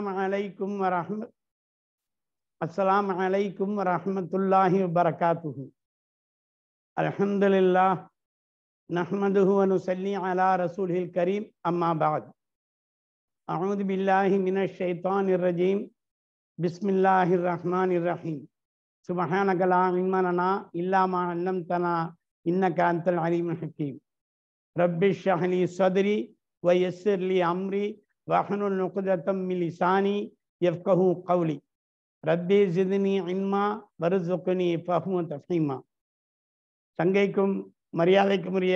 अस्सलाम अलैकुम वरहमतुल्लाहि वबरकातुहु। अल्हम्दुलिल्लाह नहमदुहु व नुसल्ली अला रसूलिल करीम अम्मा बाद। अऊज़ु बिल्लाहि मिनश शैतानिर रजीम। बिस्मिल्लाहिर रहमानिर रहीम। सुब्हानक ला इल्म लना इल्ला मा अल्लमतना इन्नका अंतल अलीमुल हकीम। रब्बि इश्रह ली सदरी व यस्सिर ली अम्री वहलुल उक़दतम मिन लिसानी यफ्क़हू क़ौली। ரப்பி ஜித்னி இல்மா வர்ஸுக்னி ஃபஹ்ம தஃஹீமா. சங்கைக்கும் மரியாதைக்கும் உரிய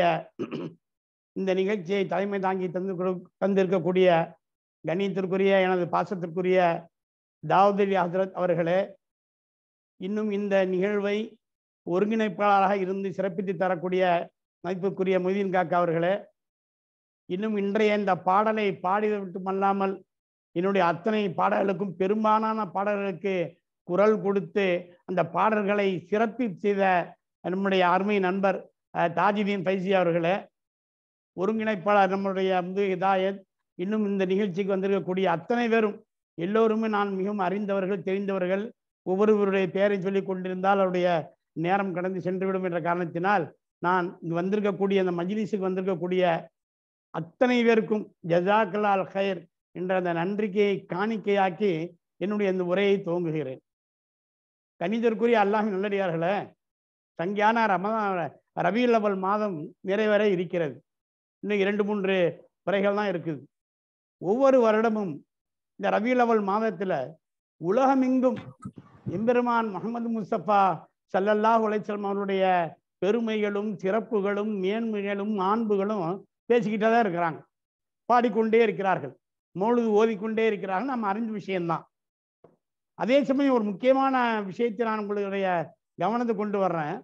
இந்த நிகழ்ச்சியை தலைமை தாங்கி தந்திருக்கக்கூடிய கண்ணியத்திற்குரிய எனது பாசத்திற்குரிய தாவூத் ஹஜ்ரத் அவர்களே, இன்னும் இந்த நிகழ்வை ஒருங்கிணைப்பாளராக இருந்து சிறப்பித்து தரக்கூடிய மதிப்புக்குரிய மொய்தீன் காக்கா அவர்களே, இன்னும் இன்றைய இந்த பாடலை பாடியது மட்டுமல்லாமல் என்னுடைய அத்தனை பாடல்களுக்கும் பெரும்பாலான பாடல்களுக்கு குரல் கொடுத்து அந்த பாடல்களை சிறப்பி செய்த நம்முடைய அருமை நண்பர் தாஜுதீன் ஃபைசி அவர்களே, ஒருங்கிணைப்பாளர் நம்முடைய ஹிதாயத், இன்னும் இந்த நிகழ்ச்சிக்கு வந்திருக்கக்கூடிய அத்தனை பேரும் எல்லோருமே நான் மிகவும் அறிந்தவர்கள், தெரிந்தவர்கள். ஒவ்வொருவருடைய பெயரை சொல்லி கொண்டிருந்தால் அவருடைய நேரம் கடந்து சென்றுவிடும் என்ற காரணத்தினால் நான் இங்கு வந்திருக்கக்கூடிய அந்த மஜ்லிஸுக்கு வந்திருக்கக்கூடிய அத்தனை பேருக்கும் ஜஸாக்கல்லாஹ் ஹைர் என்ற அந்த நன்றிக்கையை காணிக்கையாக்கி என்னுடைய இந்த உரையை துவங்குகிறேன். கணிதற்குரிய அல்லாஹ்வின் நல்லடியார்களே, சங்கியான ரபியுல் அவ்வல் மாதம் நிறைவேற இருக்கிறது. இன்னும் 2-3 பிறைகள் தான் இருக்குது. ஒவ்வொரு வருடமும் இந்த ரபியுல் அவ்வல் மாதத்தில் உலகமெங்கும் எம்பெருமான் முஹம்மது முஸ்தபா ஸல்லல்லாஹு அலைஹி வஸல்லம் அவருடைய பெருமைகளும் சிறப்புகளும் மேன்மைகளும் மாண்புகளும் பேசிக்கிட்டே தான் இருக்கிறாங்க, பாடிக்கொண்டே இருக்கிறார்கள், மௌலிது ஓதிக்கொண்டே இருக்கிறார்கள். நம்ம அறிஞ்ச விஷயம்தான். அதே சமயம் ஒரு முக்கியமான விஷயத்தை நான் உங்களுடைய கவனத்தை கொண்டு வர்றேன்.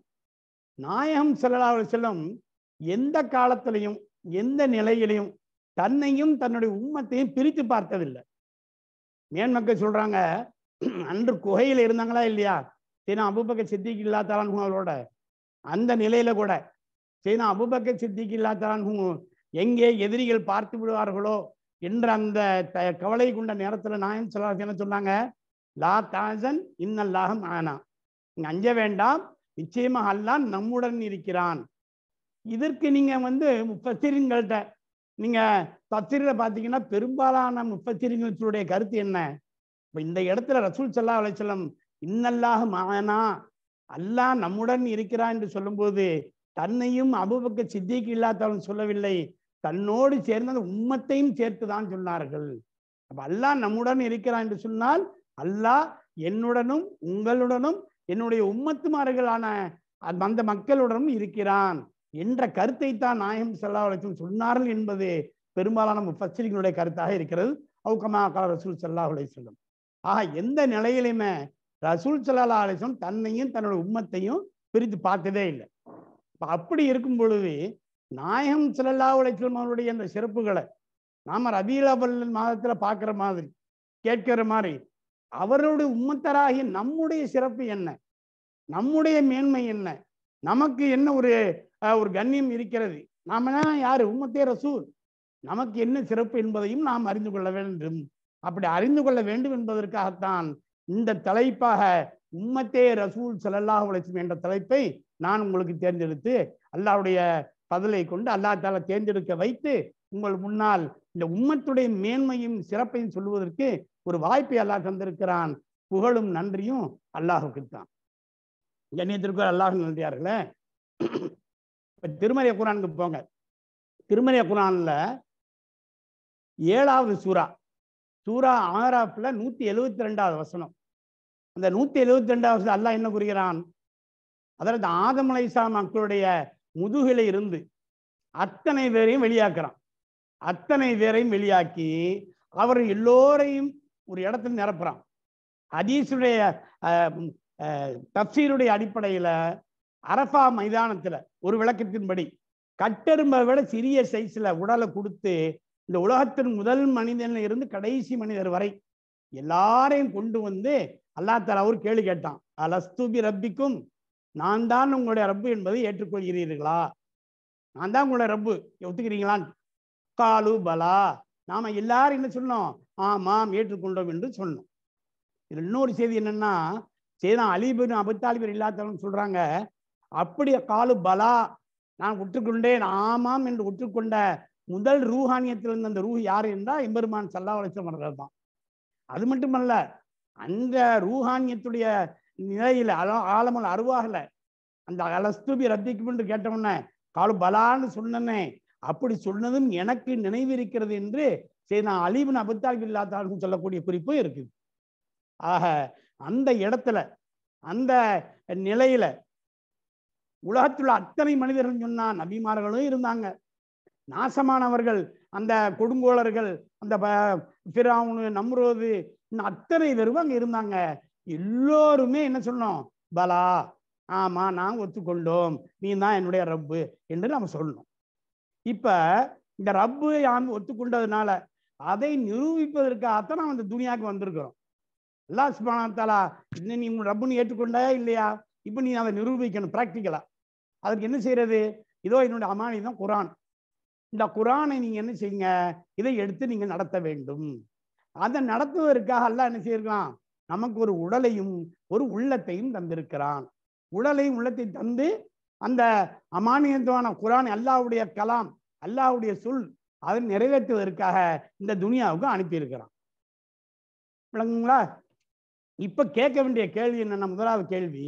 நாயகம் ஸல்லல்லாஹு அலைஹி வஸல்லம் எந்த காலத்திலையும் எந்த நிலையிலையும் தன்னையும் தன்னுடைய உம்மத்தையும் பிரித்து பார்த்ததில்லை. மேன்மக்கள் சொல்றாங்க, அன்று குகையில் இருந்தாங்களா இல்லையா, சீனா அபூபக்கர் சித்திக் இல்லா தஆலா அவரோட அந்த நிலையில கூட சீனா அபூபக்கர் சித்திக் இல்லா தஆலா எங்கே எதிரிகள் பார்த்து விடுவார்களோ என்ற அந்த கவலை கொண்ட நேரத்தில் நாயகம் ஸல்லல்லாஹு அலைஹி வஸல்லம் சொன்னாங்க, லா தாசன் இன்னல்லாஹ மஅனா, நீங்க அஞ்ச வேண்டாம், நிச்சயமாக அல்லாஹ் நம்முடன் இருக்கிறான். இதற்கு நீங்க முஃபஸ்ஸிரீன்கள்ட்ட நீங்க தஃசீரில் பார்த்தீங்கன்னா பெரும்பாலான முஃபஸ்ஸிரீன்களுடைய கருத்து என்ன? இப்போ இந்த இடத்துல ரசூல் ஸல்லல்லாஹு அலைஹி வஸல்லம் இன்னல்லாஹ மஅனா, அல்லாஹ் நம்முடன் இருக்கிறான் என்று சொல்லும்போது தன்னையும் அபூபக்கர் சித்திக் இல்லா தஆலா சொல்லவில்லை, தன்னோடு சேர்ந்த அந்த உம்மத்தையும் சேர்த்து தான் சொன்னார்கள். அப்ப அல்லாஹ் நம்முடன் இருக்கிறான் என்று சொன்னால் அல்லாஹ் என்னுடனும் உங்களுடனும் என்னுடைய உம்மத்துமார்களான அந்த மக்களுடனும் இருக்கிறான் என்ற கருத்தை தான் நாயகம் ஸல்லல்லாஹு அலைஹி வஸல்லம் சொன்னார்கள் என்பது பெரும்பாலான முஃபஸ்ஸிரீன்களுடைய கருத்தாக இருக்கிறது. கமா கால ரசூல் ஸல்லல்லாஹு அலைஹி வஸல்லம். ஆக எந்த நிலையிலுமே ரசூல் ஸல்லல்லாஹு அலைஹி வஸல்லம் தன்னையும் தன்னுடைய உம்மத்தையும் பிரித்து பார்த்ததே இல்லை. அப்படி இருக்கும் பொழுது நாயகம் ஸல்லல்லாஹு அலைஹி வஸல்லம் அவருடைய அந்த சிறப்புகளை நாம ரபியுல் அவ்வல் மாதத்துல பார்க்கிற மாதிரி கேட்கிற மாதிரி அவருடைய உம்மத்தராகிய நம்முடைய சிறப்பு என்ன, நம்முடைய மேன்மை என்ன, நமக்கு என்ன ஒரு கண்ணியம் இருக்கிறது, நாம யாரு, உம்மத்தே ரசூல், நமக்கு என்ன சிறப்பு என்பதையும் நாம் அறிந்து கொள்ள வேண்டும். அப்படி அறிந்து கொள்ள வேண்டும் என்பதற்காகத்தான் இந்த தலைப்பாக உம்மத்தே ரசூல் ஸல்லல்லாஹு அலைஹி வஸல்லம் என்ற தலைப்பை நான் உங்களுக்கு தேர்ந்தெடுத்து அல்லாஹ்வுடைய பதிலை கொண்டு அல்லாஹ் தஆலா தேர்ந்தெடுக்க வைத்து உங்கள் முன்னால் இந்த உம்மத்துடைய மேன்மையும் சிறப்பையும் சொல்லுவதற்கு ஒரு வாய்ப்பை அல்லாஹ் தந்திருக்கிறான். புகழும் நன்றியும் அல்லாஹுக்கு தான். கண்ணியத்திற்கு அல்லாஹ் நன்றியார்களே. இப்ப திருமறை குர்ஆனுக்கு போங்க. திருமறை குர்ஆன்ல 7வது சூரா ஆராஃப்ல 172வது வசனம். அந்த 172வது வசனம் அல்லாஹ் என்ன கூறுகிறான்? அதாவது ஆதம் அலைஹிஸ்ஸலாம் மக்களுடைய முதுகில இருந்து அத்தனை பேரையும் வெளியாக்குறான். அத்தனை பேரையும் வெளியாக்கி அவர் எல்லோரையும் ஒரு இடத்துல நிரப்புறான். ஹதீஸுடைய தஃசீருடைய அடிப்படையில அரஃபா மைதானத்துல ஒரு விளக்கத்தின்படி கட்டெரும்பை விட சிறிய சைஸ்ல உடலை கொடுத்து இந்த உலகத்தின் முதல் மனிதன்ல இருந்து கடைசி மனிதர் வரை எல்லாரையும் கொண்டு வந்து அல்லாஹ் தஆலா ஒரு கேள்வி கேட்டான், அலஸ்து பி ரப்பிக்கும், நான் தான் உங்களுடைய ரப்பு என்பதை ஏற்றுக்கொள்கிறீர்களா, நான் தான் உங்களுடைய ரப்பு ஒத்துக்கிறீங்களான்னு. காலு பலா, நாம எல்லாரும் என்ன சொன்னோம், ஆமாம் ஏற்றுக்கொண்டோம் என்று சொன்னோம். இதுல இன்னொரு செய்தி என்னன்னா, செய்தா அலி இப்னு அபூ தாலிப் ரலியல்லாஹு சொல்றாங்க, அப்படியே காலு பலா, நான் ஒற்றுக்கொண்டேன், ஆமாம் என்று ஒற்றுக்கொண்ட முதல் ரூஹானியத்தில் அந்த ரூஹ் யார் என்றால் எம்பெருமான் ஸல்லல்லாஹு அலைஹி வஸல்லம் அவர்கள் தான். அது மட்டுமல்ல, அந்த ரூஹானியத்துடைய நிலையில ஆலமுல் அருவாகல அந்த அலஸ்துபி ரப்பிக்கும் என்று கேட்டவுடனே காலு பலான்னு சொன்னனே, அப்படி சொன்னதும் எனக்கு நினைவிருக்கிறது என்று செய்தா அலி இப்னு அபூ தாலிப் ரலியல்லாஹு அன்ஹு சொல்லக்கூடிய குறிப்பு இருக்குது. ஆக அந்த இடத்துல அந்த நிலையில உலகத்துல அத்தனை மனிதர்கள் சொன்னா நபிமார்களும் இருந்தாங்க, நாசமானவர்கள், அந்த கொடுங்கோளர்கள், அந்த ஃபிரௌன், நம்ரூது, அத்தனை பேரும் அங்க இருந்தாங்க. எல்லோருமே என்ன சொன்னோம்? பலா, ஆமா நான் ஒத்துக்கொண்டோம், நீ தான் என்னுடைய ரப்பு என்று நம்ம சொல்லணும். இப்ப இந்த ரப்பு யாம் ஒத்துக்கொண்டதுனால அதை நிரூபிப்பதற்காகத்தான் நாம் இந்த துனியாவுக்கு வந்திருக்கிறோம். அல்லாஹ் சுப்ஹானஹு வ தஆலா நீ ரப்புன்னு ஏற்றுக்கொண்டா இல்லையா, இப்ப நீ அதை நிரூபிக்கணும் பிராக்டிக்கலா. அதுக்கு என்ன செய்யறது? இதோ என்னுடைய அமானிதம் குர்ஆன். இந்த குர்ஆனை நீங்க என்ன செய்யுங்க, இதை எடுத்து நீங்க நடத்த வேண்டும். அதை நடத்துவதற்காக அல்லாஹ் என்ன செய்யிருக்கான்? நமக்கு ஒரு உடலையும் ஒரு உள்ளத்தையும் தந்திருக்கிறான். உடலையும் உள்ளத்தை தந்து அந்த அமானியத்துவான குர்ஆன், அல்லாஹ்வுடைய கலாம், அல்லாஹ்வுடைய சொல், அதை நிறைவேற்றுவதற்காக இந்த துனியாவுக்கு அனுப்பியிருக்கிறான். விளங்குங்களா? இப்ப கேட்க வேண்டிய கேள்வி என்னன்னா, முதலாவது கேள்வி,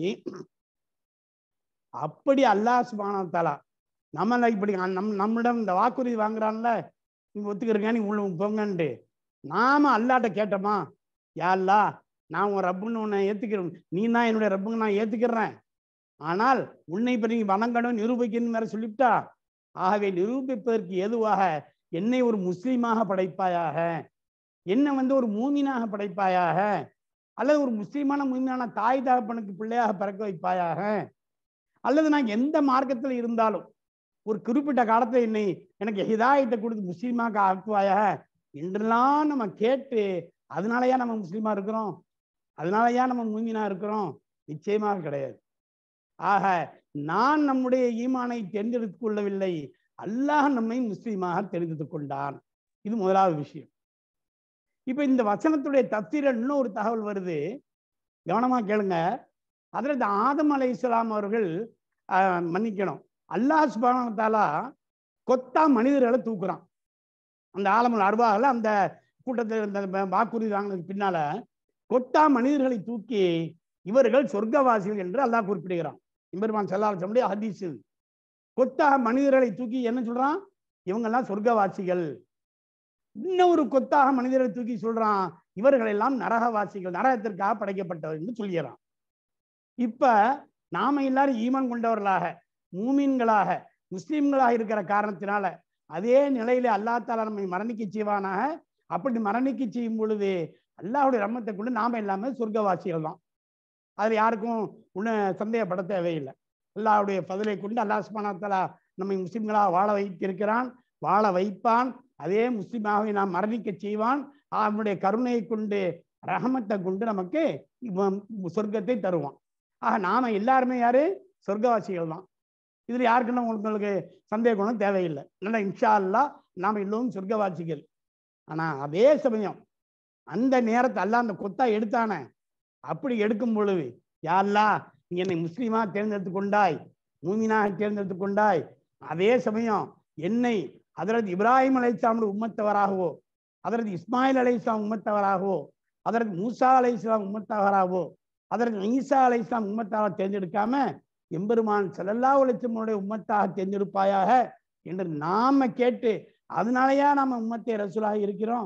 அப்படி அல்லாஹ் சுப்ஹானஹு வ தஆலா நம்மள இப்படி நம்மிடம் இந்த வாக்குறுதி வாங்குறான்ல, நீங்க ஒத்துக்கிறீங்க, நீ உள்ள போங்கன்ட்டு, நாம அல்லாட்ட கேட்டோமா? யா அல்லாஹ், நான் உன் ரப்புன்னு உன்னை ஏத்துக்கிறேன், நீ தான் என்னுடைய ரப்புன்னு நான் ஏத்துக்கிறேன், ஆனால் உன்னை இப்ப நீங்க வணங்கணும் நிரூபிக்கணும் வேற சொல்லிவிட்டா, ஆகவே நிரூபிப்பதற்கு ஏதுவாக என்னை ஒரு முஸ்லீமாக படைப்பாயாக, என்னை ஒரு மூமினாக படைப்பாயாக, அல்லது ஒரு முஸ்லீமான மூமினான தாய் தகப்பனுக்கு பிள்ளையாக பிறக்க வைப்பாயாக, அல்லது நான் எந்த மார்க்கத்தில் இருந்தாலும் ஒரு குறிப்பிட்ட காலத்தில் எனக்கு ஹிதாயத்தை கொடுத்து முஸ்லீமாக ஆக்குவாயாக என்றெல்லாம் நம்ம கேட்டு, அதனாலயா நம்ம முஸ்லீமா இருக்கிறோம்? அதனாலயா நம்ம மூமினா இருக்கிறோம்? நிச்சயமாக கிடையாது. ஆக நான் நம்முடைய ஈமானை தேர்ந்தெடுத்துக் கொள்ளவில்லை, அல்லாஹ் நம்மை முஸ்லீமாக தெரிந்து கொண்டான். இது முதலாவது விஷயம். இப்ப இந்த வசனத்துடைய தஃசீரில் இன்னும் ஒரு தகவல் வருது, கவனமா கேளுங்க. ஹஜ்ரத் ஆதம் அலைஹிஸ்ஸலாம் அவர்கள் மன்னிக்கணும், அல்லாஹ் சுப்ஹானஹு வ தஆலா கொத்தா மனிதர்களை தூக்குறான். அந்த ஆலமுல் அர்வாஹ்ல அந்த கூட்டத்தில் இந்த வாக்குறுதி வாங்கினதுக்கு பின்னால கொத்தா மனிதர்களை தூக்கி இவர்கள் சொர்க்கவாசிகள் என்று அல்லாஹ் குறிப்பிடுகிறான். எம்பெருமான் ஸல்லல்லாஹு அலைஹி வஸல்லம் ஹதீஸ். கொத்தா மனிதர்களை தூக்கி என்ன சொல்றான்? இவங்கெல்லாம் சொர்க்கவாசிகள். இன்னொரு கொத்தாக மனிதரை தூக்கி சொல்றான், இவர்கள் எல்லாம் நரகவாசிகள், நரகத்திற்காக படைக்கப்பட்டவர் என்று சொல்கிறான். இப்ப நாம எல்லாரும் ஈமான் கொண்டவர்களாக, மூமின்களாக, முஸ்லீம்களாக இருக்கிற காரணத்தினால அதே நிலையில அல்லாஹ் தஆலா நம்மை மரணிக்க செய்வானாக. அப்படி மரணிக்க செய்யும் பொழுது அல்லாஹ்வுடைய ரஹ்மத்தை கொண்டு நாம எல்லாமே சொர்க்கவாசிகள் தான். அதுல யாருக்கும் ஒன்றும் சந்தேகப்பட தேவையில்லை. அல்லாஹ்வுடைய ஃபضலை கொண்டு அல்லாஹ் சுப்ஹானஹு வ தஆலா நம்மை முஸ்லீம்களாக வாழ வைத்திருக்கிறான், வாழ வைப்பான். அதே முஸ்லீமாகவே நாம் மரணிக்க செய்வான். அவனுடைய கருணையை கொண்டு, ரஹமத்தை கொண்டு நமக்கு சொர்க்கத்தை தருவான். ஆக நாம எல்லாருமே யாரு? சொர்க்கவாசிகள் தான். இதுல யாருக்குன்னா உங்களுக்கு சந்தேகம் தேவையில்லை. நல்லா இன்ஷா அல்லாஹ் நாம எல்லோரும் சொர்க்கவாசிகள். ஆனா அதே சமயம் அந்த நேரத்தை அல்லாஹ் அந்த கொத்தா எடுத்தானே, அப்படி எடுக்கும் பொழுது, யா அல்லாஹ் நீ என்னை முஸ்லீமா தேர்ந்தெடுத்து கொண்டாய், மூமினாக தேர்ந்தெடுத்து கொண்டாய், அதே சமயம் என்னை ஹஜ்ரத் இப்ராஹிம் அலைஹிஸ்ஸலாம் உம்மத்தவராகவோ, ஹஜ்ரத் இஸ்மாயில் அலைஹிஸ்ஸலாம் உம்மத்தவராகவோ, ஹஜ்ரத் மூசா அலைஹிஸ்ஸலாம் உம்மத்தவராகவோ, ஹஜ்ரத் ஈசா அலைஹிஸ்ஸலாம் உம்மத்தாக தேர்ந்தெடுக்காம எம்பெருமான் ஸல்லல்லாஹு அலைஹி வஸல்லம் உம்மத்தாக தேர்ந்தெடுப்பாயாக என்று நாம கேட்டு, அதனாலயா நாம உம்மத்தே ரசூலாக இருக்கிறோம்?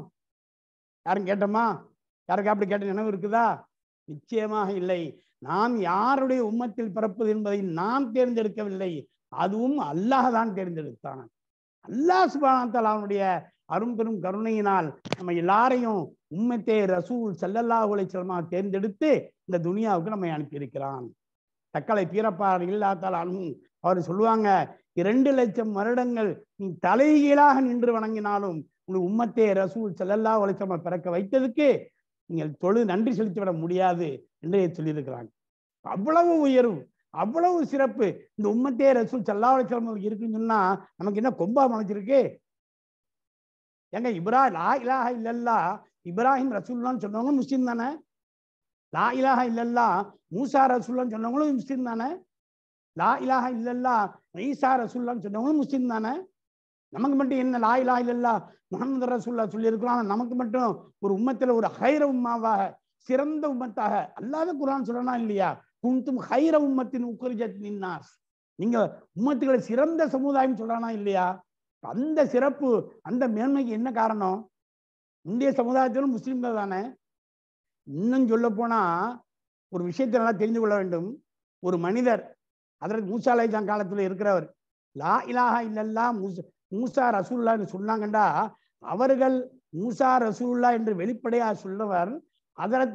யாரும் கேட்டோமா? யாருக்கு அப்படி கேட்ட நினைவு இருக்குதா? நிச்சயமாக இல்லை. நாம் யாருடைய உம்மத்தில் பிறப்பது என்பதை நாம் தேர்ந்தெடுக்கவில்லை, அதுவும் அல்லாஹ் தான் தேர்ந்தெடுத்தான். அல்லாஹ் சுப்ஹானஹு வ தஆலா அவனுடைய அரும்பெரும் கருணையினால் நம்ம எல்லாரையும் உம்மத்தே ரசூல் ஸல்லல்லாஹு அலைஹி வஸல்லம் தேர்ந்தெடுத்து இந்த துனியாவுக்கு நம்மை அனுப்பியிருக்கிறான். தக்கலை பீரப்பார் இல்லா தஆலா அன்ஹு அவர் சொல்லுவாங்க, 2 லட்சம் வருடங்கள் நீ தலைகீழாக நின்று வணங்கினாலும் உங்கள் உம்மத்தே ரசூல் ஸல்லல்லாஹு அலைஹி வஸல்லம் பிறக்க வைத்ததுக்கு நீங்கள் நன்றி செலுத்திவிட முடியாது என்று சொல்லியிருக்கிறாங்க. அவ்வளவு உயர்வு, அவ்வளவு சிறப்பு இந்த உம்மத்தே ரசூல் ஸல்லல்லாஹு அலைஹி வஸல்லம் இருக்குன்னு சொன்னா நமக்கு என்ன கொம்பா முளைச்சிருக்கு? எங்க லா இலாஹா இல்லல்லாஹ் இப்ராஹிம் ரசூலுல்லான்னு சொன்னவங்களும் முஸ்லீம் தானே? லா இலாஹா இல்லல்லா மூசா ரசூலுல்லான்னு சொன்னவங்களும் முஸ்லீம் தானே? லா இலாஹா இல்லல்லா ஈசா ரசூலுல்லான்னு சொன்னவங்களும் முஸ்லீம் தானே? நமக்கு மட்டும் என்ன லா இலாஹா இல்லல்லா முஹம்மது ரசூலுல்லாஹ் சொல்லி இருக்கிறோம், நமக்கு மட்டும் ஒரு உம்மத்துல ஒரு ஹைர உம்மாவாக சிறந்த உம்மத்தாக அல்லாத குர்ஆன் சொல்லனா இல்லையா? குன்தும் ஹைர உம்மத்தின் உக்ரிஜத் லின்னாஸ், நீங்க உம்மத்துகளை சிறந்த சமுதாயம் சொல்றானா இல்லையா? அந்த சிறப்பு அந்த மேன்மைக்கு என்ன காரணம்? இந்திய சமுதாயத்திலும் முஸ்லிம்கள் தானே. இன்னும் சொல்ல போனா ஒரு விஷயத்தை நல்லா தெரிந்து கொள்ள வேண்டும். ஒரு மனிதர் ஹஜ்ரத் மூசா அலைஹிஸ்ஸலாம் காலத்துல இருக்கிறவர் லா இலாஹா இல்லல்லா மூசா ரசூலுல்லாஹ்னு சொன்னாங்கண்டா, அவர்கள் மூசா ரசூலுல்லாஹ் என்று வெளிப்படையா சொல்லவர் ஹஜ்ரத்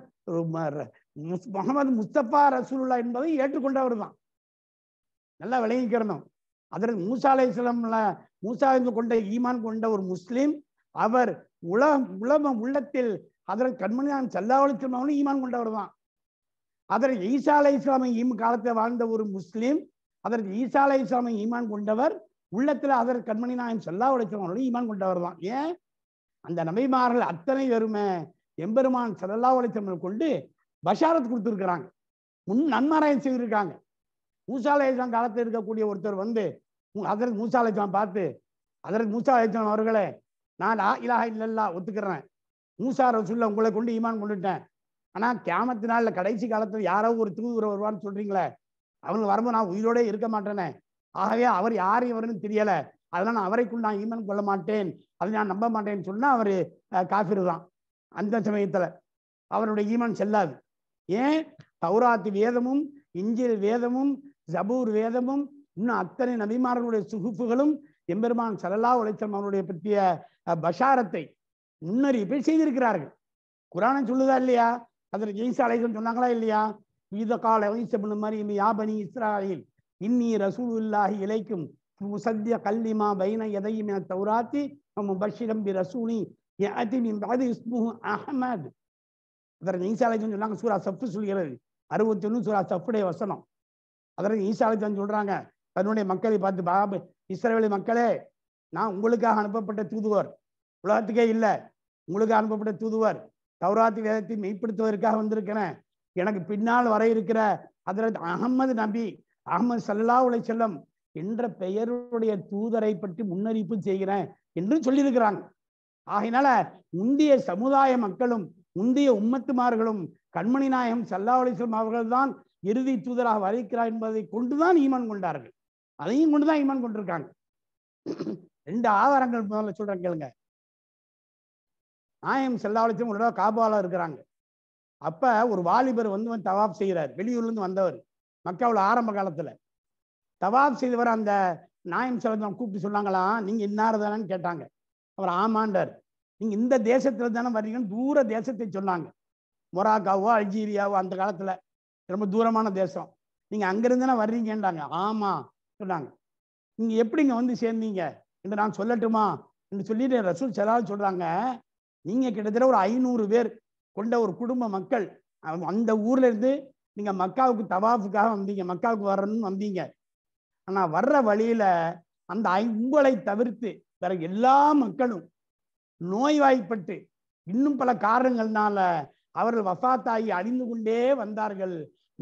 முஹம்மது முஸ்தபா ரசூலுல்லாஹ் என்பதை ஏற்றுக்கொண்டவர் தான். நல்லா விளங்கிக்கிறணும். ஹஜ்ரத் மூசா அலைஹிஸ்ஸலாம்ல மூசா என்று கொண்ட ஈமான் கொண்ட ஒரு முஸ்லிம், அவர் உள்ளத்தில் ஹஜ்ரத் கண்மணியான் ஸல்லல்லாஹு அலைஹி வஸல்லம் அவர்களும் ஈமான் கொண்டவர் தான். ஹஜ்ரத் ஈசா அலைஹிஸ்ஸலாம் காலத்தில் வாழ்ந்த ஒரு முஸ்லிம், ஹஜ்ரத் ஈசா அலைஹிஸ்ஸலாம் ஈமான் கொண்டவர், உள்ளத்தில் ஹஜ்ரத் கண்மணி நாயகம் ஸல்லல்லாஹு அலைஹி வஸல்லம் அவர்களும் ஈமான் கொண்டவர் தான். ஏன்? அந்த நபிமார்கள் அத்தனை பேருமே எம்பெருமான் ஸல்லல்லாஹு அலைஹி வஸல்லம் கொண்டு பஷாரத் கொடுத்துருக்கிறாங்க, முன் நன்மாராயம் செய்திருக்காங்க. மூசா அலைஹிஸ்ஸலாம் காலத்தில் இருக்கக்கூடிய ஒருத்தர் வந்து ஹஜ்ரத் மூசா அலைஹிஸ்ஸலாம் பார்த்து, ஹஜ்ரத் மூசா அலைஹிஸ்ஸலாம் அவர்களே, நான் லா இலாஹா இல்லல்லாஹ் ஒத்துக்கிறேன், மூசா ரசூலுல்லாஹ் உங்களை கொண்டு ஈமான் கொண்டுட்டேன், ஆனா கியாமத்து நாள்ல கடைசி காலத்துல யாரோ ஒரு தூதுவர் வருவான்னு சொல்றீங்களே, அவங்க வரும்போது நான் உயிரோட இருக்க மாட்டேனே, ஆகவே அவர் யார் இவருன்னு தெரியல, அதனால நான் அவரைக்குள் நான் ஈமான் கொள்ள மாட்டேன், அதை நான் நம்ப மாட்டேன்னு சொன்னா அவரு காஃபிர் தான். அந்த சமயத்துல அவருடைய ஈமான் செல்லாது. ஏன்? தௌராத் வேதமும் இஞ்சில் வேதமும் ஜபூர் வேதமும் இன்னும் அத்தனை நபிமார்களுடைய சுகுப்புகளும் எம்பெருமான் ஸல்லல்லாஹு அலைஹி வஸல்லம் அவருடைய பற்றிய பஷாரத்தை முன்னறிவிப்பை செய்திருக்கிறார்கள். குர்ஆனை சொல்லுதா இல்லையா? அதில் ஈசா அலைஹிஸ்ஸலாம் சொன்னாங்களா இல்லையா? ஈத கால ஈசா இப்னு மரியம் யா பனி இஸ்ராயீல் இன்னி ரசூலுல்லாஹி இலைக்கும் முஸத்திகல் லிமா பைன யதைய மினத் தௌராத்தி வ முபஷ்ஷிரன் பி ரசூலி யஅதி மின் பஅதி இஸ்முஹு அஹ்மத். அதில் ஈசா அலைஹிஸ்ஸலாம் சொன்னாங்க, சூரா சஃப் சொல்கிறது 61 சூரா சஃப்புடைய வசனம். அதில் ஈசா அலைஹிஸ்ஸலாம் சொல்றாங்க தன்னுடைய மக்களை பார்த்து, பாபு இஸ்ரவேலி மக்களே, நான் உங்களுக்காக அனுப்பப்பட்ட தூதுவர், உலகத்துக்கே இல்லை, உங்களுக்கு அனுப்பப்பட்ட தூதுவர், தௌராத் வேதத்தை மெய்ப்படுத்துவதற்காக வந்திருக்கிறேன். எனக்கு பின்னால் வர இருக்கிற ஹஜ்ரத் அஹ்மது நபி அஹ்மது ஸல்லல்லாஹு அலைஹி வஸல்லம் என்ற பெயருடைய தூதரை பற்றி முன்னறிவிப்பு செய்கிறேன் என்று சொல்லியிருக்கிறாங்க. ஆகையினால முந்தைய சமுதாய மக்களும் முந்தைய உம்மத்துமார்களும் கண்மணி நாயகம் ஸல்லல்லாஹு அலைஹி வஸல்லம் அவர்கள் தான் இறுதி தூதராக வரைக்கிறார் என்பதை கொண்டுதான் ஈமான் கொண்டார்கள். அதையும் கொண்டுதான் ஈமான் கொண்டிருக்காங்க. 2 ஆதாரங்கள் முதல்ல சொல்றேன் கேளுங்க. நாயகம் ஸல்லல்லாஹு அலைஹி வஸல்லம் ஒரு தடவை காபால இருக்கிறாங்க. அப்ப ஒரு வாலிபர் வந்து தவாப் செய்கிறார், வெளியூர்ல இருந்து வந்தவர், மக்காவுல ஆரம்ப காலத்துல தவாப் செய்தவர் அந்த நாயகம் ஸல்லல்லாஹு அலைஹி வஸல்லம் கூப்பிட்டு சொன்னாங்களா, நீங்க இன்னார் தானேன்னு கேட்டாங்க. அவர் ஆமாண்டார். நீங்க இந்த தேசத்துல தானே வர்றீங்கன்னு தூர தேசத்தை சொன்னாங்க. மொராக்காவோ அல்ஜீரியாவோ அந்த காலத்துல ரொம்ப தூரமான தேசம், நீங்க அங்கிருந்து தானே வர்றீங்கன்றாங்க. ஆமா சொன்னாங்க. நீங்க எப்படிங்க வந்து சேர்ந்தீங்க என்று நான் சொல்லட்டுமா என்று சொல்லிட்டு ரசூல் ஸல்லல்லாஹு சொல்றாங்க, நீங்க கிட்டத்தட்ட ஒரு 500 பேர் கொண்ட ஒரு குடும்ப மக்கள், அந்த ஊர்ல இருந்து நீங்க மக்காவுக்கு தவாஃபுக்காக வந்தீங்க, மக்காவுக்கு வரணும்னு வந்தீங்க. ஆனா வர்ற வழியில அந்த உங்களை தவிர்த்து வேற எல்லா மக்களும் நோய்வாய்ப்பட்டு இன்னும் பல காரணங்கள்னால அவர்கள் வஃபாத்தாகி அழிந்து கொண்டே வந்தார்கள்.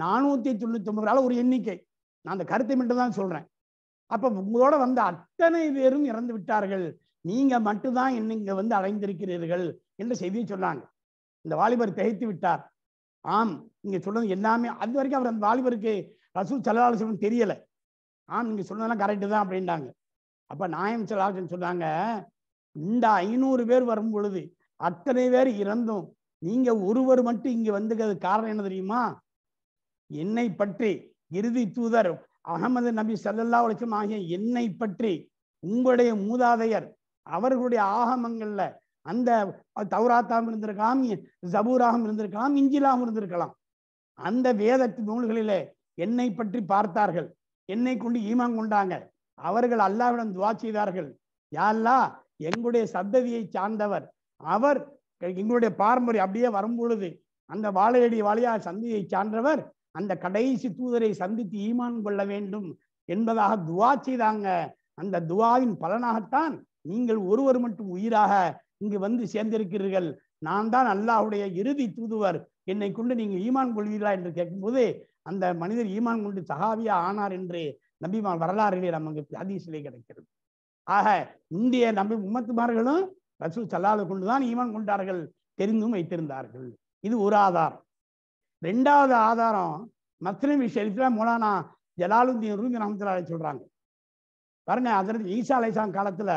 499 ஒரு எண்ணிக்கை. நான் அந்த கருத்தை மட்டும் தான் சொல்றேன். அப்ப உங்களோட வந்த அத்தனை பேரும் இறந்து விட்டார்கள், நீங்க மட்டும்தான் இங்க வந்து அடைந்திருக்கிறீர்கள் என்ற செய்தியை சொன்னாங்க. இந்த வாலிபர் திகைத்து விட்டார். ஆம், நீங்க சொல்றது எல்லாமே, அது வரைக்கும் அவர் அந்த வாலிபருக்கு ரசூல் ஸல்லல்லாஹு அலைஹி வஸல்லம் தெரியல. ஆம், நீங்க சொன்னதெல்லாம் கரெக்டு தான் அப்படின்ட்டாங்க. அப்ப நாயகம் ஸல்லல்லாஹு அலைஹி வஸல்லம் சொன்னாங்க, இந்த 500 பேர் வரும் பொழுது அத்தனை பேர் இறந்தும் நீங்க ஒருவர் மட்டும் இங்க வந்துக்கிறது காரணம் என்ன தெரியுமா? என்னை பற்றி இறுதி தூதர் அஹ்மது நபி ஸல்லல்லாஹு அலைஹி வஸல்லம் ஆகிய என்னை பற்றி உங்களுடைய மூதாதையர் அவர்களுடைய ஆகமங்கள்ல அந்த தௌராத்தாகவும் இருந்திருக்கலாம், ஜபூராகவும் இருந்திருக்கலாம், இஞ்சிலாகவும் இருந்திருக்கலாம், அந்த வேத நூல்களிலே என்னை பற்றி பார்த்தார்கள், என்னை கொண்டு ஈமான் கொண்டாங்க. அவர்கள் அல்லாஹ்விடம் துஆ செய்தார்கள், யா அல்லாஹ் எங்களுடைய சந்ததியை சார்ந்தவர் அவர், எங்களுடைய பாரம்பரியம் அப்படியே வரும் பொழுது அந்த வாழையடி வாழையா சந்ததியை சார்ந்தவர் அந்த கடைசி தூதரை சந்தித்து ஈமான் கொள்ள வேண்டும் என்பதாக துஆ செய்தாங்க. அந்த துஆவின் பலனாகத்தான் நீங்கள் ஒருவர் மட்டும் உயிராக இங்கு வந்து சேர்ந்திருக்கிறீர்கள். நான் தான் அல்லாஹ்வுடைய இறுதி தூதுவர், என்னை கொண்டு நீங்க ஈமான் கொள்வீர்களா என்று கேட்கும்போது அந்த மனிதர் ஈமான் கொண்டு சஹாபியா ஆனார் என்று நபிமார் வரலாறுகளே நமக்கு ஹதீஸிலே கிடைக்கிறது. ஆக இந்திய நபி உம்மத்துமார்களும் ரசூல் ஸல்லல்லாஹு கொண்டுதான் ஈமான் கொண்டார்கள், தெரிந்தும் வைத்திருந்தார்கள். இது ஒரு ஆதாரம். ரெண்டாவது ஆதாரம் மஸ்லிம் ஷெரீஃப்ல மௌலானா ஜலாலுத்தீன் ரூமி ரஹ்மத்துல்லாஹி அலைஹி சொல்றாங்க. பாருங்க, ஹஜ்ரத் ஈசா அலைஹிஸ்ஸலாம் காலத்துல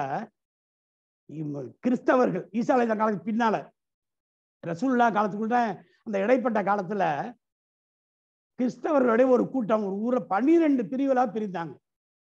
கிறிஸ்தவர்கள், ஈசா அலைஹிஸ்ஸலாம் காலத்துக்கு பின்னால ரசூலுல்லாஹ் காலத்துக்குள்ள அந்த இடைப்பட்ட காலத்துல கிறிஸ்தவர்களுடைய ஒரு கூட்டம் ஒரு ஊரை 12 பிரிவுகளாக பிரிந்தாங்க.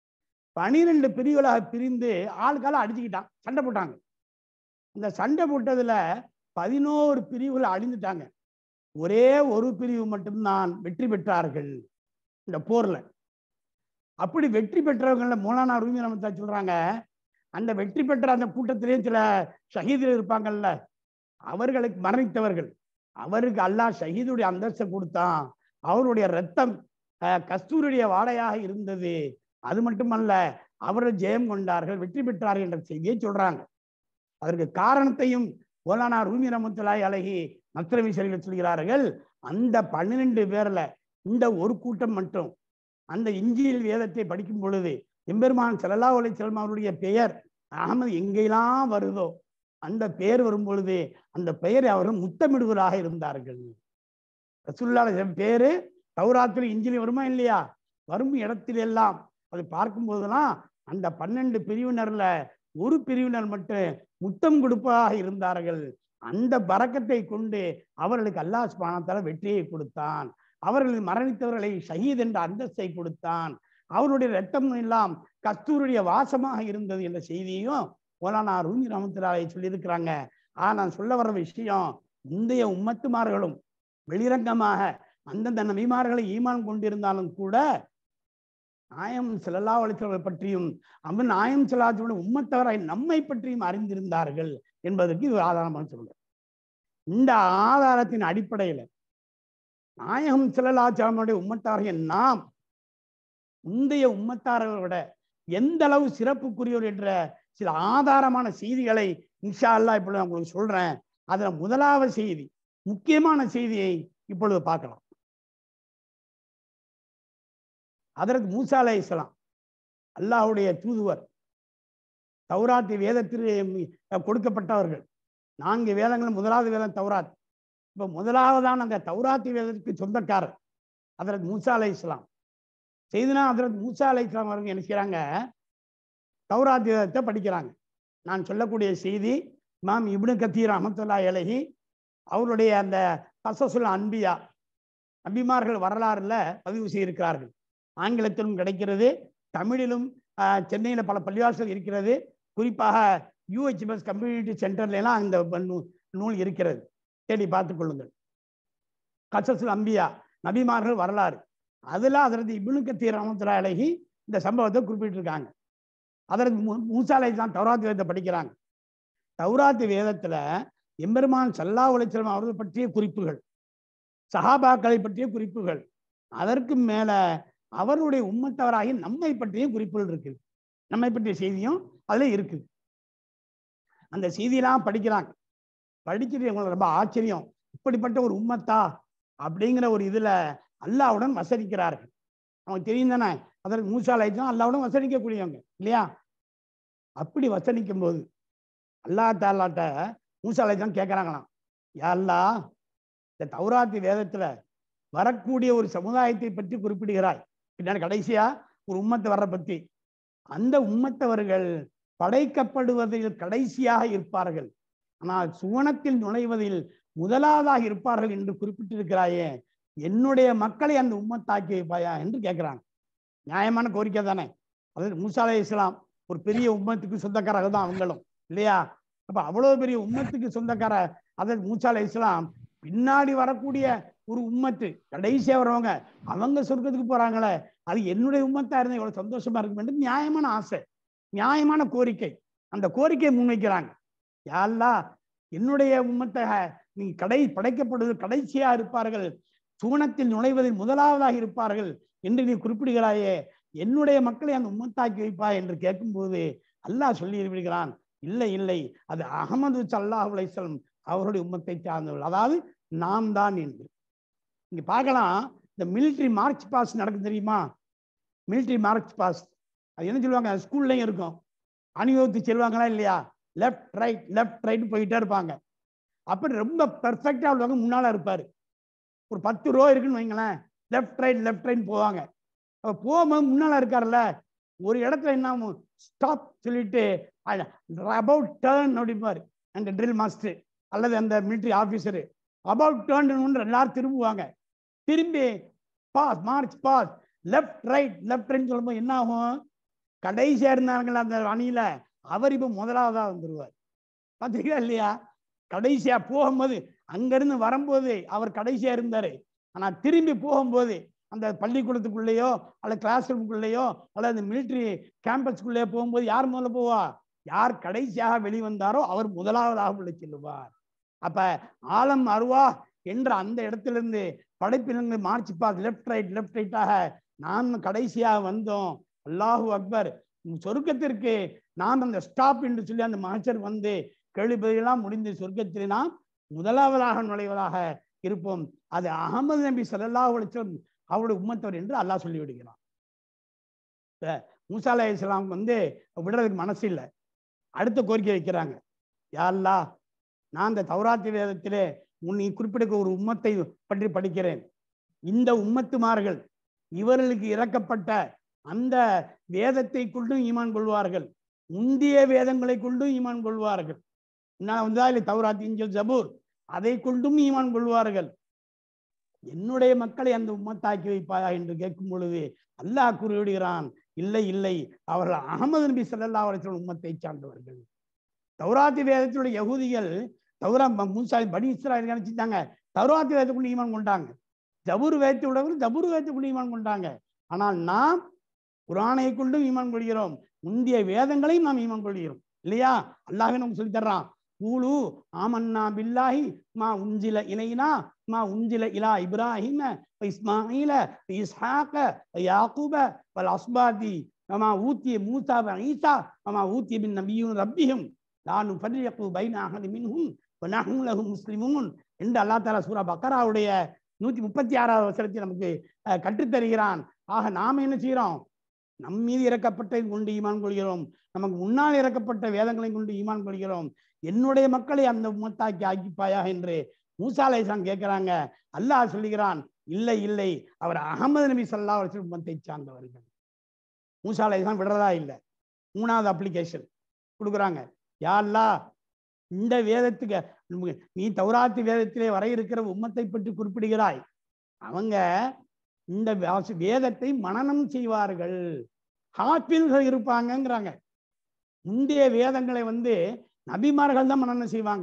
12 பிரிவுகளாக பிரிந்து ஆளுக்கால அடிச்சுக்கிட்டான், சண்டை போட்டாங்க. இந்த சண்டை போட்டதுல 11 பிரிவுகள் அழிந்துட்டாங்க. ஒரே ஒரு பிரிவு மட்டும்தான் வெற்றி பெற்றார்கள் இந்த போர்ல. அப்படி வெற்றி பெற்றவங்கள மௌலானா ரூமி ரஹ்மத்துல்லாஹி சொல்றாங்க, அந்த வெற்றி பெற்ற அந்த கூட்டத்திலேயே சில ஷஹீதுகள் இருப்பாங்கல்ல, அவர்களுக்கு மரணித்தவர்கள், அவருக்கு அல்லாஹ் ஷஹீதுடைய அந்தஸ்தை கொடுத்தான். அவருடைய ரத்தம் கஸ்தூரியுடைய வாடையாக இருந்தது. அது மட்டுமல்ல, அவர்கள் ஜெயம் கொண்டார்கள், வெற்றி பெற்றார்கள் என்ற செய்தியை சொல்றாங்க. அதற்கு காரணத்தையும் மௌலானா ரூமி ரஹ்மத்துல்லாஹி அலைஹி மஸ்லமி ஷரீஃபில் சொல்கிறார்கள். அந்த 12 பேர்ல இந்த ஒரு கூட்டம் மட்டும் அந்த இஞ்சில் வேதத்தை படிக்கும் பொழுது எம்பெருமான் ஸல்லல்லாஹு அலைஹி வஸல்லம் அவருடைய பெயர் அகமது எங்கெல்லாம் வருதோ அந்த பெயர் வரும் பொழுது அந்த பெயரை அவர்கள் முத்தமிடுவதாக இருந்தார்கள். ரசூலுல்லாஹ் பேரு தௌராத்தில் இஞ்சில் வருமா இல்லையா? வரும் இடத்தில் எல்லாம் அதை பார்க்கும் போதெல்லாம் அந்த 12 பிரிவினர்ல ஒரு பிரிவினர் மட்டும் முத்தம் கொடுப்பதாக இருந்தார்கள். அந்த பரக்கத்தை கொண்டு அவர்களுக்கு அல்லாஹ் சுப்ஹானஹு வ தஆலா வெற்றியை கொடுத்தான். அவர்கள் மரணித்தவர்களை ஷஹீத் என்ற அந்தஸ்தை கொடுத்தான். அவருடைய ரத்தம் எல்லாம் கஸ்தூருடைய வாசமாக இருந்தது என்ற செய்தியையும் மௌலானா ரூமி ரஹ்மத்துல்லாஹி அலைஹி சொல்லியிருக்கிறாங்க. நான் சொல்ல வர விஷயம், முந்தைய உம்மத்துமார்களும் வெளிரங்கமாக அந்தந்த நபிமார்களை ஈமான் கொண்டிருந்தாலும் கூட நாயம் ஸல்லல்லாஹு அலைஹி வஸல்லம் பற்றியும் அவன் நாயம் ஸல்லல்லாஹு அலைஹி வஸல்லம் உம்மத்தவராய் நம்மை பற்றியும் அறிந்திருந்தார்கள் என்பதற்கு இது ஆதாரமாக சொல்றேன். இந்த ஆதாரத்தின் அடிப்படையில் நாயகம் ஸல்லல்லாஹு அலைஹி வஸல்லம் உம்மத்தாராகிய நாம் முந்தைய உம்மத்தாரோட எந்த அளவு சிறப்புக்குரியவர் என்ற சில ஆதாரமான செய்திகளை இன்ஷா அல்லாஹ் இப்பொழுது நான் உங்களுக்கு சொல்றேன். அதுல முதலாவது செய்தி, முக்கியமான செய்தியை இப்பொழுது பார்க்கலாம். ஹஜ்ரத் மூசா அலைஹிஸ்ஸலாம் அல்லாஹ்வுடைய தூதுவர், தௌராத் வேதத்திற்கு கொடுக்கப்பட்டவர்கள். 4 வேதங்கள், முதலாவது வேதம் தௌராத். இப்போ முதலாவதான அந்த தௌராத் வேதத்திற்கு சொந்தக்காரர் ஹஜ்ரத் மூசா அலைஹிஸ்ஸலாம். செய்தினா ஹஜ்ரத் மூசா அலைஹிஸ்ஸலாம் அவர்கள் என்ன செய்யறாங்க, தௌராத் வேதத்தை படிக்கிறாங்க. நான் சொல்லக்கூடிய செய்தி இமாம் இப்னு கத்தீர் ரஹ்மத்துல்லாஹி அலைஹி அவருடைய அந்த கஸஸுல் அன்பியா, நபிமார்கள் வரலாறுல பதிவு செய்திருக்கிறார்கள். ஆங்கிலத்திலும் கிடைக்கிறது, தமிழிலும் சென்னையில் பல பள்ளிவாசல் இருக்கிறது. குறிப்பாக UHBS கம்யூனிட்டி சென்டர்ல எல்லாம் இந்த நூல் இருக்கிறது, தேடி பார்த்துக் கொள்ளுங்கள். கஸஸுல் அன்பியா, நபிமார்கள் வரலாறு. அதுல ஹஜ்ரத் இப்னு கத்தீர் ரஹ்மத்துல்லாஹி அலைஹி இந்த சம்பவத்தை குறிப்பிட்டிருக்காங்க. ஹஜ்ரத் மூசா அலைஹிஸ்ஸலாம் தௌராத் வேதத்தை படிக்கிறாங்க. தௌராத் வேதத்துல எம்பெருமான் ஸல்லல்லாஹு அலைஹி வஸல்லம் அவர்கள் பற்றிய குறிப்புகள், சஹாபாக்களை பற்றிய குறிப்புகள், அதற்கு மேல அவருடைய உம்மத்தவராகி நம்மை பற்றிய குறிப்புகள் இருக்குது. நம்மை பற்றிய செய்தியும் அதுல இருக்குது. அந்த செய்தியெல்லாம் படிக்கிறாங்க. படிச்சுட்டு எங்களுக்கு ரொம்ப ஆச்சரியம், இப்படிப்பட்ட ஒரு உம்மத்தா அப்படிங்கிற ஒரு இதுல அல்லாஹ்வுடன் வசனிக்கிறார்கள். அவங்க தெரியும் தானே, அதற்கு மூசா அலைஹிஸ்ஸலாம் அல்லாஹ்வுடன் வசனிக்கக்கூடியவங்க இல்லையா? அப்படி வசனிக்கும் போது அல்லாஹ் தஆலாட்ட மூசா அலைஹிஸ்ஸலாம் கேட்கறாங்களாம், யா அல்லாஹ், இந்த தௌராத் வேதத்துல வரக்கூடிய ஒரு சமுதாயத்தை பற்றி குறிப்பிடுகிறாய், பின்னாடி கடைசியா ஒரு உம்மத்தை வர்ற பத்தி, அந்த உம்மத்தவர்கள் படைக்கப்படுவதில் கடைசியாக இருப்பார்கள், ஆனால் சுவனத்தில் நுழைவதில் முதலாவதாக இருப்பார்கள் என்று குறிப்பிட்டிருக்கிறாயே, என்னுடைய மக்களை அந்த உம்மத்தாக்கி வைப்பாயா என்று கேட்கிறாங்க. நியாயமான கோரிக்கை தானே. அதாவது மூசா அலைஹிஸ்ஸலாம் ஒரு பெரிய உம்மத்துக்கு சொந்தக்காரர்கள் தான் அவங்களும் இல்லையா? அப்ப அவ்வளவு பெரிய உம்மத்துக்கு சொந்தக்கார அதாவது மூசா அலைஹிஸ்ஸலாம் பின்னாடி வரக்கூடிய ஒரு உம்மத்து, கடைசியா வரவங்க, அவங்க சொர்க்கத்துக்கு போறாங்களே, அது என்னுடைய உம்மத்தா இருந்தா எவ்வளவு சந்தோஷமா இருக்கும் என்று நியாயமான ஆசை, நியாயமான கோரிக்கை. அந்த கோரிக்கையை முன்வைக்கிறாங்க. யா அல்லாஹ், என்னுடைய உம்மத்தை நீ படைக்கப்படுவது கடைசியா இருப்பார்கள், சுவனத்தில் நுழைவதில் முதலாவதாக இருப்பார்கள் என்று நீ குறிப்பிடுகிறாயே, என்னுடைய மக்களை அந்த உம்மத்தாக்கி வைப்பா என்று கேட்கும்போது அல்லாஹ் சொல்லி இருக்கிறான், இல்லை இல்லை, அது அஹமது ஸல்லல்லாஹு அலைஹி வஸல்லம் அவருடைய உம்மத்தை சார்ந்தவர்கள், அதாவது நாம் தான் என்று. இங்க பார்க்கலாம், இந்த மிலிட்ரி மார்ச் பாஸ் நடக்கும் தெரியுமா? மிலிட்ரி மார்ச் பாஸ் அது என்ன சொல்லுவாங்க, ஸ்கூல்லையும் இருக்கும். அணிவகுத்து செல்வாங்களா இல்லையா? லெஃப்ட் ரைட் போயிட்டே இருப்பாங்க. அப்படி ரொம்ப பெர்ஃபெக்டா உள்ளவங்க முன்னால இருப்பாரு. ஒரு 10 ரோ இருக்குன்னு வைங்களேன், லெஃப்ட் ரைட் போவாங்க. அப்ப போகும்போது முன்னால இருக்காருல்ல, ஒரு இடத்துல என்ன ஸ்டாப் சொல்லிட்டு அபவுட் டர்ன் அப்படிப்பாரு அந்த ட்ரில் மாஸ்டர் அல்லது அந்த மிலிட்ரி ஆபீசரு. அபவுட் டர்ன் எல்லாரும் திரும்புவாங்க. திரும்பி pass march pass left right சொல்லும்போது என்ன ஆகும்? கடைசியா இருந்தாங்களா அந்த அணியில, அவர் இப்ப முதலாவதா வந்துருவார். பாத்தீங்களா இல்லையா? கடைசியா போகும்போது, அங்கிருந்து வரும்போது அவர் கடைசியா இருந்தாரு. ஆனா திரும்பி போகும்போது அந்த பள்ளிக்கூடத்துக்குள்ளேயோ அல்லது கிளாஸ் ரூமுக்குள்ளேயோ அல்லது மிலிட்ரி கேம்பஸ்க்குள்ளேயோ போகும்போது யார் முதல்ல போவா? யார் கடைசியாக வெளிவந்தாரோ அவர் முதலாவதாக உள்ள செல்லுவார். அப்ப ஆலம் அருவா என்ற அந்த இடத்திலிருந்து படைப்பிலிருந்து மார்ச் பாஸ் லெஃப்ட் ரைட்டாக நாம் கடைசியாக வந்தோம். அல்லாஹு அக்பர். சொர்க்கத்திற்கு நாம் அந்த ஸ்டாப் என்று சொல்லி அந்த மகச்சர் வந்து கேள்விப்பதையெல்லாம் முடிந்து சொர்க்கத்தில் நாம் முதலாவதாக நுழைவதாக இருப்போம். அது அகமது நபி ஸல்லல்லாஹு அலைஹி வஸல்லம் அவருடைய உம்மத்தவர் என்று அல்லாஹ் சொல்லி விடுகிறான். மூசா அலைஹிஸ்ஸலாம் வந்து விடுறதுக்கு மனசு இல்லை. அடுத்த கோரிக்கை வைக்கிறாங்க, யா அல்லாஹ், நான் இந்த தௌராத் வேதத்திலே நீ குறிப்பிட்ட ஒரு உம்மத்தை பற்றி படிக்கிறேன். இந்த உம்மத்துமார்கள் இவர்களுக்கு இறக்கப்பட்ட அந்த வேதத்தை கொண்டும் ஈமான் கொள்வார்கள், முந்திய வேதங்களை கொண்டும் ஈமான் கொள்வார்கள். தௌராத், இன்ஜில், ஜபூர் அதை கொண்டும் ஈமான் கொள்வார்கள். என்னுடைய மக்களை அந்த உம்மத்தாக்கி வைப்பாயா என்று கேட்கும் பொழுது அல்லாஹ் கூறிவிடுகிறான், இல்லை, அவர்கள் அஹமது நபி ஸல்லல்லாஹு அலைஹி வஸல்லம் உம்மத்தை சார்ந்தவர்கள். தௌராத்தி வேதத்தினுடைய யகூதிகள் மூசா பனி இஸ்ராயீல் நினைச்சிட்டாங்க தௌராத்தி வேதத்துக்குள்ள ஈமான் கொண்டாங்க. ஜபூர் வேதத்தை உள்ளவர்கள் ஜபூர் வேதத்துக்குள்ள ஈமான் கொண்டாங்க. ஆனால் நாம் குர்ஆனை கொண்டும் ஈமான் கொள்கிறோம், முந்திய வேதங்களையும் நாம் ஈமான் கொள்கிறோம் இல்லையா? அல்லாஹ்வே நமக்கு சொல்லி தர்றான், கூலு ஆமன்னா பில்லாஹி மா உன்சில இலைனா மா உன்சில இலா இப்ராஹிம இஸ்மாஈல இஸ்ஹாக யாக்கூப வல் அஸ்பாதி வமா ஊத்திய மூசா வ ஈசா வமா ஊத்திய பின் நபிய்யுன் ரப்பிஹும் லா நுஃபர்ரிகு பைன அஹதி மின்ஹும் வ நஹ்னு லஹு முஸ்லிமூன் என்று அல்லாஹ் தஆலா சூரா பக்கராவுடைய 136வது வசனத்தை நமக்கு கற்றுத்தருகிறான். ஆக நாம் என்ன செய்கிறோம்? நம் மீது இறக்கப்பட்டதை கொண்டு ஈமான் கொள்கிறோம், நமக்கு முன்னால் இறக்கப்பட்ட வேதங்களை கொண்டு ஈமான் கொள்கிறோம். என்னுடைய மக்களை அந்த உம்மத்தாக்கி ஆக்கிப்பாயா என்று மூசா அலைஹிஸ்ஸலாம் கேட்கிறாங்க. அல்லாஹ் சொல்லுகிறான், இல்லை, அவர் அஹமது நபி ஸல்லல்லாஹு அலைஹி வஸல்லம் உம்மத்தை சார்ந்தவர்கள். மூசா அலைஹிஸ்ஸலாம் விடுறதா இல்லை. 3வது அப்ளிகேஷன் கொடுக்குறாங்க, யா அல்லாஹ், இந்த வேதத்துக்கு நீ தௌராத்தி வேதத்திலே வர இருக்கிற உம்மத்தை பற்றி குறிப்பிடுகிறாய், அவங்க இந்த வேதத்தை மனனம் செய்வார்கள், ஹாஃபில்கள் இருப்பாங்கங்கிறாங்க. முந்தைய வேதங்களை வந்து நபிமார்கள் தான் மனனம் செய்வாங்க,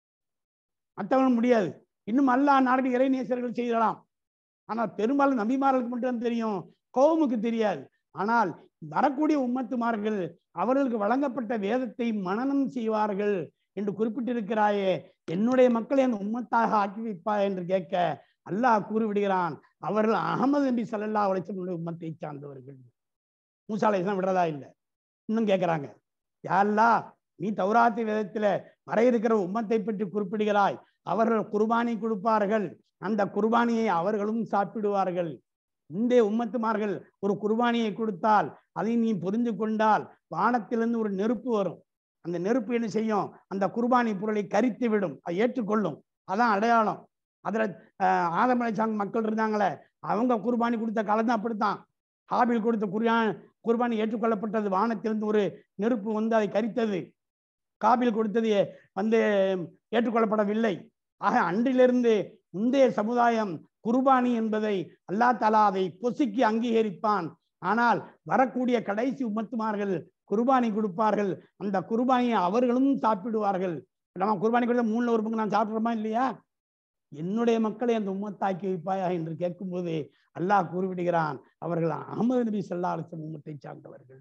மற்றவங்க முடியாது. இன்னும் அல்லாஹ் நாடு இறைநேசர்கள் செய்யலாம், ஆனால் பெரும்பாலும் நபிமார்களுக்கு மட்டும் தெரியும், கௌமுக்கு தெரியாது. ஆனால் வரக்கூடிய உம்மத்துமார்கள் அவர்களுக்கு வழங்கப்பட்ட வேதத்தை மனனம் செய்வார்கள் என்று குறிப்பிட்டிருக்கிறாயே, என்னுடைய மக்களை அந்த உம்மத்தாக ஆக்கி வைப்பா என்று கேட்க அல்லாஹ் கூறிவிடுகிறான், அவர்கள் அஹமது நபி ஸல்லல்லாஹு அலைஹி வஸல்லம் உம்மத்தை சார்ந்தவர்கள். மூசா அலைஹிஸ்ஸலாம் விடுறதா இல்லை. இன்னும் கேட்கிறாங்க, யா அல்லாஹ், நீ தௌராத்தி வேதத்துல வர இருக்கிற உம்மத்தை பற்றி குறிப்பிடுகிறாய், அவர்கள் குர்பானி கொடுப்பார்கள், அந்த குர்பானியை அவர்களும் சாப்பிடுவார்கள். இந்த உம்மத்துமார்கள் ஒரு குர்பானியை கொடுத்தால் அதை நீ புரிந்து கொண்டால் வானத்திலிருந்து ஒரு நெருப்பு வரும், அந்த நெருப்பு என்ன செய்யும்? அந்த குர்பானி பொருளை கரித்து விடும், அதை ஏற்றுக்கொள்ளும். அதான் அடையாளம். அதில் ஆதம் அலைஹிஸ்ஸலாம் மக்கள் இருந்தாங்களே, அவங்க குர்பானி கொடுத்த காலம் தான் அப்படித்தான். ஹாபில் கொடுத்த குர்பானி ஏற்றுக்கொள்ளப்பட்டது, வானத்திலிருந்து ஒரு நெருப்பு வந்து அதை கரித்தது. காபில் கொடுத்தது வந்து ஏற்றுக்கொள்ளப்படவில்லை. ஆக அன்றிலிருந்து முந்தைய சமுதாயம் குர்பானி என்பதை அல்லாஹ் தஆலா அதை பொசுக்கி அங்கீகரிப்பான். ஆனால் வரக்கூடிய கடைசி உம்மத்துமார்கள் குர்பானி கொடுப்பார்கள், அந்த குர்பானியை அவர்களும் சாப்பிடுவார்கள். நம்ம குர்பானி கொடுத்த 3 ஒரு பங்கு நான் சாப்பிட்றோமா இல்லையா? என்னுடைய மக்களை அந்த உம்மத்தாக்கி வைப்பாயா என்று கேட்கும்போது அல்லாஹ் கூறிவிடுகிறான், அவர்கள் அஹமது நபி ஸல்லல்லாஹு அலைஹி வஸல்லம் உம்மத்தை சார்ந்தவர்கள்.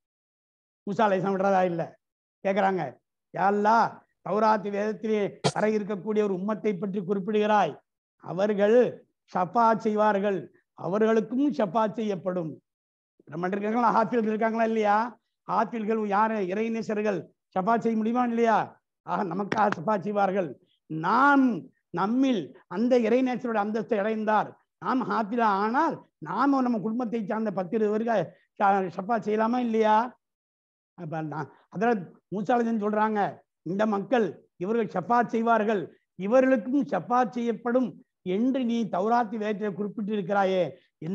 மூசா அலைஹிஸ்ஸலாம் விடுறதா இல்லை. கேட்கிறாங்க, யா அல்லாஹ், தௌராத் வேதத்திலே வர இருக்கக்கூடிய ஒரு உம்மத்தை பற்றி குறிப்பிடுகிறாய், அவர்கள் ஷஃபாத் செய்வார்கள், அவர்களுக்கும் ஷஃபாத் செய்யப்படும். நம்ம இருக்காங்களா? ஹாஃபில்கள் இருக்காங்களா இல்லையா? ஹாஃபில்கள் யாரு? இறைநேசர்கள் ஷஃபாத் செய்ய முடியுமா இல்லையா? ஆக நமக்காக ஷஃபாத் செய்வார்கள். நாம் நம்மில் அந்த இறைநேசரோட அந்தஸ்தை அடைந்தார், நாம் ஹாஃபிலா ஆனால் நாம நம்ம குடும்பத்தை சார்ந்த 10-20 பேருக்கு ஷஃபா செய்யலாமா இல்லையா? அப்ப ஹதரத் மூசா அலைஹிஸ்ஸலாம் சொல்றாங்க, இந்த மக்கள் இவர்கள் ஷஃபாத் செய்வார்கள், இவர்களுக்கும் ஷஃபாத் செய்யப்படும் என்று நீ தௌராத்தி வேதத்தில் குறிப்பிட்டிருக்கிறாயே,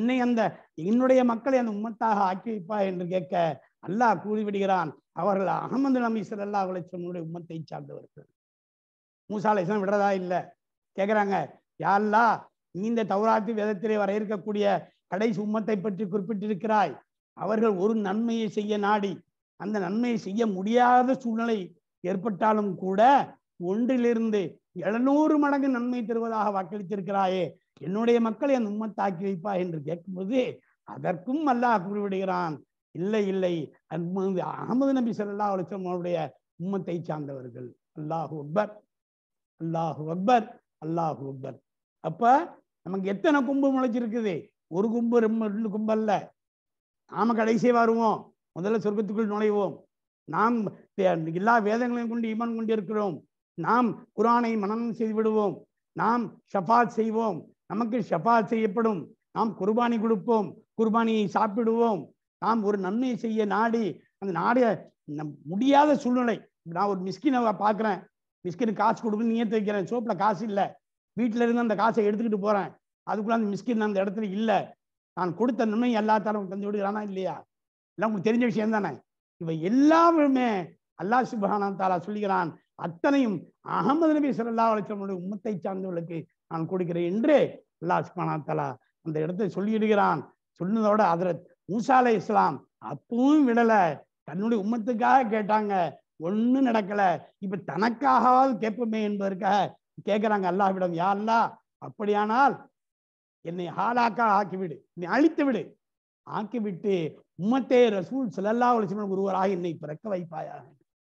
என்னுடைய மக்களை அந்த உம்மத்தாக ஆக்கி வைப்பா என்று கேட்க அல்லாஹ் கூறிவிடுகிறான், அவர்கள் அஹமது நபி ஸல்லல்லாஹு அலைஹி வஸல்லம் உம்மத்தை சார்ந்தவர்கள். மூசா அலைஹிஸ்ஸலாம் விடுறதா இல்லை, கேட்குறாங்க, யா அல்லாஹ் நீ இந்த தௌராத்தி வேதத்திலே வர இருக்கக்கூடிய கடைசி உம்மத்தை பற்றி குறிப்பிட்டிருக்கிறாய், அவர்கள் ஒரு நன்மையை செய்ய நாடி அந்த நன்மையை செய்ய முடியாத சூழ்நிலை ஏற்பட்டாலும் கூட 1லிருந்து 700 மடங்கு நன்மை தருவதாக வாக்களித்திருக்கிறாயே, என்னுடைய மக்களை அந்த உம்மத்தாக்கி வைப்பா என்று கேட்கும்போது அதற்கும் அல்லாஹ் கூறிவிடுகிறான், இல்லை இல்லை, அஹமது நபி ஸல்லல்லாஹு அலைஹி வஸல்லம் அவருடைய உம்மத்தை சார்ந்தவர்கள். அல்லாஹு அக்பர், அல்லாஹு அக்பர், அல்லாஹு அக்பர். அப்ப நமக்கு எத்தனை கொம்பு முளைச்சிருக்குது? ஒரு கொம்பு, 2 கொம்பு அல்ல. நாம கடைசியே வருவோம், முதல்ல சொர்க்கத்துக்குள் நுழைவோம். நாம் எல்லா வேதங்களையும் கொண்டு ஈமான் கொண்டு இருக்கிறோம். நாம் குர்ஆனை மனனம் செய்து விடுவோம், நாம் ஷஃபாத் செய்வோம், நமக்கு ஷஃபாத் செய்யப்படும், நாம் குர்பானி கொடுப்போம், குர்பானியை சாப்பிடுவோம், நாம் ஒரு நன்மையை செய்ய நாடி அந்த நாடிய முடியாத சூழ்நிலை. நான் ஒரு மிஸ்கினை பார்க்குறேன், மிஸ்கினுக்கு காசு கொடுக்கணும் நியத்து வைக்கிறேன், சோப்பில் காசு இல்லை, வீட்டில இருந்து அந்த காசை எடுத்துக்கிட்டு போறேன், அதுக்குள்ள அந்த மிஸ்கின் அந்த இடத்துல இல்லை, நான் கொடுத்த நன்மை எல்லாத்தாலும் தந்து விடுகிறானா இல்லையா? எல்லாம் உங்களுக்கு தெரிஞ்ச விஷயம் தானே. இவை எல்லாமே அல்லாஹ் சுப்ஹானஹு வ தஆலா சொல்லுகிறான், அத்தனையும் அஹமது நபி ஸல்லல்லாஹு அலைஹி வஸல்லம் உம்மத்தை சார்ந்தவர்களுக்கு நான் கொடுக்கிறேன் என்று அல்லாஹ் சுப்ஹானஹு வ தஆலா அந்த இடத்தை சொல்லிடுகிறான். சொன்னதோட ஹஜ்ரத் மூசா அலைஹிஸ்ஸலாம் அப்பவும் விடல, தன்னுடைய உம்மத்துக்காக கேட்டாங்க, ஒன்றும் நடக்கல. இப்ப தனக்காகவாது கேட்போமே என்பதற்காக கேட்கிறாங்க அல்லாஹ்விடம், யா அல்லாஹ் அப்படியானால் என்னை ஹாலாக்கா ஆக்கிவிடு, என்னை அழித்து விடு, ஆக்கிவிட்டு உம்மத்தே ரசூல் ஸல்லல்லாஹு அலைஹி வஸல்லம் ஒருவராக என்னை பிறக்க வைப்பாயாக.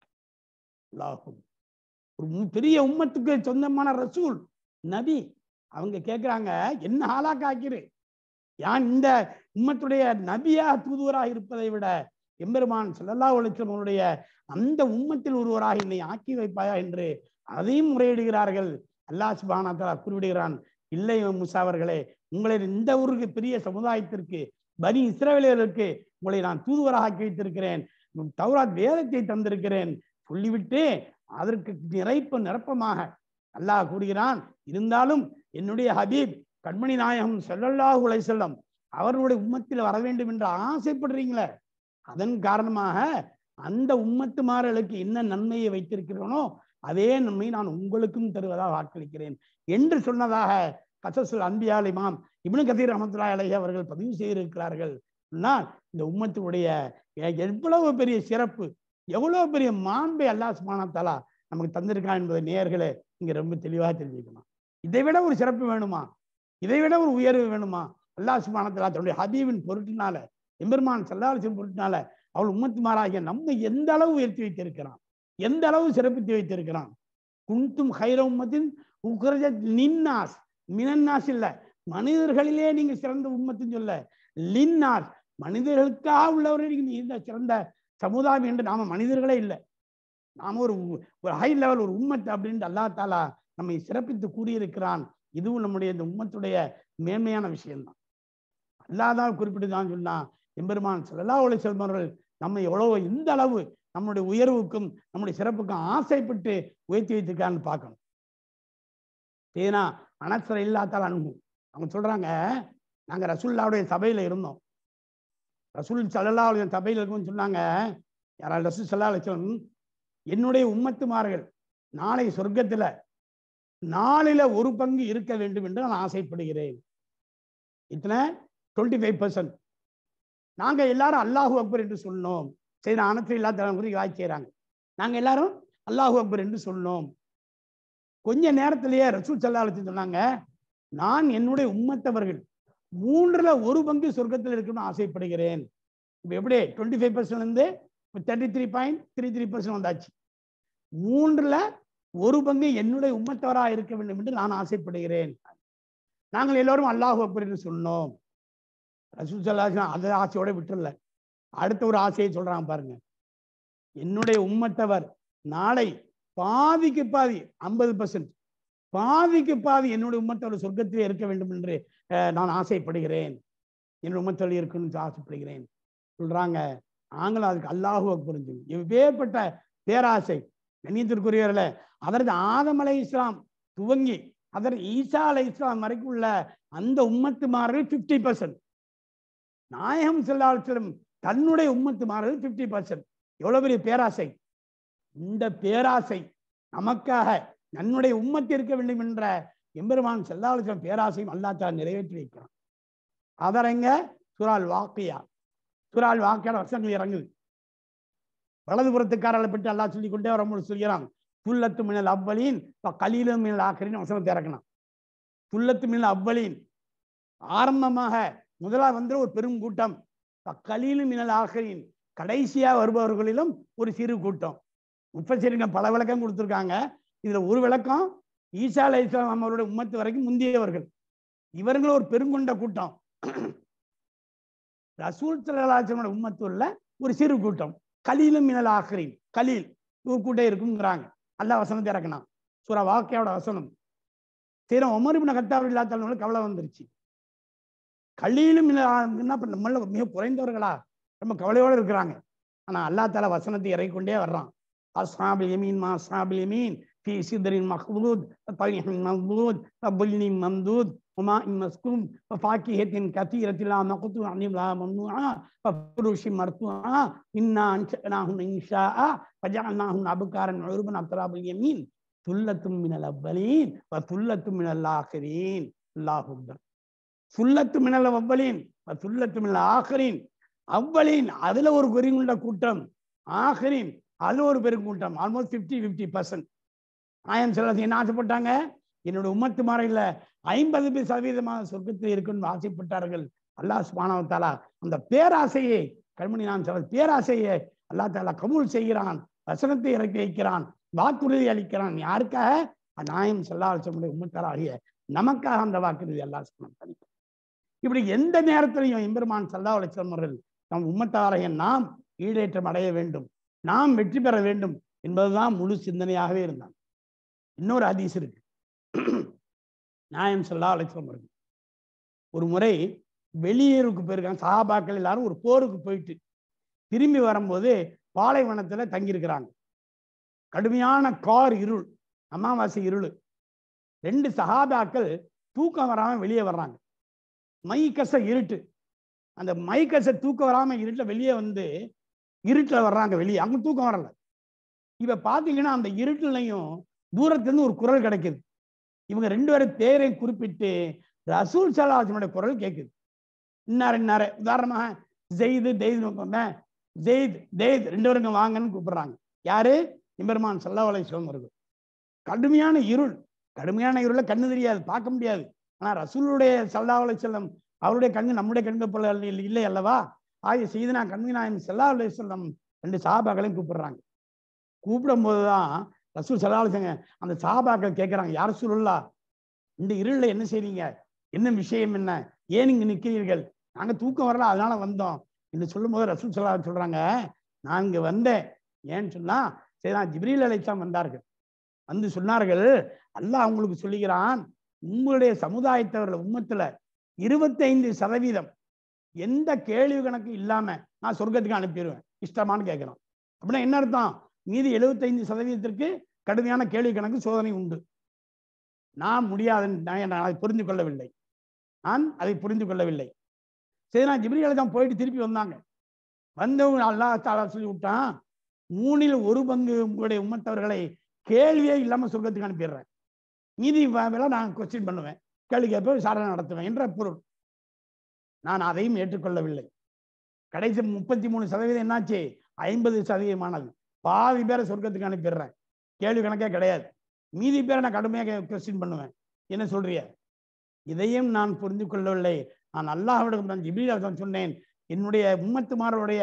அல்லாஹ் ஒரு பெரிய உம்மத்துக்கு சொந்தமான ரசூல் நபி, அவங்க கேட்கிறாங்க, என்ன ஹாலாக்கா ஆக்கிரு, யான் இந்த உம்மத்துடைய நபியா தூதுவராக இருப்பதை விட எம்பெருமான் ஸல்லல்லாஹு அலைஹி வஸல்லம் அவருடைய அந்த உம்மத்தில் ஒருவராக என்னை ஆக்கி வைப்பாயா என்று அதையும் முறையிடுகிறார்கள். அல்லாஹ் சுப்ஹானஹு வ தஆலா கூறிவிடுகிறான், இல்லை மூசா அவர்களே, உங்களை இந்த ஊருக்கு பெரிய சமுதாயத்திற்கு பனி இஸ்ரவேலர்களுக்கு உங்களை நான் தூதுவராக ஆக்கி வைத்திருக்கிறேன், தௌராத் வேதத்தை தந்திருக்கிறேன் சொல்லிவிட்டு அதற்கு நிரப்பமாக அல்லாஹ் கூறுகிறான், இருந்தாலும் என்னுடைய ஹபீப் கண்மணி நாயகம் ஸல்லல்லாஹு அலைஹி வஸல்லம் அவர்களுடைய உம்மத்தில் வர வேண்டும் என்று ஆசைப்படுறீங்களே, அதன் காரணமாக அந்த உம்மத்துமார்களுக்கு என்ன நன்மையை வைத்திருக்கிறேனோ அதே நன்மை நான் உங்களுக்கும் தருவதாக வாக்களிக்கிறேன் என்று சொன்னதாக கஸஸுல் அன்பியா இமாம் இப்னு கதீர் ரஹ்மத்துல்லாஹி அலைஹி அவர்கள் பதிவு செய்திருக்கிறார்கள். இந்த உம்மத்துடைய எவ்வளவு பெரிய சிறப்பு, எவ்வளவு பெரிய மாண்பை அல்லாஹ் சுப்ஹானஹு வ தஆலா நமக்கு தந்திருக்கான் என்பதை நேயர்களே இங்க ரொம்ப தெளிவாக தெரிஞ்சுக்கணும். இதை விட ஒரு சிறப்பு வேணுமா? இதை விட ஒரு உயர்வு வேணுமா? அல்லாஹ் சுப்ஹானஹு வ தஆலா தன்னுடைய ஹபீபின் பொருட்டினால, எம்பெருமான் ஸல்லல்லாஹு அலைஹி வஸல்லம் பொருட்டினால அவள் உம்மத்துமாராகிய நம்மை எந்த அளவு உயர்த்தி வைத்திருக்கிறான், எந்த அளவு சிறப்பித்து வைத்திருக்கிறான். குன்தும் ஹைர உம்மத்தின் உக்ரஜத் லின்னாஸ், மினன்னாஸ் இல்ல, மனிதர்களிலே நீங்க சிறந்த உம்மத்துன்னு சொல்ல, லின்னாஸ் மனிதர்களுக்காக உள்ளவர்கள் இந்த சிறந்த சமுதாயம் என்று நாம மனிதர்களே இல்லை, நாம ஒரு ஹை லெவல் ஒரு உம்மத் அப்படின்ட்டு அல்லாஹ் தஆலா நம்மை சிறப்பித்து கூறியிருக்கிறான். இதுவும் நம்முடைய இந்த உம்மத்துடைய மேன்மையான விஷயம்தான். அல்லாஹ் தான் குறிப்பிட்டுதான் சொன்னா, எம்பெருமான் ஸல்லல்லாஹு அலைஹி வஸல்லம் அவர்கள் நம்ம எவ்வளவு இந்த அளவு நம்முடைய உயர்வுக்கும் நம்முடைய சிறப்புக்கும் ஆசைப்பட்டு உயர்த்தி வைத்திருக்கான்னு பார்க்கணும். ஏன்னா அனஸ் ரலியல்லாஹு அன்ஹு அவங்க சொல்றாங்க, நாங்க ரசூலுல்லாஹ்வுடைய சபையில இருந்தோம், ரசூல் ஸல்லல்லாஹு அலைஹி வஸல்லம் சபையில் இருக்கும்னு சொன்னாங்க. யாரால் ரசூல் ஸல்லல்லாஹு அலைஹி வஸல்லம், என்னுடைய உம்மத்துமார்கள் நாளை சொர்க்கத்துல 4ல் 1 பங்கு இருக்க வேண்டும் என்று நான் ஆசைப்படுகிறேன். இத்தனை 25%. நாங்க எல்லாரும் அல்லாஹு அக்பர் என்று சொன்னோம். சரி, அனஸ் ரலியல்லாஹு அன்ஹு வாய் செய்றாங்க, நாங்க எல்லாரும் அல்லாஹு அக்பர் என்று சொன்னோம். கொஞ்ச நேரத்திலேயே ரசூல் ஸல்லல்லாஹு அலைஹி வஸல்லம் சொன்னாங்க, நான் என்னுடைய உம்மத்தவர்கள் 3ல் 1 பங்கு சொர்க்கத்தில் இருக்கணும்னு ஆசைப்படுகிறேன். இப்ப எப்படி 25% இருந்து 33.33% வந்தாச்சு. 3ல் 1 பங்கு என்னுடைய உம்மத்தவராக இருக்க வேண்டும் என்று நான் ஆசைப்படுகிறேன். நாங்கள் எல்லோரும் அல்லாஹு அக்பர் என்று சொன்னோம். ரசூல் ஸல்லல்லாஹு அலைஹி வஸல்லம் அந்த ஆசையோட விட்டுறல, அடுத்த ஒரு ஆசையை சொல்றாங்க பாருங்க, என்னுடைய உம்மத்தவர் நாளை பாதிக்கு பாதி 50% பாதிக்கு பாதி என்னுடைய உம்மத்தோட சொர்க்கத்திலே இருக்க வேண்டும் என்று நான் ஆசைப்படுகிறேன், என்னுடைய உம்மத்தோடு இருக்கணும்னு ஆசைப்படுகிறேன் சொல்றாங்க. நாங்களும் அதுக்கு அல்லாஹு புரிஞ்சு எப்பேற்பட்ட பேராசை கண்ணியத்திற்குரியவர்கள. அதற்கு ஆதம் அலை இஸ்லாம் துவங்கி அதற்கு ஈசா அலை இஸ்லாம் வரைக்கும் உள்ள அந்த உம்மத்துமார்கள் 50%, நாயகம் ஸல்லல்லாஹு அலைஹி வஸல்லம் தன்னுடைய உம்மத்துமார்கள் 50%. எவ்வளவு பெரிய பேராசை! இந்த பேராசை நமக்காக தன்னுடைய உம்மத்து இருக்க வேண்டும் என்ற எம்பெருமான் ஸல்லல்லாஹு அலைஹி வஸல்லம் பேராசையும் அல்லாஹ் தஆலா நிறைவேற்றி வைக்கிறான். அதரங்க சூரா வாக்கியா, சூரா வாக்கியால வசனங்கள் இறங்குது. வலதுபுறத்துக்காரர்களை பற்றி அல்லாஹ் சொல்லிக் கொண்டே வரும்போது சொல்கிறான், துல்லத்து மினல் அவ்வலீன் கலீலும் மினல் ஆகிரின் வசனத்தை இறக்கணும். துல்லத்து மினல் அவ்வலீன் ஆரம்பமாக முதலாக வந்து ஒரு பெரும் கூட்டம், கலீலும் மினல் ஆகிரின் கடைசியா வருபவர்களிலும் ஒரு சிறு கூட்டம். முஃபஸிரீன்கள் பல விளக்கம் கொடுத்துருக்காங்க. இதுல ஒரு விளக்கம் ஈசா அலைஹிஸ்ஸலாம் அவருடைய உம்மத்து வரைக்கும் முந்தியவர்கள், இவர்கள் ஒரு பெருங்கொண்ட கூட்டம். ரசூல் ஸல்லல்லாஹு அலைஹி வஸல்லம் உம்மத்து உள்ள ஒரு சிறு கூட்டம், கலீலும் மினல் ஆகிரின், கலீல் ஒரு கூட்டம் இருக்குங்கிறாங்க. அல்லாஹ் வசனத்தை இறக்கினான். சூரா வாக்கியாவோட வசனம். சரி, உமர் இப்னு கத்தாப் ரலியல்லாஹு தஆலா கவலை வந்துருச்சு. கலீலும் நம்மள மிக குறைந்தவர்களா ரொம்ப கவலையோடு இருக்கிறாங்க. ஆனா அல்லாஹ் தஆலா வசனத்தை இறக்கிக்கொண்டே வர்றான். அஸ்ஹாபுல் யமீன் மா அஸ்ஹாபுல் யமீன் ஃபீ சித்ரின் மக்பூத் வ மம்தூத் வபுல்லின் மம்தூத் وما مسكوم وفاكهة كثيرة لا مقطوعة ولا ممنوعة وفروش مرفوعة إنا أنشأناهن إنشاء فجعلناهن أبكارا عربا أتراب اليمين ثلة من الأولين وثلة من الآخرين. الله أكبر. ثلة من الأولين وثلة من الآخرين. அவ்வளீன் அதுல ஒரு பெருங்குண்ட கூட்டம், ஆகிரின் அதுல ஒரு பெருங்கூட்டம். ஆல்மோஸ்ட் 50% ஆயம் செல்வது என்ன ஆசைப்பட்டாங்க, என்னோட உம்மத்து மாறையில் 50% சொர்க்கத்தில் இருக்குன்னு ஆசைப்பட்டார்கள். அல்லாஹ் சுப்ஹானஹு வ தஆலா அந்த பேராசையை கண்மணி நாம் சொல்ல பேராசையை அல்லாஹ் தஆலா கபூல் செய்கிறான், வசனத்தை இறக்கி வைக்கிறான், வாக்குறுதி அளிக்கிறான். யாருக்காக? நாயகம் ஸல்லல்லாஹு அலைஹி வஸல்லம் உம்மத்தாராகிய நமக்காக அந்த வாக்குறுதி அல்லாஹ் சுப்ஹானஹு வ தஆலா. இப்படி எந்த நேரத்திலையும் எம்பெருமான் ஸல்லல்லாஹு அலைஹி வஸல்லம் அவர்கள் நம் உம்மத்தாராகிய நாம் ஈடேற்றம் அடைய வேண்டும், நாம் வெற்றி பெற வேண்டும் என்பதுதான் முழு சிந்தனையாகவே இருந்தான். இன்னொரு ஹதீஸ் இருக்கு. நாயகம் ஸல்லல்லாஹு அலைஹி வஸல்லம் அவர்கள் ஒரு முறை வெளியூருக்கு போயிருக்காங்க. சஹாபாக்கள் எல்லாரும் ஒரு போருக்கு போயிட்டு திரும்பி வரும்போது பாலைவனத்துல தங்கியிருக்கிறாங்க. கடுமையான கார் இருள், அமாவாசை இருள். 2 சஹாபாக்கள் தூக்கம் வராம வெளியே வர்றாங்க. மைக்கச இருட்டு, அந்த மைக்கச தூக்கம் வராம இருட்டுல வெளியே வந்து இருட்டுல வர்றாங்க வெளியே. அங்க தூக்கம் வரல. இப்ப பாத்தீங்கன்னா அந்த இருட்டுலையும் தூரத்துல இருந்து ஒரு குரல் கிடைக்குது. இவங்க 2 பேரும் பேரை குறிப்பிட்டு ரசூல் ஸல்லல்லாஹு அலைஹி வஸல்லம் குரல் கேட்குது. இன்னார் இன்னாரு, உதாரணமாக ஜெயிது ஜெயித் 2 பேருங்க வாங்கன்னு கூப்பிடுறாங்க. யாரு? எம்பெருமான் ஸல்லல்லாஹு அலைஹி வஸல்லம் அவர்கள். கடுமையான இருள், கடுமையான இருள கண்ணு தெரியாது, பார்க்க முடியாது. ஆனா ரசூலுடைய ஸல்லல்லாஹு அலைஹி வஸல்லம் அவருடைய கண்ணு நம்முடைய கண்கள் போல இல்லை அல்லவா? ஆகிய செய்தனா கண்மணி நாயகம் ஸல்லல்லாஹு அலைஹி வஸல்லம் 2 சஹாபாக்களையும் கூப்பிடுறாங்க. கூப்பிடும் போதுதான் ரசூல் ஸல்லல்லாஹு அலைஹி வஸல்லம் அந்த சஹாபாக்கள் கேட்கிறாங்க, யார் ரசூலுல்லாஹ், இந்த இருளில் என்ன செய்றீங்க, என்ன விஷயம், என்ன, ஏன் இங்க நிற்கிறீர்கள்? நாங்க தூக்கம் வரல அதனால வந்தோம் என்று சொல்லும் போது ரசூல் ஸல்லல்லாஹு அலைஹி சொல்றாங்க, நான் இங்க வந்தேன் ஏன்னு சொன்னா சரி ஜிப்ரீல் அலைஹிஸ்ஸலாம் வந்தார்கள், வந்து சொன்னார்கள் அல்லாஹ் உங்களுக்கு சொல்லுகிறான், உங்களுடைய சமுதாயத்தவர்கள் உம்மத்துல 25% எந்த கேள்வி கணக்கு இல்லாம நான் சொர்க்கத்துக்கு அனுப்பிடுவேன் இஷ்டமானு கேட்கிறோம். அப்படின்னா என்ன அர்த்தம்? மீதி 75% கடுமையான கேள்வி கணக்கு சோதனை உண்டு. நான் முடியாதுன்னு நான் அதை புரிந்து கொள்ளவில்லை. சரி, நான் ஜிப்ரீல் அலைஹிஸ்ஸலாம் போயிட்டு திருப்பி வந்தாங்க. வந்தவங்க அல்லாஹ் தஆலா சொல்லி விட்டான், 3 1 பங்கு உங்களுடைய உம்மத்தவர்களை கேள்வியே இல்லாம சொர்க்கத்துக்கு அனுப்பிடுறேன், மீதி நான் கொஸ்டின் பண்ணுவேன், கேள்வி கேட்பேன், விசாரணை நடத்துவேன் என்ற பொருள். நான் அதையும் ஏற்றுக்கொள்ளவில்லை. கடைசி 33% என்னாச்சு? 50%. பாதி பேரை சொர்க்கத்துக்கு அனுப்பிடுறேன், கேள்வி கணக்கே கிடையாது, மீதி பேரை நான் கடுமையாக கொஸ்டின் பண்ணுவேன். என்ன சொல்றிய? இதையும் நான் புரிந்து கொள்ளவில்லை. நான் அல்லாஹ்விடம் ஜிப்ரீல் அலைஹிஸ்ஸலாம் சொன்னேன், என்னுடைய உம்மத்துமாருடைய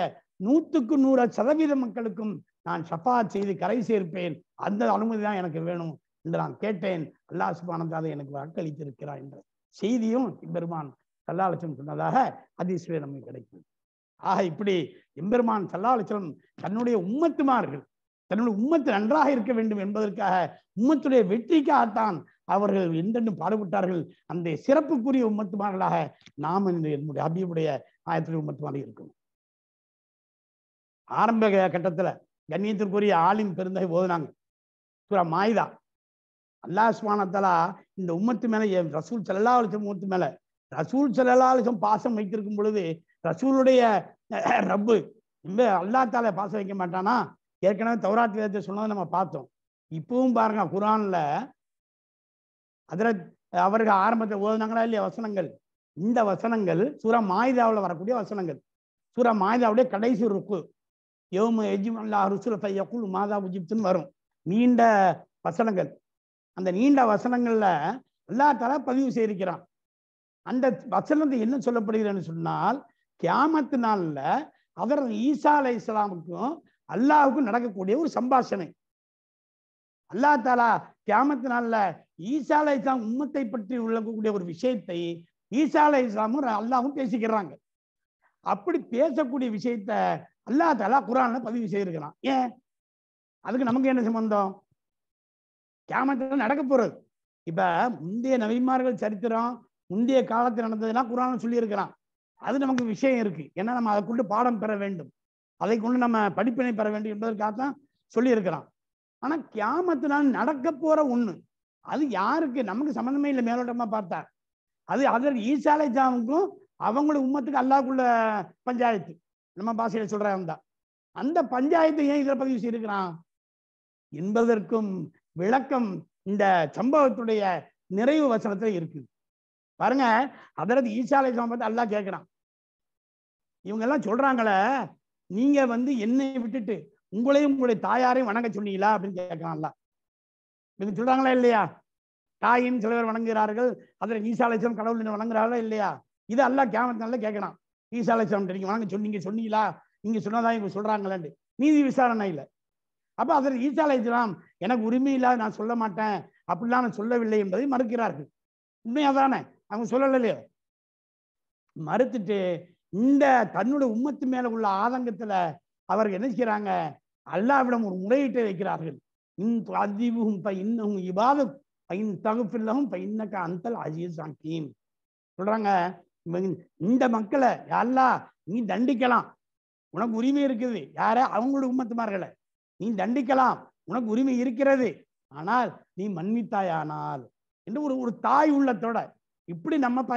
100% மக்களுக்கும் நான் ஷஃபாஅத் செய்து கரை சேர்ப்பேன், அந்த அனுமதி தான் எனக்கு வேணும் என்று நான் கேட்டேன். அல்லாஹ் சுப்ஹானஹு வ தஆலா எனக்கு வாக்களித்திருக்கிறார் என்ற செய்தியும் எம்பெருமான் ஸல்லல்லாஹு அலைஹி வஸல்லம் சொன்னதாக ஹதீஸ்ல நமக்கு கிடைக்கும். ஆக இப்படி எம்பெருமான் ஸல்லல்லாஹு அலைஹி வஸல்லம் தன்னுடைய உம்மத்துமார்கள், தன்னுடைய உம்மத்து நன்றாக இருக்க வேண்டும் என்பதற்காக, உம்மத்துடைய வெற்றிக்காகத்தான் அவர்கள் என்றென்றும் பாடுபட்டார்கள். அந்த சிறப்புக்குரிய உம்மத்துமார்களாக நாம் என்னுடைய ஹபீபுடைய ஆயத்தில் உம்மத்துமாக இருக்கணும். ஆரம்ப கட்டத்துல கண்ணியத்திற்குரிய ஆலிம் பெருந்தகை ஓதுனாங்க சூரா மாயிதா. அல்லாஹ் சுப்ஹானஹு வ தஆலா இந்த உம்மத்து மேல ரசூல் ஸல்லல்லாஹு அலைஹி வஸல்லம் உம்மத்து மேல ரசூல் ஸல்லல்லாஹு அலைஹி வஸல்லம் பாசம் வைத்திருக்கும் பொழுது ரசூலுடைய ரப்பு அல்லாஹ் தஆலா பாசம் வைக்க மாட்டானா? ஏற்கனவே தௌராத் வேதத்தை சொன்னதை நம்ம பார்த்தோம். இப்பவும் பாருங்க குர்ஆன்ல ஹஜ்ரத் அவர்கள் ஆரம்பத்தில் ஓதுனாங்களா இல்லையா வசனங்கள், இந்த வசனங்கள் சூரா மாயிதாவில் வரக்கூடிய வசனங்கள். சூரா மாயிதாவுடைய கடைசி ருக்கு யௌம யஜ்மஅல்லாஹு ருசுல ஃபயகுல் மாதா உஜிப்துன்னு வரும். நீண்ட வசனங்கள். அந்த நீண்ட வசனங்கள்ல அல்லாஹ் தஆலா பதிவு செய்திருக்கிறான். அந்த வசனத்தை என்ன சொல்லப்படுகிறதுன்னு சொன்னால், கியாமத்து நாள்ல அவர் ஈசா அலைஹிஸ்ஸலாமுக்கும் அல்லாஹுக்கும் நடக்கக்கூடிய ஒரு சம்பாஷணை. அல்லாஹ் தஆலா கியாமத்து நாள்ல ஈசா அலைஹிஸ்ஸலாம் உம்மத்தை பற்றி உள்ளக்கூடிய ஒரு விஷயத்தை ஈசா அலைஹிஸ்ஸலாமும் அல்லாஹும் பேசிக்கிறாங்க. அப்படி பேசக்கூடிய விஷயத்த அல்லாஹ் தஆலா குர்ஆன்ல பதிவு செய்திருக்கிறான். ஏன்? அதுக்கு நமக்கு என்ன சம்பந்தம்? கியாமத்துல நடக்க போறது. இப்ப முந்தைய நபிமார்கள் சரித்திரம், முந்தைய காலத்தில் நடந்ததுன்னா குர்ஆன் சொல்லி இருக்கிறான். அது நமக்கு விஷயம் இருக்கு. ஏன்னா நம்ம அதை கொண்டு பாடம் பெற வேண்டும், அதை கொண்டு நம்ம படிப்பினை பெற வேண்டும் என்பதற்காகத்தான் சொல்லி இருக்கிறான். ஆனா கியாமத்தினால் நடக்க போற ஒண்ணு, அது யாருக்கு? நமக்கு சம்பந்தமே இல்லை. மேலோட்டமா பார்த்தா அது அதற்கு ஈசா அலைஹிஸ்ஸலாமுக்கும் அவங்களுடைய உம்மத்துக்கு அல்லாஹ்க்குள்ள பஞ்சாயத்து. நம்ம பாஷையில சொல்றாங்க. அந்த பஞ்சாயத்தை ஏன் இதில் பதிவு செய்திருக்கிறான் என்பதற்கும் விளக்கம் இந்த சம்பவத்துடைய நிறைவு வசனத்துல இருக்கு. பாருங்க, ஹஜ்ரத் ஈசா அலைஹிஸ்ஸலாம் பார்த்து அல்லாஹ் கேட்கிறான், இவங்க எல்லாம் சொல்றாங்களே நீங்க என்னை விட்டுட்டு உங்களையும் உங்களுடைய தாயாரையும் வணங்க சொன்னீங்களா அப்படின்னு கேட்கிறான் அல்லாஹ். இவங்க சொல்றாங்களா இல்லையா? தாயின் சில பேர் வணங்குகிறார்கள், ஹஜ்ரத் ஈசா அலைஹிஸ்ஸலாம் கடவுள் வணங்குறாங்களா இல்லையா? இது அல்லாஹ் கியாமத் நாள்ல கேட்கிறான். ஈசா அலைஹிஸ்ஸலாம் நீங்க வணங்க சொன்னீங்களா? நீங்க சொன்னதா இவங்க சொல்றாங்களான்னு நீதி விசாரணை இல்லை. அப்ப ஹஜ்ரத் ஈசா அலைஹிஸ்ஸலாம் எனக்கு உரிமை இல்லாத நான் சொல்ல மாட்டேன், அப்படிலாம் நான் சொல்லவில்லை என்பதை மறுக்கிறார்கள். உண்மையாதானே? அவங்க சொல்லலையோ? மறுத்துட்டு இந்த தன்னுடைய உம்மத்து மேல உள்ள ஆதங்கத்துல அவர்கள் என்ன செய்யறாங்க? அல்லாஹ்விடம் ஒரு முறையீட்டை வைக்கிறார்கள். சொல்றாங்க, இந்த மக்களை அல்லாஹ் நீ தண்டிக்கலாம், உனக்கு உரிமை இருக்குது. யார? அவங்களுடைய உம்மத்துமார்களை நீ தண்டிக்கலாம், உனக்கு உரிமை இருக்கிறது. ஆனால் நீ மன்னித்தாயானால் என்று ஒரு தாய் உள்ளத்தோட இப்படி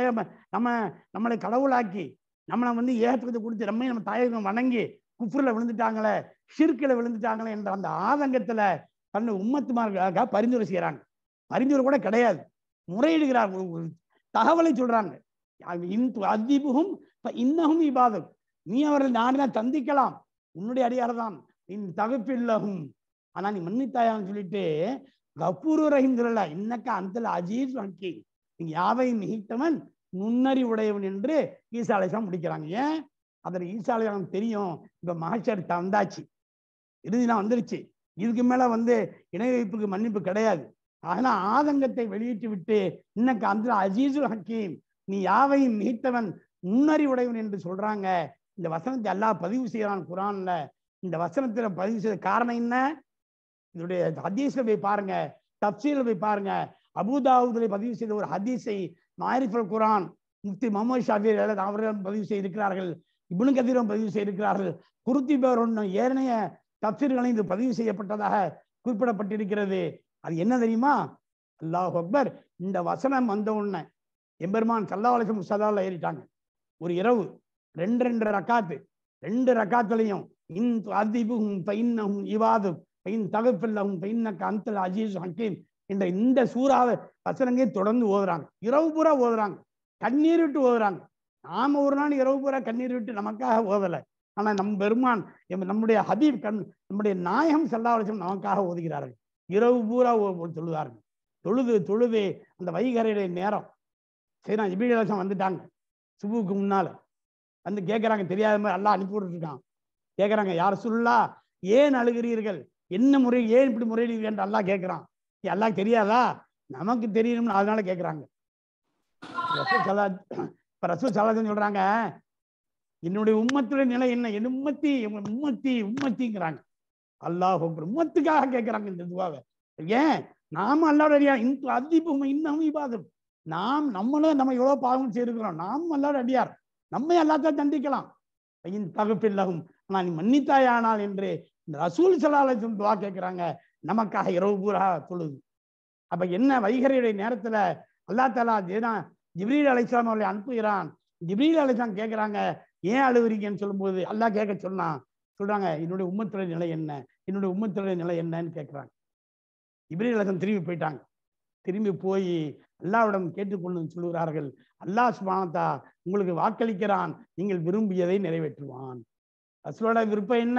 நம்மளை கடவுளாக்கி நம்மளை ஏகத்துவத்தை கொடுத்து நம்ம தாயகம் வணங்கி குஃப்ருல விழுந்துட்டாங்களே, ஷிர்கில் விழுந்துட்டாங்களே என்ற அந்த ஆதங்கத்துல தன்னை உம்மத்துமார்களுக்காக பரிந்துரை செய்யறாங்க. பரிந்துரை கூட கிடையாது, முறையிடுகிறார்கள். ஒரு தகவலை சொல்றாங்க, அதிபுகும் இன்னகும் இபாதம், நீ அவர்கள் நாடினா தந்திக்கலாம், உன்னுடைய அடியார்தான், நீ தகுப்பில்லகும், ஆனா நீ மன்னித்தாயான்னு சொல்லிட்டு கஃபூரு ரஹீம் சொல்லல, இன்னக்க அந்தல் அஜீஸ் வங்கி, நீ யாவையும் மிகித்தவன் நுண்ணறி உடையவன் என்று ஈசா அலைஹிஸ்ஸலாம் முடிக்கிறாங்க. ஏன்? அதில் ஈசா அலைஹிஸ்ஸலாம் தெரியும், இப்ப மஹ்ஷர் தந்தாச்சு, இறுதி நான் வந்துருச்சு, இதுக்கு மேல இணை வைப்புக்கு மன்னிப்பு கிடையாது. ஆனா ஆதங்கத்தை வெளியிட்டு விட்டு இன்னக்கு அந்த அஜீசுல் ஹக்கீம், நீ யாவையும் மிகித்தவன் நுண்ணறி உடையவன் என்று சொல்றாங்க. இந்த வசனத்தை அல்லாஹ் பதிவு செய்யறான் குர்ஆன்ல. இந்த வசனத்துல பதிவு செய்த காரணம் என்ன? இதனுடைய ஹதீஸ்ல போய் பாருங்க, தப்சீர்ல போய் பாருங்க. அபூதாவூதுல பதிவு செய்த ஒரு ஹதீஸை மாரிஃபுல் குர்ஆன் முஃப்தி முஹம்மது ஷாஃபி அவர்கள் பதிவு செய்திருக்கிறார்கள், இப்னு கதீரும் பதிவு செய்திருக்கிறார்கள், குர்துபி ஏனைய தப்சீர்களையும் இது பதிவு செய்யப்பட்டதாக குறிப்பிடப்பட்டிருக்கிறது. அது என்ன தெரியுமா? அல்லாஹ் அக்பர். இந்த வசனம் வந்த உடனே எம்பெருமான் ஸல்லல்லாஹு அலைஹி வஸல்லம் ஸலால ஏறிட்டாங்க. ஒரு இரவு 2 ரக்காத்து, 2 ரக்காத்துலையும் இன் துஅதிபுஹும் ஃபஇன்னஹும் இபாது ஃபஇன் தக்ஃபிர்லஹும் ஃபஇன்னக அன்தல் அஜீஸ் ஹக்கீம் என்ற இந்த சூறாவை வசனங்களை தொடர்ந்து ஓதுறாங்க. இரவு பூரா ஓதுறாங்க, கண்ணீர் விட்டு ஓதுறாங்க. நாம ஒரு நாள் இரவு பூரா கண்ணீர் விட்டு நமக்காக ஓதலை, ஆனா நம் பெருமான் நம்முடைய ஹபீப் நம்முடைய நாயகம் ஸல்லல்லாஹு அலைஹி வஸல்லம் நமக்காக ஓதுகிறார்கள். இரவு பூரா தொழுதார்கள். தொழுது அந்த வைகரையுடைய நேரம் சரி, நான் ஜிப்ரீல் அலைஹிஸ்ஸலாம் வந்துட்டாங்க. சுபுக்கு முன்னால கேட்கறாங்க, தெரியாத மாதிரி அல்லாஹ் அனுப்பி விட்டுருக்கான். கேட்கறாங்க, யார் சொல்லா ஏன் அழுகிறீர்கள், என்ன முறை, ஏன் இப்படி முறையிடுவீர்கள் என்று அல்லாஹ் கேட்கிறான். அல்லாஹ் தெரியாதா? நமக்கு தெரியணும்னு அதனால கேட்கிறாங்க. ரசூல் ஸல்லல்லாஹு அலைஹி வஸல்லம் சொல்றாங்க, என்னுடைய உம்மத்துடைய நிலை என்ன, என் உம்மத்தி உம்மத்தி உம்மத்திங்கிறாங்க. அல்லாஹ் உம்மத்துக்காக கேட்கிறாங்க இந்த துவாவை. ஏன்? நாம அல்லாஹ்வுடைய அடியார். இன்னும் இபாதம். நம்மளும் நம்ம எவ்வளவு பாவம் செய்திருக்கிறோம். நாம் அல்லாஹ்வுடைய அடியார். நம்மை அல்லாஹ் தான் தண்டிக்கலாம். தகப்பில்லாகும், ஆனா நீ மன்னித்தாயானால் என்று இந்த ரசூல் ஸல்லல்லாஹு அலைஹி வஸல்லம் துஆ கேட்கிறாங்க. நமக்காக இரவு பூரா தொழுது. அப்ப என்ன வைகரையுடைய நேரத்துல அல்லாஹ் தஆலா ஜிப்ரீல் அலைஹிஸ்ஸலாம் அவர்களை அனுப்புகிறான். ஜிப்ரீல் அலைஹிஸ்ஸலாம் கேட்கிறாங்க, ஏன் அழுகுறீங்கன்னு சொல்லும்போது அல்லாஹ் கேட்க சொல்றாங்க, என்னுடைய உம்மத்துடைய நிலை என்ன, என்னுடைய உம்மத்துடைய நிலை என்னன்னு கேட்கிறாங்க. ஜிப்ரீல் அலைஹிஸ்ஸலாம் திரும்பி போயிட்டாங்க. திரும்பி போய் அல்லாஹ்விடம் கேட்டுக்கொண்டு சொல்லுகிறார்கள், அல்லாஹ் சுப்ஹானஹு வ தஆலா உங்களுக்கு வாக்களிக்கிறான், நீங்கள் விரும்பியதை நிறைவேற்றுவான். ரசூலோட விருப்பம் என்ன?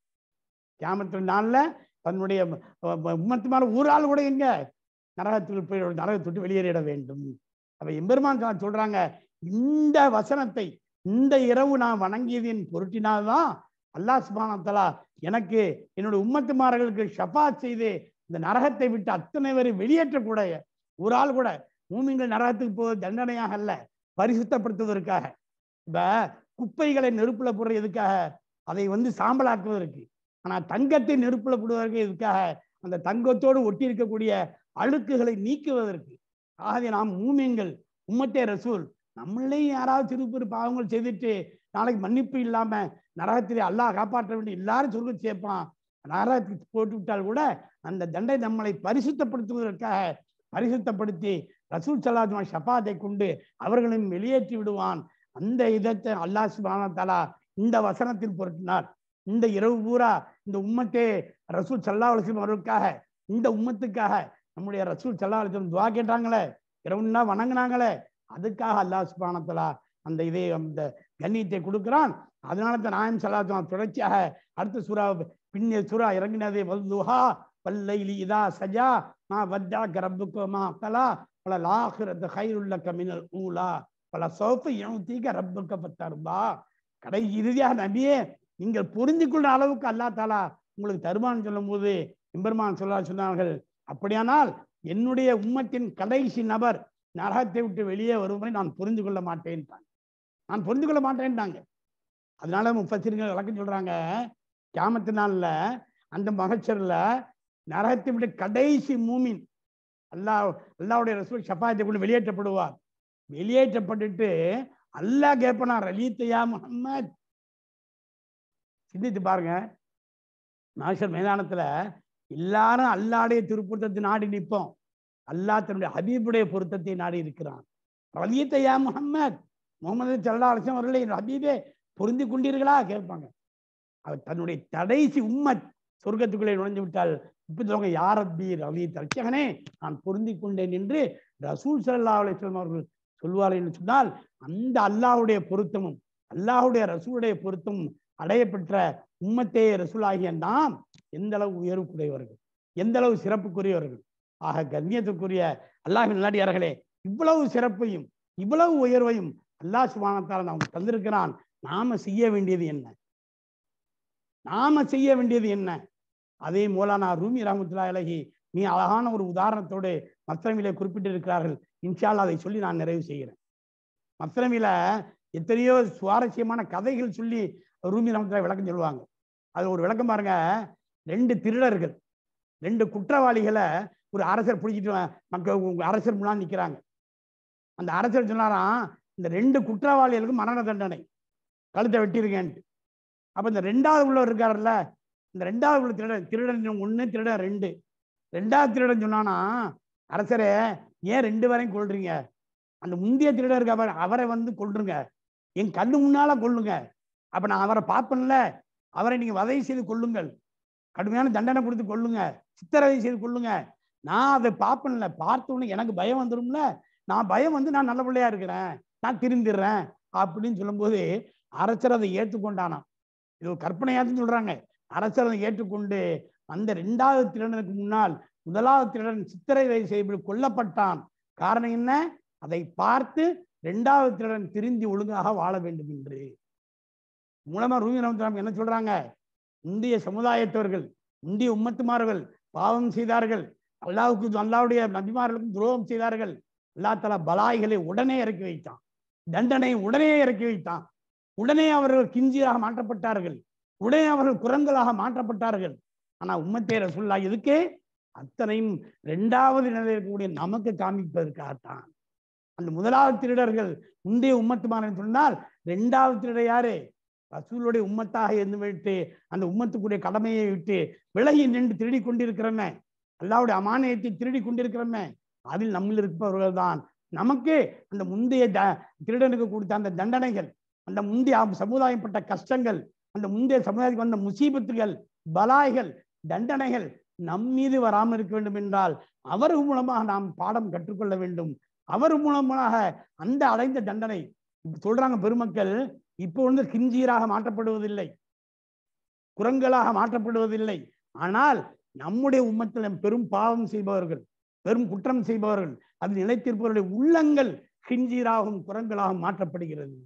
கியாமத்து நாள்ல தன்னுடைய உம்மத்து மேல ஒரு ஆள் கூட எங்க நரகத்துக்கு போய் நரகத்தை விட்டு வெளியேறிட வேண்டும். அப்ப எம்பெருமான் சொல்றாங்க, இந்த வசனத்தை இந்த இரவு நான் வணங்கியதின் பொருட்டினால்தான் அல்லாஹ் சுப்ஹானஹு வ தஆலா எனக்கு என்னுடைய உம்மத்துமார்களுக்கு ஷஃபாத் செய்து இந்த நரகத்தை விட்டு அத்தனை பேரை வெளியேற்றக்கூடிய ஒரு ஆள் கூட. மூமின்கள் நரகத்துக்கு போவது தண்டனையாக அல்ல, பரிசுத்தப்படுத்துவதற்காக. இப்ப குப்பைகளை நெருப்புல போடுற எதுக்காக? அதை சாம்பலாக்குவதற்கு. ஆனா தங்கத்தை நெருப்புல போடுவதற்கு எதுக்காக? அந்த தங்கத்தோடு ஒட்டி இருக்கக்கூடிய அழுக்குகளை நீக்குவதற்கு. ஆகவே நாம் மூமின்கள், உம்மத்தே ரசூல், நம்மளே யாராவது சிறு பாவங்கள் செய்துட்டு நாளைக்கு மன்னிப்பு இல்லாம நரகத்திலே அல்லாஹ் காப்பாற்ற வேண்டிய எல்லாரும் சொல்ல சேர்ப்பான். நரகத்துக்கு போட்டு விட்டால் கூட அந்த தண்டை நம்மளை பரிசுத்தப்படுத்துவதற்காக பரிசுத்தப்படுத்தி ரசூல் ஸல்லல்லாஹு அலைஹி வஸல்லம் ஷஃபாத்தை கொண்டு அவர்களையும் வெளியேற்றி விடுவான். அந்த இதத்தை அல்லாஹ் சுப்ஹானஹு வ தஆலா இந்த வசனத்தில் பொருத்தினார். இந்த இரவு பூரா இந்த உம்மத்தே ரசூல் ஸல்லல்லாஹு அலைஹி வஸல்லம் அவர்களுக்காக, இந்த உம்மத்துக்காக நம்முடைய ரசூல் ஸல்லல்லாஹு அலைஹி வஸல்லம் துஆ கேட்டாங்களே, இரவுன்னா வணங்கினாங்களே, அதுக்காக அல்லாஹ் சுப்ஹானஹு வ தஆலா அந்த கண்ணியத்தை கொடுக்கிறான். அதனால தான் நாயகம் ஸல்லல்லாஹு அலைஹி வஸல்லம் தொடர்ச்சியாக அடுத்த சூரா, பின்னிய சூரா இறங்கினதே வல்துஹா வல்லைலி இதா சஜா மா வத்தஅக ரப்புக மா கலா வலல் ஆகிரத்து கைருல் லக மினல் ஊலா வல சௌஃப யுஅதீக ரப்புக ஃபதர்தா. இறுதியாக நபியே, நீங்கள் புரிந்து கொள்ற அளவுக்கு அல்லாஹ் தஆலா உங்களுக்கு தருமான்னு சொல்லும் போது எம்பெருமான் சொன்னார்கள், அப்படியானால் என்னுடைய உம்மத்தின் கடைசி நபர் நரகத்தை விட்டு வெளியே வரும் வரை நான் புரிந்து கொள்ள மாட்டேன்ட்டாங்க. அதனால முஃபஸ்ஸிர்கள் விளக்கம் சொல்றாங்க, கியாமத்து நாள்ல அந்த மகச்சர்ல நரகத்தை விட்டு கடைசி மூமின் அல்லாஹ்வுடைய ரசூல் ஷஃபாத்தை கொண்டு வெளியேற்றப்படுவார். வெளியேற்றப்பட்டுட்டு அல்லாஹ் கேட்பனா, ரலீத்தையா முஹம்மத். சிந்தித்து பாருங்க, நாஷர் மைதானத்துல எல்லாரும் அல்லாஹ்வுடைய திருப்பொருத்தத்தை நாடி நிற்போம். அல்லாஹ் தன்னுடைய ஹபீபுடைய பொருத்தத்தை நாடி இருக்கிறான். ரலீத்தையா முஹம்மத், முகமது ஸல்லல்லாஹு அலைஹி வஸல்லம் அவர்களே ஹபீபே பொருந்தி கொண்டீர்களா கேட்பாங்க. அவர் தன்னுடைய கடைசி உம்மத் சொர்க்கத்துக்குள்ளே நுழைஞ்சு விட்டால் இப்ப சொல்லுவாங்க, யார் ரப்பி ரலி தர்ச்சகனே, நான் பொருந்தி கொண்டேன் என்று ரசூல் ஸல்லல்லாஹு அலைஹி வஸல்லம் அவர்கள் சொல்வார்கள் என்று சொன்னால், அந்த அல்லாஹ்வுடைய பொருத்தமும் அல்லாஹ்வுடைய ரசூலுடைய பொருத்தமும் அடையப்பெற்ற உம்மத்தே ரசூலாகிய நாம் எந்த அளவு உயர்வுக்குரியவர்கள், எந்த அளவு சிறப்புக்குரியவர்கள். ஆக கண்ணியத்துக்குரிய அல்லாஹ்வின் நல்லடியார்களே, இவ்வளவு சிறப்பையும் இவ்வளவு உயர்வையும் அல்லாஹ் சுப்ஹானஹு வ தஆலா நமக்கு தந்திருக்கிறான். நாம செய்ய வேண்டியது என்ன? அதே மௌலானா ரூமி ரஹ்மத்துல்லாஹி அலைஹி நீ அழகான ஒரு உதாரணத்தோடு மஸ்னவிலே குறிப்பிட்டிருக்கிறார்கள். இன்ஷா அல்லாஹ் அதை சொல்லி நான் நிறைவு செய்கிறேன். மஸ்னவில எத்தனையோ சுவாரஸ்யமான கதைகள் சொல்லி ரூமி ரஹ்மத்துல்லாஹி விளக்கம் சொல்லுவாங்க. அது ஒரு விளக்கம் பாருங்க. 2 திருடர்கள், 2 குற்றவாளிகளை ஒரு அரசர் பிடிச்சிட்டு அரசர் முன்னாடி நிற்கிறாங்க. அந்த அரசர் சொன்னாராம், இந்த 2 குற்றவாளிகளுக்கு மரண தண்டனை, கழுத்தை வெட்டிருக்கேன்ட்டு. அப்ப இந்த 2வது உள்ள இருக்காருல்ல, இந்த 2வது உள்ள திருடன் 1, திருடன் 2. 2வது திருடன் சொன்னானா, அரசரே ஏன் 2 பேரையும் கொல்றீங்க? அந்த முந்தைய திருடன் இருக்க அவரை கொல்லுங்க, என் கண்ணு முன்னால கொல்லுங்க. அப்ப நான் அவரை பார்ப்பேன்ல, அவரை நீங்க வதை செய்து கொள்ளுங்கள், கடுமையான தண்டனை கொடுத்து கொள்ளுங்க, சித்திரவதை செய்து கொள்ளுங்க. நான் அதை பார்ப்பேன்ல, பார்த்தோன்னு எனக்கு பயம் வந்துடும்ல, நான் பயம் நான் நல்ல பிள்ளையா இருக்கிறேன், நான் திருந்திடுறேன் அப்படின்னு சொல்லும்போது அரசர் அதை ஏற்றுக்கொண்டானா. இது ஒரு கற்பனையாச்சும் சொல்றாங்க. அரசர் அதை ஏற்றுக்கொண்டு அந்த 2வது திருடனுக்கு முன்னால் 1வது திருடன் சித்திரவதை செய்து கொல்லப்பட்டான். காரணம் என்ன? அதை பார்த்து 2வது திருடன் திருந்தி ஒழுங்காக வாழ வேண்டும் என்று. மூலமா ரூமி ரஹ்மத்துல்லாஹி என்ன சொல்றாங்க? இந்திய சமுதாயத்தவர்கள், இந்திய உம்மத்துமார்கள் பாவம் செய்தார்கள், அல்லாஹ்வுடைய நபிமார்களுக்கும் துரோகம் செய்தார்கள். அல்லாஹ் தஆலா பலாய்களை உடனே இறக்கி வைத்தான், தண்டனையை உடனே இறக்கி வைத்தான். உடனே அவர்கள் கிஞ்சியாக மாற்றப்பட்டார்கள், உடனே அவர்கள் குரங்களாக மாற்றப்பட்டார்கள். ஆனா உம்மத்தே ரசூலுல்லாஹ் எதுக்கு? அத்தனையும் இரண்டாவது நிலையில் இருக்கக்கூடிய நமக்கு காமிப்பதற்காகத்தான். அந்த முதலாவது திருடர்கள் முந்தைய உம்மத்துமானன்னு சொன்னால், இரண்டாவது திருடர் யாரு? ரசூலுடைய உம்மத்தாக இருந்து விட்டு அந்த உம்மத்துக்குரிய கடமையை விட்டு விலகி நின்று திருடி கொண்டிருக்கிறோமே, அல்லாஹ்வுடைய அமானியத்தை திருடி கொண்டிருக்கிறோமே, அதில் நம்மில் இருப்பவர்கள் தான். நமக்கு அந்த முந்தைய திருடனுக்கு கொடுத்த அந்த தண்டனைகள், அந்த முந்தைய சமுதாயப்பட்ட கஷ்டங்கள், அந்த முந்தைய சமுதாயத்துக்கு வந்த முசீபத்துகள், பலாய்கள், தண்டனைகள் நம் மீது வராமல் இருக்க வேண்டும் என்றால் அவர் மூலமாக நாம் பாடம் கற்றுக்கொள்ள வேண்டும். அவர் மூலமாக அந்த அடைந்த தண்டனை சொல்றாங்க பெருமக்கள். இப்போ கிஞ்சீராக மாற்றப்படுவதில்லை, குரங்களாக மாற்றப்படுவதில்லை. ஆனால் நம்முடைய உம்மத்தில் பெரும் பாவம் செய்பவர்கள், பெரும் குற்றம் செய்பவர்கள், அது நிலைத்திருப்பவருடைய உள்ளங்கள் கிஞ்சீராகவும் குரங்களாகவும் மாற்றப்படுகிறது.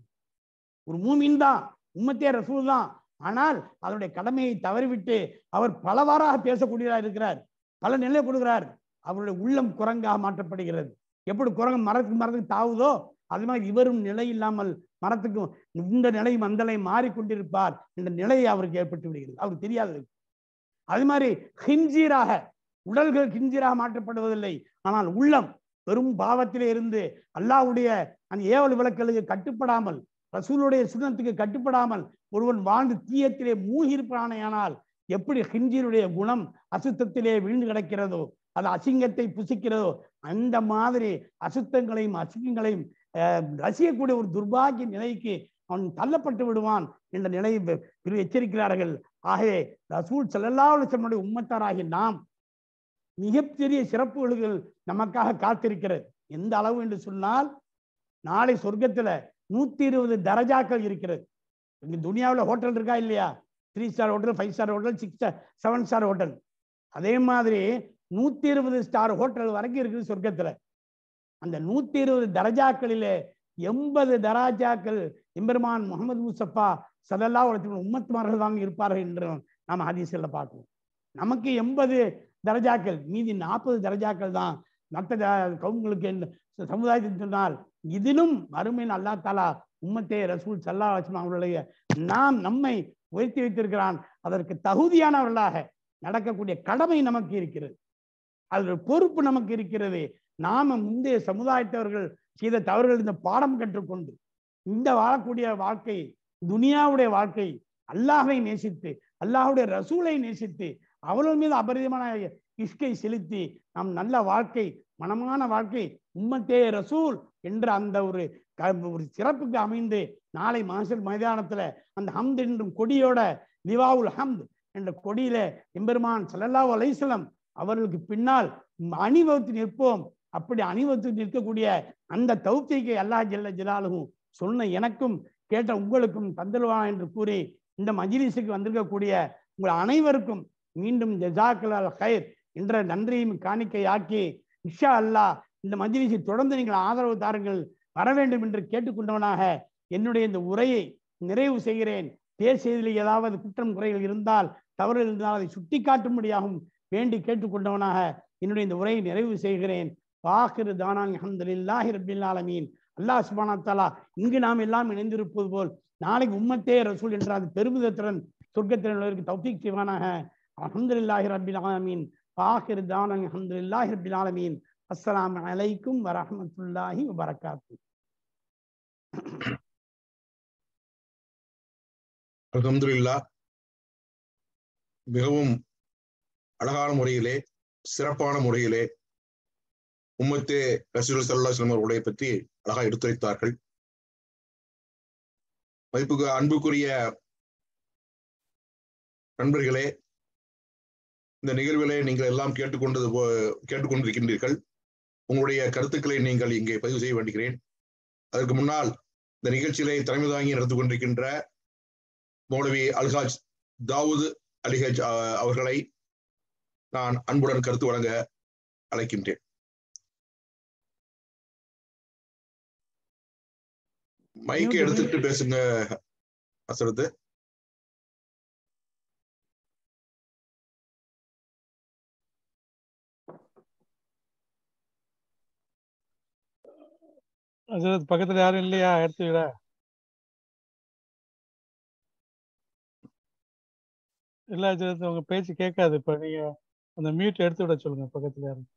ஒரு மூமின் தான், உம்மத்தே ரசூல் தான். ஆனால் அதனுடைய கடமையை தவறிவிட்டு அவர் பலவாறாக பேசக்கூடியதாக இருக்கிறார், பல நிலை கொடுக்கிறார். அவருடைய உள்ளம் குரங்காக மாற்றப்படுகிறது. எப்படி குரங்கு மரத்துக்கு தாவுதோ அது மாதிரி இவரும் நிலை இல்லாமல் மரத்துக்கும் இந்த நிலையும் அந்த நிலை மாறிக்கொண்டிருப்பார் என்ற நிலையை அவருக்கு ஏற்பட்டு விடுகிறது. அவருக்கு தெரியாது. அது மாதிரி ஹிஞ்சீராக, உடல்கள் கிஞ்சீராக மாற்றப்படுவதில்லை, ஆனால் உள்ளம் பெரும் பாவத்திலே இருந்து அல்லாஹ்வுடைய அந்த ஏவல் விளக்கலுக்கு கட்டுப்படாமல், ரசூலுடைய சுன்னத்துக்கு கட்டுப்படாமல் ஒருவன் வாழ்ந்து தீயத்திலே மூழ்கி இருப்பானேயானால் எப்படி ஹிஞ்சீருடைய குணம் அசுத்தத்திலே விழுந்து கிடக்கிறதோ, அது அசிங்கத்தை புசிக்கிறதோ, அந்த மாதிரி அசுத்தங்களையும் அசிங்கங்களையும் ரசிக்கக்கூடிய ஒரு துர்பாகிய நிலைக்கு அவன் தள்ளப்பட்டு விடுவான் என்ற நிலையை எச்சரிக்கிறார்கள். ஆகவே ரசூல் ஸல்லல்லாஹு அலைஹி வஸல்லம் உம்மத்தாராகிய நாம் மிகப்பெரிய சிறப்புகள் நமக்காக காத்திருக்கிறது. எந்த அளவு என்று சொன்னால், நாளை சொர்க்கத்துல 120 தரஜாக்கள் இருக்கிறது. இங்க துனியாவில் ஹோட்டல் இருக்கா இல்லையா? 3 star hotel, 5 star hotel, 6 star 7 star hotel. அதே மாதிரி 120 ஸ்டார் ஹோட்டல் வரைக்கும் இருக்குது சொர்க்கத்துல. அந்த 120 தரஜாக்களிலே 80 தராஜாக்கள் எம்பெருமான் முகமது முஸ்தபா ஸல்லல்லாஹு அலைஹி வஸல்லம் உம்மத்மார்கள் தான் இருப்பார்கள் என்று நாம் ஹதீஸ்ல பார்க்கிறோம். நமக்கு 80 தரஜாக்கள், மீதி 40 தரஜாக்கள் தான் மற்ற கவுங்களுக்கு சமுதாயத்தில் சொன்னால், இதிலும் மறுமையில் அல்லாஹ் தஆலா உம்மத்தே ரசூல் ஸல்லல்லாஹு அலைஹி வஸல்லம் அவர்களுடைய நம்மை உயர்த்தி வைத்திருக்கிறான். அதற்கு தகுதியானவர்களாக நடக்கக்கூடிய கடமை நமக்கு இருக்கிறது, அது பொறுப்பு நமக்கு இருக்கிறது. நாம முந்தைய சமுதாயத்தவர்கள் செய்த தவறுகள் இந்த பாடம் கற்றுக்கொண்டு இந்த வாழக்கூடிய வாழ்க்கை, துனியாவுடைய வாழ்க்கை, அல்லாஹை நேசித்து அல்லாஹுடைய ரசூலை நேசித்து அவர்கள் மீது அபரிதமான இஷ்கை செலுத்தி நாம் நல்ல வாழ்க்கை, மனமான வாழ்க்கை, உம்மத்தே ரசூல் என்ற அந்த ஒரு சிறப்புக்கு அமைந்து நாளை மஹ்ஷர் மைதானத்துல அந்த ஹம்த் என்றும் கொடியோட, லிவாவுல் ஹம்த் என்ற கொடியில எம்பெருமான் ஸல்லல்லாஹு அலைஹி வஸல்லம் அவர்களுக்கு பின்னால் அணிவகுத்து நிற்போம். அப்படி அணிவகுத்து நிற்கக்கூடிய அந்த தௌஃபீகை அல்லாஹ் ஜல்ல ஜலாலுஹு சொன்ன எனக்கும் கேட்ட உங்களுக்கும் தந்தல்வான் என்று கூறி, இந்த மஜ்லிஸுக்கு வந்திருக்கக்கூடிய உங்கள் அனைவருக்கும் மீண்டும் ஜஸாக்கல்லாஹ் ஹைர் என்ற நன்றியும் காணிக்கை ஆக்கி, இன்ஷா அல்லாஹ் இந்த மஜ்லிஸை தொடர்ந்து நீங்கள் ஆதரவு தாருங்கள், வர வேண்டும் என்று கேட்டுக்கொண்டவனாக என்னுடைய இந்த உரையை நிறைவு செய்கிறேன். பேசியதில் ஏதாவது குற்றம் குறைகள் இருந்தால், தவறு இருந்தால் அதை சுட்டி காட்டும்படியாகவும் வேண்டி கேட்டுக்கொண்டவனாக என்னுடைய இந்த உரையை நிறைவு செய்கிறேன். வாஹிரு தானான் அல்ஹம்துலில்லாஹி ரப்பில் ஆலமீன். அல்லாஹ் சுப்ஹானஹு வ தஆலா இங்கு நாம் எல்லாம் இணைந்திருப்பது போல் நாளைக்கு உம்மத்தே ரசூல் என்ற அந்த பெருமிதத்துடன் சொர்க்கத்திற்கு தௌஃபீக் செய்வானாக. அல்ஹம்துலில்லாஹி ரப்பில் ஆலமீன். வாஹிரு தானான் அல்ஹம்துலில்லாஹி ரப்பில் ஆலமீன். அஸ்ஸலாமு அலைக்கும் வரஹ்மத்துல்லாஹி வபரகாத்துஹு. அல்ஹம்துலில்லாஹ். மிகவும் அழகான முறையிலே, சிறப்பான முறையிலே உம்மத்தே ரசூல் ஸல்லல்லாஹு அலைஹி வஸல்லம் அவர்களை பற்றி அழகாக எடுத்துரைத்தார்கள். மதிப்புக்கு அன்புக்குரிய நண்பர்களே, இந்த நிகழ்விலே நீங்கள் எல்லாம் கேட்டுக்கொண்டிருக்கின்றீர்கள். உங்களுடைய கருத்துக்களை நீங்கள் இங்கே பதிவு செய்ய வேண்டுகிறேன். அதற்கு முன்னால் இந்த நிகழ்ச்சியிலே தலைமை தாங்கி நடந்து கொண்டிருக்கின்ற மௌலவி அல்ஹாஜ் தாவூத் அலிஹாஜ் அவர்களை நான் அன்புடன் கருத்து வழங்க அழைக்கின்றேன். மைக்கை எடுத்துட்டு பேசுங்க அசரத்து. அசரத் பக்கத்துல யாரும் இல்லையா? எடுத்து விட. இல்ல அசரத், உங்க பேச்சு கேட்காது. இப்ப நீங்க அந்த மியூட் எடுத்து விட சொல்லுங்க பக்கத்துல யாரும்.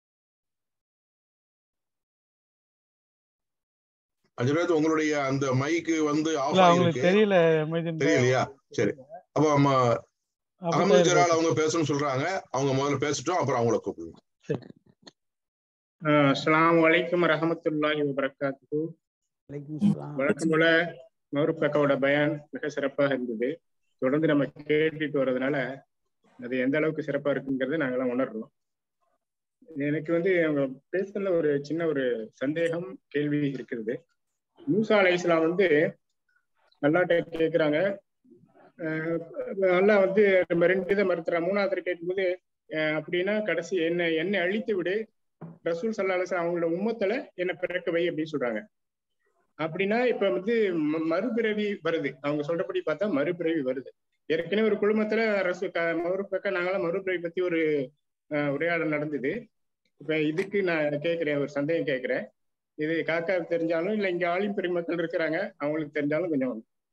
அஜரத் உங்களுடைய அந்த மைக்கு வந்து ஆஃப் இல்ல அவங்களுக்கு ஆகிருக்கு. தெரியல மைதீன் பாய். தெரியலையா? சரி, அப்ப நம்ம அபு அகமது தாயிர் ஜலால் பாய். அவங்க பேசணும்னு சொல்றாங்க. அவங்க முதல்ல பேசிட்டோம், அப்புறம் அவங்கள கூப்பிடுங்க. சரி. அஸ்ஸலாமு அலைக்கும் வரஹ்மத்துல்லாஹி வபரகாத்துஹு. வழக்கம் போல மௌரூப் காக்காவோட பயான் மிக சிறப்பாக இருந்தது. தொடர்ந்து நம்ம கேட்டுட்டு வர்றதுனால அது எந்த அளவுக்கு சிறப்பா இருக்குங்கிறத நாங்கெல்லாம் உணர்றோம். எனக்கு வந்து அவங்க பேசுறதுல ஒரு சின்ன ஒரு சந்தேகம் கேள்வி இருக்கிறது. மூசா அலைஹிஸ்ஸலாம் வந்து அல்லாஹ்ட்ட கேட்குறாங்க. அல்லாஹ் வந்து நம்ம 2 இதை மறுத்துறா. 3வது கேட்கும்போது அப்படின்னா கடைசி என்னை அழித்து விடு, ரசூல் ஸல்லல்லாஹு அலைஹி வஸல்லம் அவங்களோட உம்மத்துல என்னை பிறக்க வை அப்படின்னு சொல்றாங்க. அப்படின்னா இப்ப வந்து மறுபிறவி வருது. அவங்க சொல்றபடி பார்த்தா மறுபிறவி வருது. ஏற்கனவே ஒரு குழுமத்துல மௌரூப் காக்கா நாங்களாம் மறுபிறவி பத்தி ஒரு உரையாடல் நடந்தது. இப்ப இதுக்கு நான் கேட்கிறேன், ஒரு சந்தேகம் கேட்கிறேன். இது காக்காவுக்கு தெரிஞ்சாலும் இல்ல இங்க ஆலிம் பெருமக்கள் இருக்கிறாங்க, அவங்களுக்கு தெரிஞ்சாலும் கொஞ்சம்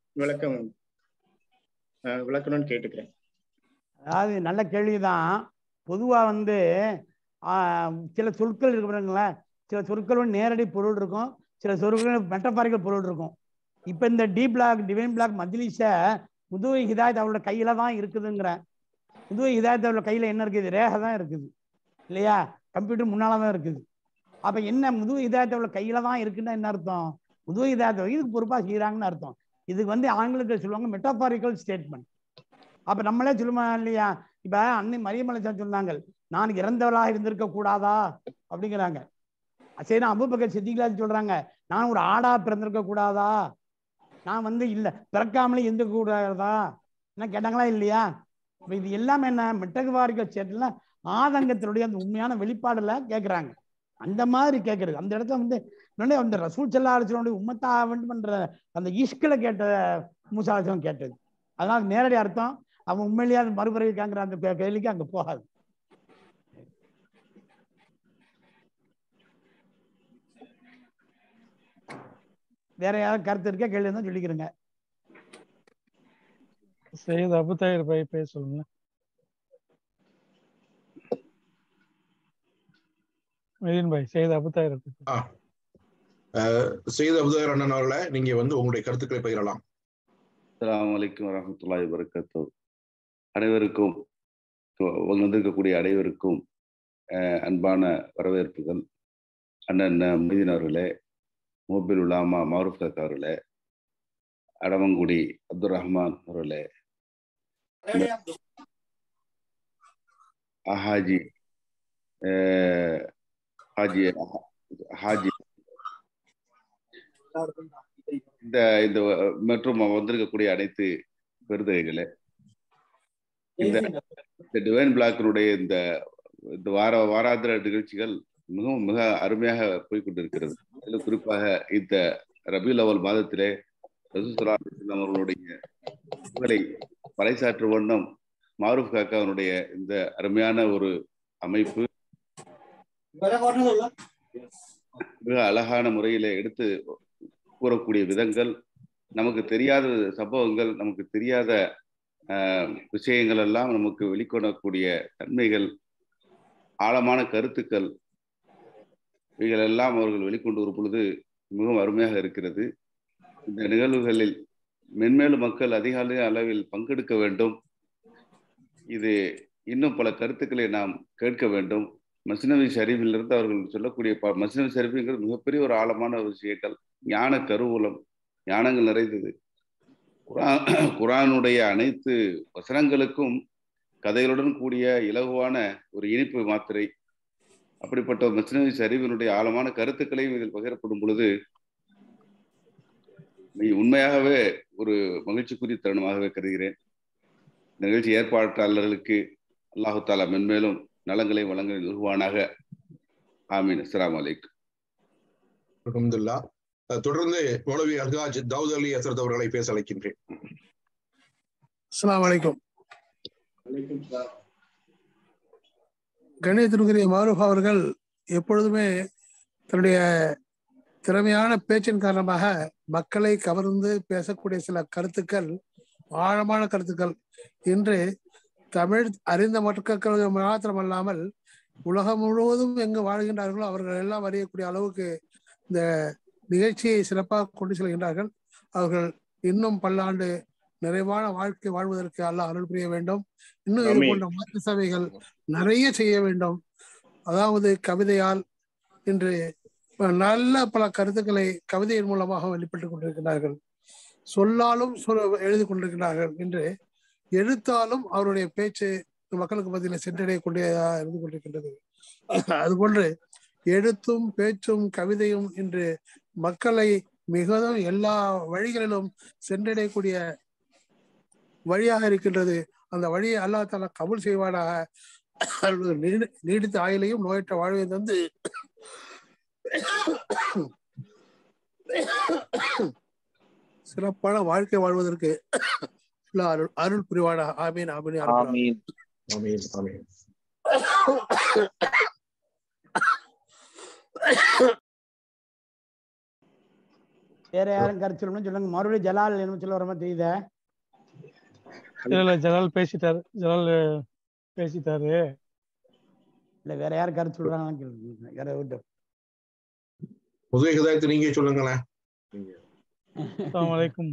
விளக்கணும்னு கேட்டுக்கிறேன். அதாவது நல்ல கேள்விதான். பொதுவா வந்து சில சொற்கள் இருக்கு பாருங்களேன், சில சொற்கள் நேரடி பொருள் இருக்கும், சில சொற்கள் மெட்டபாரிக்கல் பொருள் இருக்கும். இப்ப இந்த டிவைன் பிளாக் மஜ்லிஸ முதுவை ஹிதாயத் அவரோட கையில தான் இருக்குதுங்கிற. முதுவை ஹிதாயத் அவரோட கையில என்ன இருக்குது? ரேகை தான் இருக்குது இல்லையா? கம்ப்யூட்டர் முன்னாலதான் இருக்குது. அப்ப என்ன முதுவை ஹிதாயத் அவரோட கையில தான் இருக்குன்னா என்ன அர்த்தம்? முதுவை ஹிதாயத் இதுக்கு பொறுப்பா செய்யறாங்கன்னு அர்த்தம். இதுக்கு வந்து ஆங்கிலத்தில் சொல்லுவாங்க மெட்டாபாரிக்கல் ஸ்டேட்மெண்ட். அப்ப நம்மளே சொல்லுமா இல்லையா? இப்ப அன்னை மரியம் அலைஹிஸ்ஸலாம் சொன்னாங்க, நான் இறந்தவளாக இருந்திருக்க கூடாதா அப்படிங்கிறாங்க. சரி, அபூபக்கர் சித்திக் சொல்றாங்க, நான் ஒரு ஆடா பிறந்திருக்க கூடாதா, நான் வந்து இல்ல பிறக்காமலே இருந்திருக்க கூடாதா என்ன கேட்டாங்களா இல்லையா? இது எல்லாமே என்ன மெட்டபாரிக்கல் ஸ்டேட்ல ஆதங்கத்தினுடைய அந்த உண்மையான வெளிப்பாடுல கேட்கிறாங்க. அந்த மாதிரி கேட்கறது அந்த இடத்துல வந்து அந்த ரசூல் ஸல்லல்லாஹு அலைஹி வஸல்லம் உம்மத்தா பண்ற அந்த இஷ்கில கேட்ட மூசா அலைஹிஸ்ஸலாம் கேட்டது. அதனால நேரடி அர்த்தம் அவன் உண்மையிலேயே அது மறுபிறவிக்காங்கிற அந்த கேள்விக்கு அங்க போகாது. வேற யாராவது கருத்து இருக்க கேள்வி தான் சொல்லிக்கிறேங்க. சையத் அபு தாயிர் பாய் பேச சொல்லுங்க. மைதீன் பாய், சையத் அபு தாயிர். சையத் அபு தாயிர் அண்ணன் அவர்களே, நீங்க வந்து உங்களுடைய கருத்துக்களை பகிரலாம். அஸ்ஸலாமு அலைக்கும் வரஹ்மத்துல்லாஹி வபரகாத்துஹு. அனைவருக்கும் வந்திருக்கக்கூடிய அனைவருக்கும் அன்பான வரவேற்புகள். அண்ணன் மொய்தீன் அவர்களே, மோபில் உலாமா மௌரூப் காக்கா அவர்களே, அடமங்குடி அப்துல் ரஹ்மான் அவர்களே, ஹாஜி ஹாஜி ஹாஜி இந்த மற்றும் வந்திருக்கக்கூடிய அனைத்து பெருந்தகைகளே, இந்த டிவைன் பிளாக்கினுடைய இந்த வாராந்திர நிகழ்ச்சிகள் மிக அருமையாக போய்கொண்டிருக்கிறது. அதில் குறிப்பாக இந்த ரபியுல் அவல் மாதத்திலே ரசூல் ஸல்லல்லாஹு அலைஹி வஸல்லம் அவர்களுடைய புகழை பறைசாற்றும் வண்ணம் மௌரூப் காக்காவினுடைய இந்த அருமையான ஒரு அமைப்பு மிக அழகான முறையிலே எடுத்து கூறக்கூடிய விதங்கள், நமக்கு தெரியாத சம்பவங்கள், நமக்கு தெரியாத விஷயங்கள் எல்லாம் நமக்கு வெளிக்கொணரக்கூடிய தன்மைகள், ஆழமான கருத்துக்கள், இவைகள் எல்லாம் அவர்கள் வெளிக்கொண்டு வரும் பொழுது மிகவும் அருமையாக இருக்கிறது. இந்த நிகழ்வுகளில் மென்மேலும் மக்கள் அதிக அளவில் பங்கெடுக்க வேண்டும். இது இன்னும் பல கருத்துக்களை நாம் கேட்க வேண்டும். மஸ்னவி ஷரீஃபிலிருந்து அவர்கள் சொல்லக்கூடிய மஸ்னவி ஷரீஃப்ங்கிறது மிகப்பெரிய ஒரு ஆழமான விஷயங்கள், ஞான கருவூலம், ஞானங்கள் நிறைந்தது. குர்ஆனுடைய அனைத்து வசனங்களுக்கும் கதைகளுடன் கூடிய இலகுவான ஒரு இனிப்பு மாத்திரை. அப்படிப்பட்ட மஸ்னவி ஷரீஃபினுடைய ஆழமான கருத்துக்களையும் இதில் பகிரப்படும் பொழுது உண்மையாகவே ஒரு மகிழ்ச்சிக்குரிய தருணமாகவே கருதுகிறேன். நிகழ்ச்சி ஏற்பாட்டாளர்களுக்கு அல்லாஹு தாலா மென்மேலும் நலங்களை வழங்க நிறுவானாக. ஆமீன். அஸ்ஸலாமு அலைக்கும். அல்ஹம்துலில்லாஹ். தொடர்ந்து மௌலவி அல்ஹாஜ் தாவூத் அலி ஹஸ்ரத் அவர்களை பேச அழைக்கின்றேன். அஸ்ஸலாமு அலைக்கும். கணியத்திற்குரிய மௌரூப் அவர்கள் எப்பொழுதுமே தன்னுடைய திறமையான பேச்சின் காரணமாக மக்களை கவர்ந்து பேசக்கூடிய சில கருத்துக்கள், ஆழமான கருத்துக்கள். இன்று தமிழ் அறிந்த மக்கள் மாத்திரமல்லாமல் உலகம் முழுவதும் எங்கு வாழ்கின்றார்களோ அவர்கள் எல்லாம் அறியக்கூடிய அளவுக்கு இந்த நிகழ்ச்சியை சிறப்பாக கொண்டு செல்கின்றார்கள். அவர்கள் இன்னும் பல்லாண்டு நிறைவான வாழ்க்கை வாழ்வதற்கு அல்லாஹ் அருள் புரிய வேண்டும். இன்னும் இது போன்ற மாற்று சபைகள் நிறைய செய்ய வேண்டும். அதாவது கவிதையால் இன்று நல்ல பல கருத்துக்களை கவிதையின் மூலமாக வெளிப்பட்டுக் கொண்டிருக்கிறார்கள். சொல்லாலும் எழுதி கொண்டிருக்கிறார்கள் என்று எழுத்தாலும் அவருடைய பேச்சு மக்களுக்கு மத்தியில் சென்றடைய கொண்டதாக இருந்து கொண்டிருக்கின்றது. அதுபோன்று எழுத்தும் பேச்சும் கவிதையும் இன்று மக்களை மிகவும் எல்லா வழிகளிலும் சென்றடையக்கூடிய வழியாக இருக்கின்றது. அந்த வழியை அல்லாஹ் தஆலா கபூல் செய்வானாக. நீடித்த ஆயுளையும் நோயற்ற வாழ்வை தந்து சிறப்பான வாழ்க்கை வாழ்வதற்கு அருள் புரிவானாக. ஆமீன் ஆமீன் ஆமீன் ஆமீன் ஆமீன். வேற யாரும் கருத்து சொல்லணும்னு சொல்லுங்க. மறுபடியும் ஜலால் என்ன சொல்ல வர மாதிரி தெரியுதா? இல்ல ஜலால் பேசிட்டாரு. இல்ல வேற யாரும் கருத்து சொல்றாங்கன்னு கேளுங்க. யார விட்டு புது ஹிதாயத் நீங்க சொல்லுங்களேன். அஸ்ஸலாமு அலைக்கும்.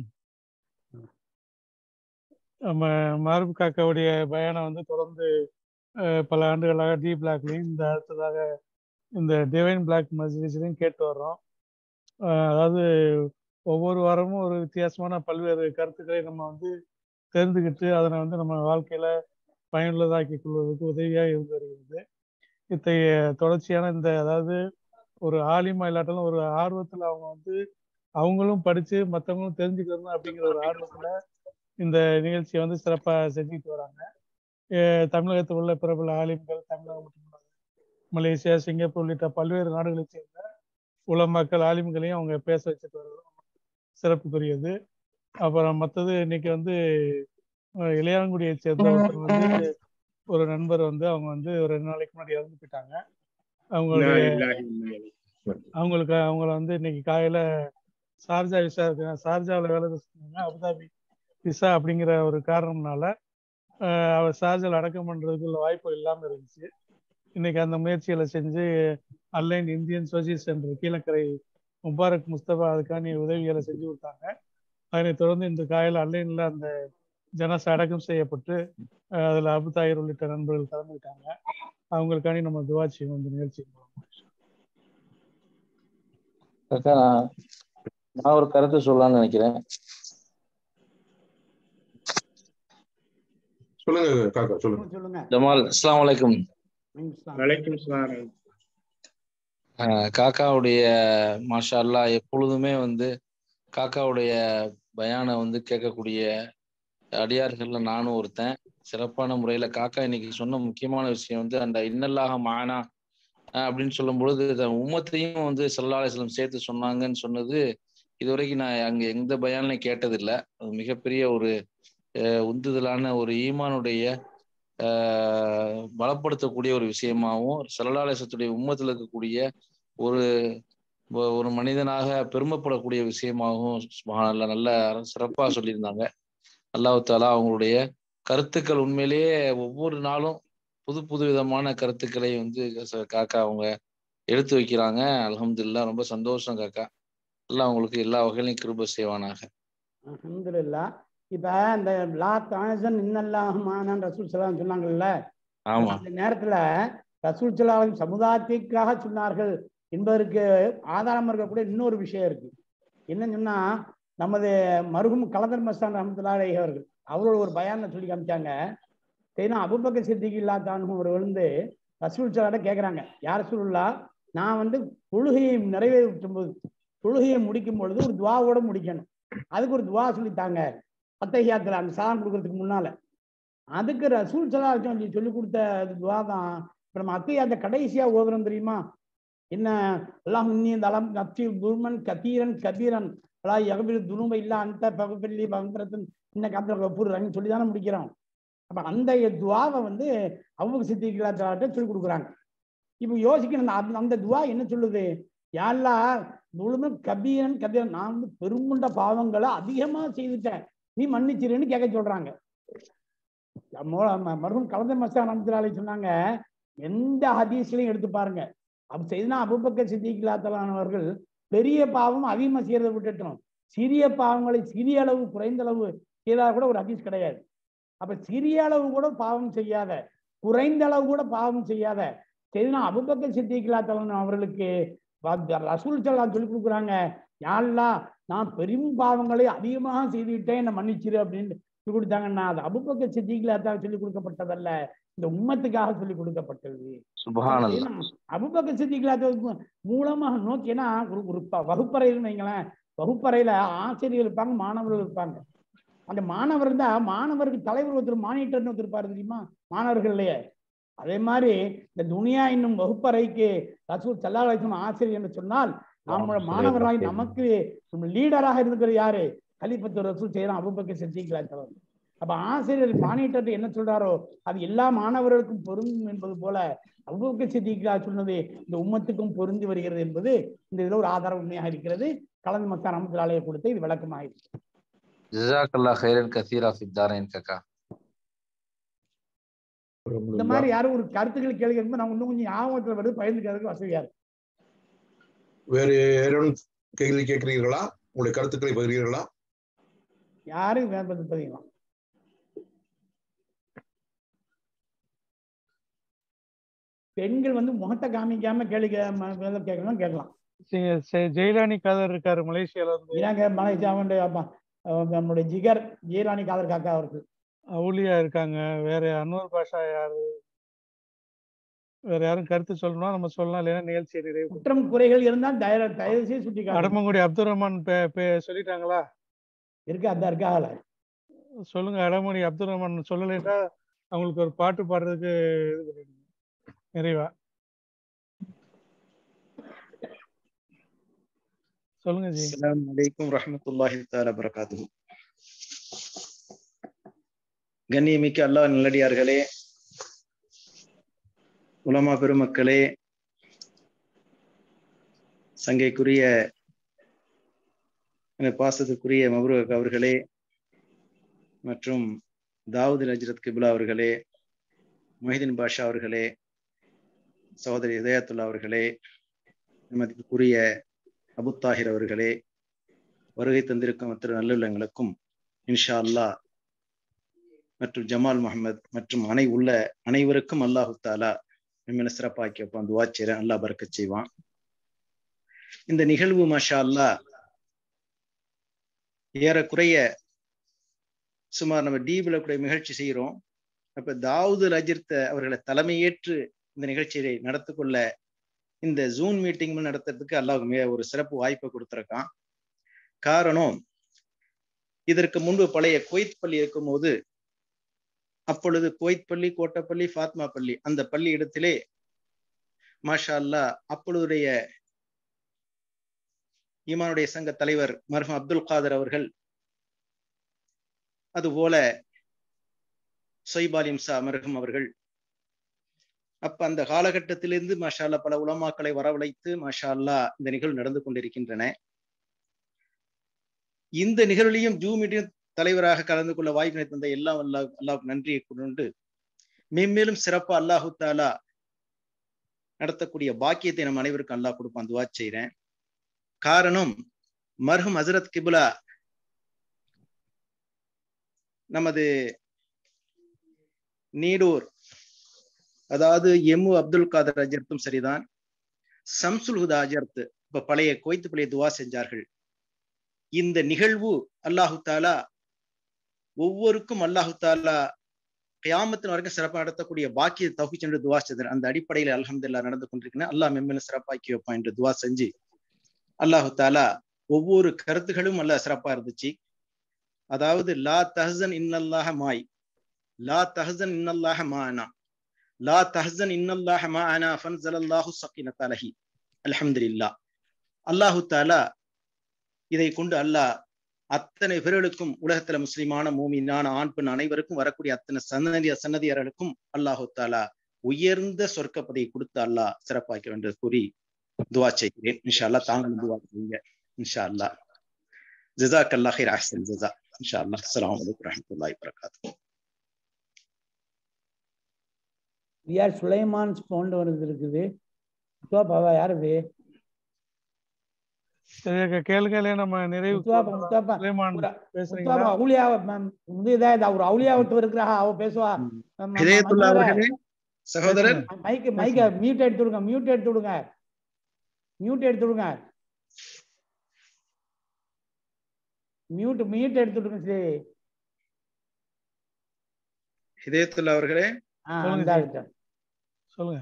நம்ம மாரூப் காக்காவுடைய பயானம் வந்து தொடர்ந்து பல ஆண்டுகளாக டி பிளாக்லையும் இந்த அடுத்ததாக இந்த டிவைன் பிளாக் மஜ்லிஸ்லையும் கேட்டு வர்றோம். அதாவது ஒவ்வொரு வாரமும் ஒரு வித்தியாசமான பல்வேறு கருத்துக்களை நம்ம வந்து தெரிந்துக்கிட்டு அதனை வந்து நம்ம வாழ்க்கையில பயனுள்ளதாக்கி கொள்வதற்கு உதவியாக இருந்து வருகிறது. இத்தகைய தொடர்ச்சியான இந்த அதாவது ஒரு ஆலிமா இல்லாட்டாலும் ஒரு ஆர்வத்தில் அவங்க வந்து அவங்களும் படித்து மற்றவங்களும் தெரிஞ்சுக்கணும் அப்படிங்கிற ஒரு ஆர்வத்தில் இந்த நிகழ்ச்சியை வந்து சிறப்பாக செஞ்சுக்கிட்டு வராங்க. தமிழகத்தில் உள்ள பிரபல ஆலிம்கள், தமிழகம் மட்டுமல்ல மலேசியா, சிங்கப்பூர் உள்ளிட்ட பல்வேறு நாடுகளை சேர்ந்த உலமாக்கள் ஆலிம்களையும் அவங்க பேச வச்சுட்டு வர்றது சிறப்புக்குரியது. அப்புறம் மற்றது இன்னைக்கு வந்து இளையாங்குடியை சேர்ந்த ஒருத்தர் வந்து ஒரு நண்பர் வந்து அவங்க வந்து ஒரு 2 நாளைக்கு முன்னாடி இறந்து போயிட்டாங்க. அவங்கள வந்து இன்னைக்கு காலையில ஷார்ஜாவில் வேலை செஞ்சாங்க. அபுதாபி விசா அப்படிங்கிற ஒரு காரணம்னால அவர் ஷார்ஜாவில் அடக்கம் பண்றதுக்குள்ள வாய்ப்பு இல்லாமல் இருந்துச்சு. இன்னைக்கு அந்த முயற்சிகளை செஞ்சு Al Ain Indian social centre Kilakarai Mubarak Mustafa அதுக்கான உதவிகளை செஞ்சு கொடுத்தாங்க. அதனை தொடர்ந்து இந்த காலையில் அலைன்ல அந்த ஜனச அடக்கம் செய்யப்பட்டு அதில் அபுதாயிர் உள்ளிட்ட நண்பர்கள் கலந்துக்கிட்டாங்க. அவங்களுக்காண்டி நம்ம துவா செய்வோம் இந்த நிகழ்ச்சி. நான் ஒரு கருத்து சொல்லலாம்னு நினைக்கிறேன். சொல்லுங்க காக்கா, சொல்லுங்க. ஜமால், அஸ்ஸலாமு அலைக்கும். வலைக்கும் ஸலாம். காக்காவுடைய மாஷா அல்லாஹ் எப்பொழுதுமே வந்து காக்காவுடைய பயானை வந்து கேட்கக்கூடிய அடியார்கள்ல நானும் ஒருத்தன். சிறப்பான முறையில காக்கா இன்னைக்கு சொன்ன முக்கியமான விஷயம் வந்து அந்த இன்னல்லாஹ மானா அப்படின்னு சொல்லும் பொழுது உம்மத்தையும் வந்து ஸல்லல்லாஹு அலைஹி வஸல்லம் சேர்த்து சொன்னாங்கன்னு சொன்னது இதுவரைக்கும் நான் அங்க எந்த பயான்லையும் கேட்டதில்லை. அது மிகப்பெரிய ஒரு உந்துதலான ஒரு ஈமானுடைய பலப்படுத்தக்கூடிய ஒரு விஷயமாகவும் ஸல்லல்லாஹு அலைஹி வஸல்லத்துடைய உம்மத்தில் இருக்கக்கூடிய ஒரு மனிதனாக பெருமைப்படக்கூடிய விஷயமாகவும் சுப்ஹானல்லாஹ் நல்ல சிறப்பாக சொல்லியிருந்தாங்க. அல்லாஹ் தஆலா அவங்களுடைய கருத்துக்கள் உண்மையிலேயே ஒவ்வொரு நாளும் புது விதமான கருத்துக்களை வந்து காக்கா அவங்க எடுத்து வைக்கிறாங்க. அல்ஹம்துலில்லாஹ், ரொம்ப சந்தோஷம் காக்கா. அல்லாஹ் அவங்களுக்கு எல்லா வகையிலையும் கிருபை செய்வானாக. அல்ஹம்துலில்லாஹ். இப்ப இந்த லா தாசன் இன்னல்லாஹு மானான்னு ரசூல் ஸல்லல்லாஹு சொன்னாங்கல்ல, அந்த நேரத்துல ரசூல் ஸல்லல்லாஹு சமுதாயத்திற்காக சொன்னார்கள் என்பதற்கு ஆதாரம் இருக்கக்கூடிய இன்னொரு விஷயம் இருக்கு. என்னன்னு சொன்னா, நமது மருகும் கலந்தர் மஸ்தான் ரஹ்மத்துல்லாஹி அலைஹி அவர்கள் அவரோட ஒரு பயானை சொல்லி காமிச்சாங்க. ஏன்னா அபூபக்கர் சித்திக் இல்லாத்தானு ஒரு வந்து ரசூல் ஸல்லல்லாஹு கேட்குறாங்க, யார் ரசூலுல்லாஹ், நான் வந்து தொழுகையை நிறைவேற்றும் போது தொழுகையை முடிக்கும் பொழுது ஒரு துவாவோட முடிக்கணும், அதுக்கு ஒரு துவா சொல்லித்தாங்க அத்தஹியாத்துல அந்த சாதம் கொடுக்கறதுக்கு முன்னால. அதுக்கு ரசூல் ஸல்லல்லாஹு சொல்லி கொடுத்த துவா தான் இப்போ நம்ம அத்தஹியாத்தை கடைசியா ஓதுறோம் தெரியுமா? என்ன அல்லாஹ் இந்த அலம் நப்சி துர்மன் கதீரன் கபீரன் அல்லா யக்பிரு துனூப இல்லா அந்த பகுபல்லி பகரத்தின் இன்னைக்கு அந்த கபூர் ரங்கன்னு சொல்லி தானே முடிக்கிறோம். அப்ப அந்த துவாவை வந்து அபூபக்கர் சித்திக் இல்லாத சொல்லி கொடுக்குறாங்க. இப்போ யோசிக்கணும், அந்த துவா என்ன சொல்லுது? யா அல்லாஹ் முழுமை கபீரன் கபீரன், நான் வந்து பெருங்குண்ட பாவங்களை அதிகமா செய்துட்டேன், நீ மன்னிச்சிருன்னு கேட்க சொல்றாங்க. மருகும் கலந்த மஸ்தான் ரஹ்மத்துல்லாஹி அலைஹி சொன்னாங்க, எந்த ஹதீஸ்லையும் எடுத்து பாருங்க, செய்தனா அபூபக்கர் சித்திக் ரலியல்லாஹு அவர்கள் பெரிய பாவம் அதிகமா செய்யறதை விட்டுட்டோம், சிறிய பாவங்களை சிறிய அளவு குறைந்த அளவு செய்தா கூட ஒரு ஹதீஸ் கிடையாது. அப்ப சிறிய அளவு கூட பாவம் செய்யாத, குறைந்த அளவு கூட பாவம் செய்யாத செய்தனா அபூபக்கர் சித்திக் ரலியல்லாஹு அவர்களுக்கு ரசூல் ஸல்லல்லாஹு சொல்லி கொடுக்குறாங்க, யா அல்லாஹ் நான் பெரும் பாவங்களை அதிகமாக செய்துவிட்டேன், என்ன மன்னிச்சிரு அப்படின்னு சொல்லி கொடுத்தாங்கன்னா, அது அபூபக்கர் சித்திக் ரலியல்லாஹு சொல்லி கொடுக்கப்பட்டதல்ல, இந்த உம்மத்துக்காக சொல்லி கொடுக்கப்பட்டது. சுப்ஹானல்லாஹ். அபூபக்கர் சித்திக் ரலியல்லாஹு மூலமாக நோக்கி, ஏன்னா ஒரு வகுப்பறையில் வைங்களேன், வகுப்பறையில ஆசிரியர் இருப்பாங்க, மாணவர்கள் இருப்பாங்க. அந்த மாணவர் இருந்தா மாணவருக்கு தலைவர் ஒருத்தர் மானிட்டர்னு ஒருத்தர் இருப்பாரு தெரியுமா, மாணவர்கள்லயே. அதே மாதிரி இந்த துனியா என்னும் வகுப்பறைக்கு ரசூல் ஸல்லல்லாஹு அலைஹி வஸல்லம் ஆசிரியர் என்று சொன்னால், நம்ம மாணவராய் நமக்கு லீடராக இருக்கிற யாரு, கலீஃபத்து ரசூல் செய்யறான் அபூபக்கர் சித்திக் ரலியல்லாஹு. அப்ப ஆசிரியர் மானிட்டர் என்ன சொல்றாரோ அது எல்லா மாணவர்களுக்கும் பொருந்தும் என்பது போல அபூபக்கர் சித்திக் ரலியல்லாஹு சொன்னது இந்த உம்மத்துக்கும் பொருந்தி வருகிறது என்பது இந்த இதுல ஒரு ஆதார உண்மையாக இருக்கிறது. கலந்து மஸ்தான் ரஹ்மத்துல்லாஹி அலைஹி கொடுத்த இது விளக்கமாக இருக்கு. ஜஸாக்கல்லாஹ் கைரன் கஸீரா ஃபித் தாரைன் காக்கா. இந்த மாதிரி யாரும் ஒரு கருத்துக்கள் கேள்வி கேட்கும்போது நான் இன்னும் கொஞ்சம் ஞாபகத்தில் வருது, பகிர்ந்துக்கிறதுக்கு வசதியா இருக்கு. வேறு யாரும் கேள்வி கேட்கிறீர்களா? உங்களுடைய கருத்துக்களை பகிர்கிறீர்களா? யாரும் வேண்டது பதிக்கலாம். பெண்கள் முகத்தை காமிக்காம கேள்வி கேட்கணும் கேட்கலாம். ஜெயிலானி காதர் இருக்காரு மலேசியால இருந்து. இதாங்க மலேசியா நம்முடைய ஜிகர் ஜெயிலானி காதர் காக்கா அவர்கள். அவுலியா இருக்காங்க. வேற அன்வர் பாஷா யாரு, வேற யாரும் கருத்து சொல்லணும் நம்ம சொல்லலாம், இல்லைன்னா நிகழ்ச்சி நிறைவு. குற்றம் குறைகள் இருந்தால் தயவு செய்து சுட்டி காட்டுங்க. அடமங்குடி அப்துல் ரஹ்மான் சொல்லிட்டாங்களா? இருக்கா? அந்த இருக்கால சொல்லுங்க. அடமங்குடி அப்துல் ரஹ்மான் சொல்லலைன்னா அவங்களுக்கு ஒரு பாட்டு பாடுறதுக்கு இது பண்ணிடுங்க நிறைவா. சொல்லுங்க ஜி. அஸ்ஸலாமு அலைக்கும் வரஹ்மத்துல்லாஹி தஆலா பரகாத்துஹு. கண்ணியமிக்க அல்லாஹ் நல்லடியார்களே, உலமா பெருமக்களே, சங்கைக்குரிய பாசத்துக்குரிய மப்ரூக் அவர்களே, மற்றும் தாவூத் ஹஜ்ரத் கிப்லா அவர்களே, மொஹிதீன் பாஷா அவர்களே, சகோதரி ஹிதாயத்துல்லா அவர்களே, மதிப்புக்குரிய அபு தாஹிர் அவர்களே, வருகை தந்திருக்கும் மற்ற நல்லுள்ளங்களுக்கும் இன்ஷா அல்லாஹ் மற்றும் ஜமால் முகமது மற்றும் அனைவருக்கும் அல்லாஹு தாலா மிம்மன சிறப்பாக்கி வைப்பான். துவா செய்றேன், அல்லாஹ் பரக்கத் செய்வான். இந்த நிகழ்வு மாஷா அல்லாஹ் ஏறக்குறைய சுமார் நம்ம டீபிளக்கூடிய நிகழ்ச்சி செய்கிறோம். அப்ப தாவூத் ஹஜ்ரத் அவர்களை தலைமையேற்று இந்த நிகழ்ச்சியை நடத்திக்கொள்ள இந்த ஜூன் மீட்டிங் நடத்துறதுக்கு அல்லாஹ் ஒரு சிறப்பு வாய்ப்பை கொடுத்திருக்கான். காரணம், இதற்கு முன்பு பழைய குவைத் பள்ளி இருக்கும் போது, அப்பொழுது குவைத் பள்ளி, கோட்டப்பள்ளி, ஃபாத்மா பள்ளி, அந்த பள்ளி இடத்திலே மாஷா அல்லாஹ் அப்பொழுதுடைய ஈமானுடைய சங்க தலைவர் மர்ஹூம் அப்துல் காதர் அவர்கள், அதுபோல சொய்பால் இம்சா மர்ஹூம் அவர்கள், அப்ப அந்த காலகட்டத்திலிருந்து மாஷா அல்லாஹ் பல உலமாக்களை வரவழைத்து மாஷா அல்லாஹ் இந்த நிகழ்வு நடந்து கொண்டிருக்கின்றன. இந்த நிகழ்விலையும் ஜூமிட்டையும் தலைவராக கலந்து கொள்ள வாய்ப்பினை தந்த எல்லாம் அல்லாஹ்வுக்கு நன்றியை கொண்டு மேன்மேலும் சிறப்பா அல்லாஹு தாலா நடத்தக்கூடிய பாக்கியத்தை நம் அனைவருக்கும் அல்லாஹ் கொடுப்பான். துவா செய்றேன். காரணம், மர்ஹூம் ஹஜ்ரத் கிப்லா நமது நீடூர், அதாவது எம்மு அப்துல் காதர் ஹஜ்ரத்தும் சரிதான், சம்சுல் ஹுதா ஹஜ்ரத் இப்ப பழைய குவைத் பழைய துவா செஞ்சார்கள். இந்த நிகழ்வு அல்லாஹு தாலா ஒவ்வொருக்கும் அல்லாஹு தாலா கியாமத்தின் வரைக்கும் சிறப்பாக நடத்தக்கூடிய பாக்கிய தௌஃபீக் என்று துவா செய்தார். அந்த அடிப்படையில் அல்ஹம்துலில்லாஹ் நடந்து கொண்டிருக்கிறேன். அல்லாஹ் மென்மேலும் சிறப்பாக்கி வைப்பான் என்று துவா செஞ்சு அல்லாஹு தாலா ஒவ்வொரு கருத்துகளும் அல்லாஹ் சிறப்பா இருந்துச்சு. அதாவது லா தஹ்சன் இன்னல்லாஹ மாய், லா தஹ்சன் இன்னல்லாஹ மாஅனா, லா தஹ்சன் இன்னல்லாஹ மாஅனா ஃபன்ஸலல்லாஹு ஸகீனத அலைஹி. அல்ஹம்துலில்லாஹ். அல்லாஹு தாலா இதை கொண்டு அல்லாஹ் அத்தனை பேர்களுக்கும், உலகத்துல முஸ்லிமான மூமினான ஆண் பெண் அனைவருக்கும் வரக்கூடிய அத்தனை சன்னதியர்களுக்கும் அல்லாஹு தாலா உயர்ந்த சொர்க்கப்பதை கொடுத்து அல்லாஹ் சிறப்பாக்க என்று கூறி துவா செய்கிறேன். இன்ஷா அல்லாஹ் தாங்களும் துவா செய்யுங்க இன்ஷா அல்லாஹ். ஜஸாக்கல்லாஹ் கைர் அஹ்சன் ஜஸா இன்ஷா அல்லாஹ். அஸ்ஸலாமு அலைக்கும் வரஹ்மத்துல்லாஹி வபரகாத்துஹு. யார் சுலைமான் ஃபோன் வருது இருக்குது. முத்துவாப்பாவா யார் இது? சரி கேளுங்களே, நம்ம நிறைவு முத்துவாப்பா அவுலியா ஒரு அவுலியாவத்து இருக்கிறா, அவ பேசுவா. அவர்களே சகோதரர் மைக்க மியூட் எடுத்து விடுங்க, மியூட் எடுத்து விடுங்க, மியூட் எடுத்து விடுங்க, மியூட் எடுத்து விடுங்க. சரி ஹிதாயத்துல்லா அவர்களே சொல்லுங்க.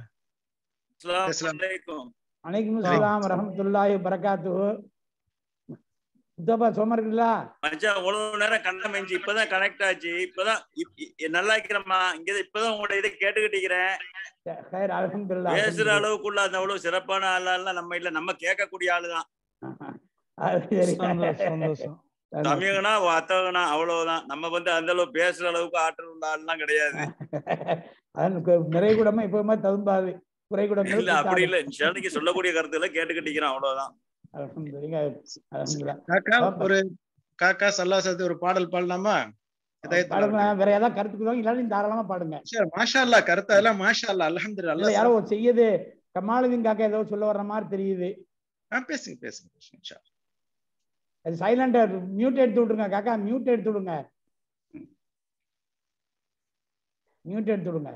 அலைக்கும் அஸ்ஸலாம் வரஹ்மத்துல்லாஹி வபரகாத்துஹு. முத்தப்பா சும்மா இருக்குல்ல மச்சான்? அவ்வளவு நேரம் கண்ண மெஞ்சி இப்பதான் கனெக்ட் ஆச்சு. இப்பதான் நல்லா இருக்கிறேம்மா. இங்க இப்பதான் உங்களோட இதை கேட்டுக்கிட்டீங்கிறேன். பேசுற அளவுக்குள்ள அந்த அவ்வளவு சிறப்பான ஆளெல்லாம் நம்ம இல்ல, நம்ம கேட்கக்கூடிய ஆளுதான். தமிழனா அத்தகனா அவ்வளவுதான். நம்ம வந்து அந்த அளவு பேசுற அளவுக்கு ஆற்றல் உள்ள ஆள்லாம் கிடையாது. நிறைய கூடமா இப்ப தகுந்தாது குறை கூட இல்ல, அப்படி இல்ல. நீங்க சொல்லக்கூடிய கருத்துல கேட்டுக்கிட்டீங்கிறோம், அவ்வளவுதான். ஒரு காக்கா சல்லாசத்து ஒரு பாடல் பாடலாமா? வேற ஏதாவது கருத்துக்கு இல்லாலும் தாராளமா பாடுங்க. மாஷா அல்லாஹ். கருத்து அதெல்லாம் மாஷா அல்லாஹ், அல்ஹம்துலில்லாஹ். யாரோ செய்யுது கமாலுதீன் காக்கா ஏதோ சொல்ல வர்ற மாதிரி தெரியுது. பேசுங்க பேசுங்க. அது சைலண்ட் மியூட் எடுத்து விட்டுருங்க காக்கா, மியூட் எடுத்து விடுங்க, மியூட் எடுத்து விடுங்க.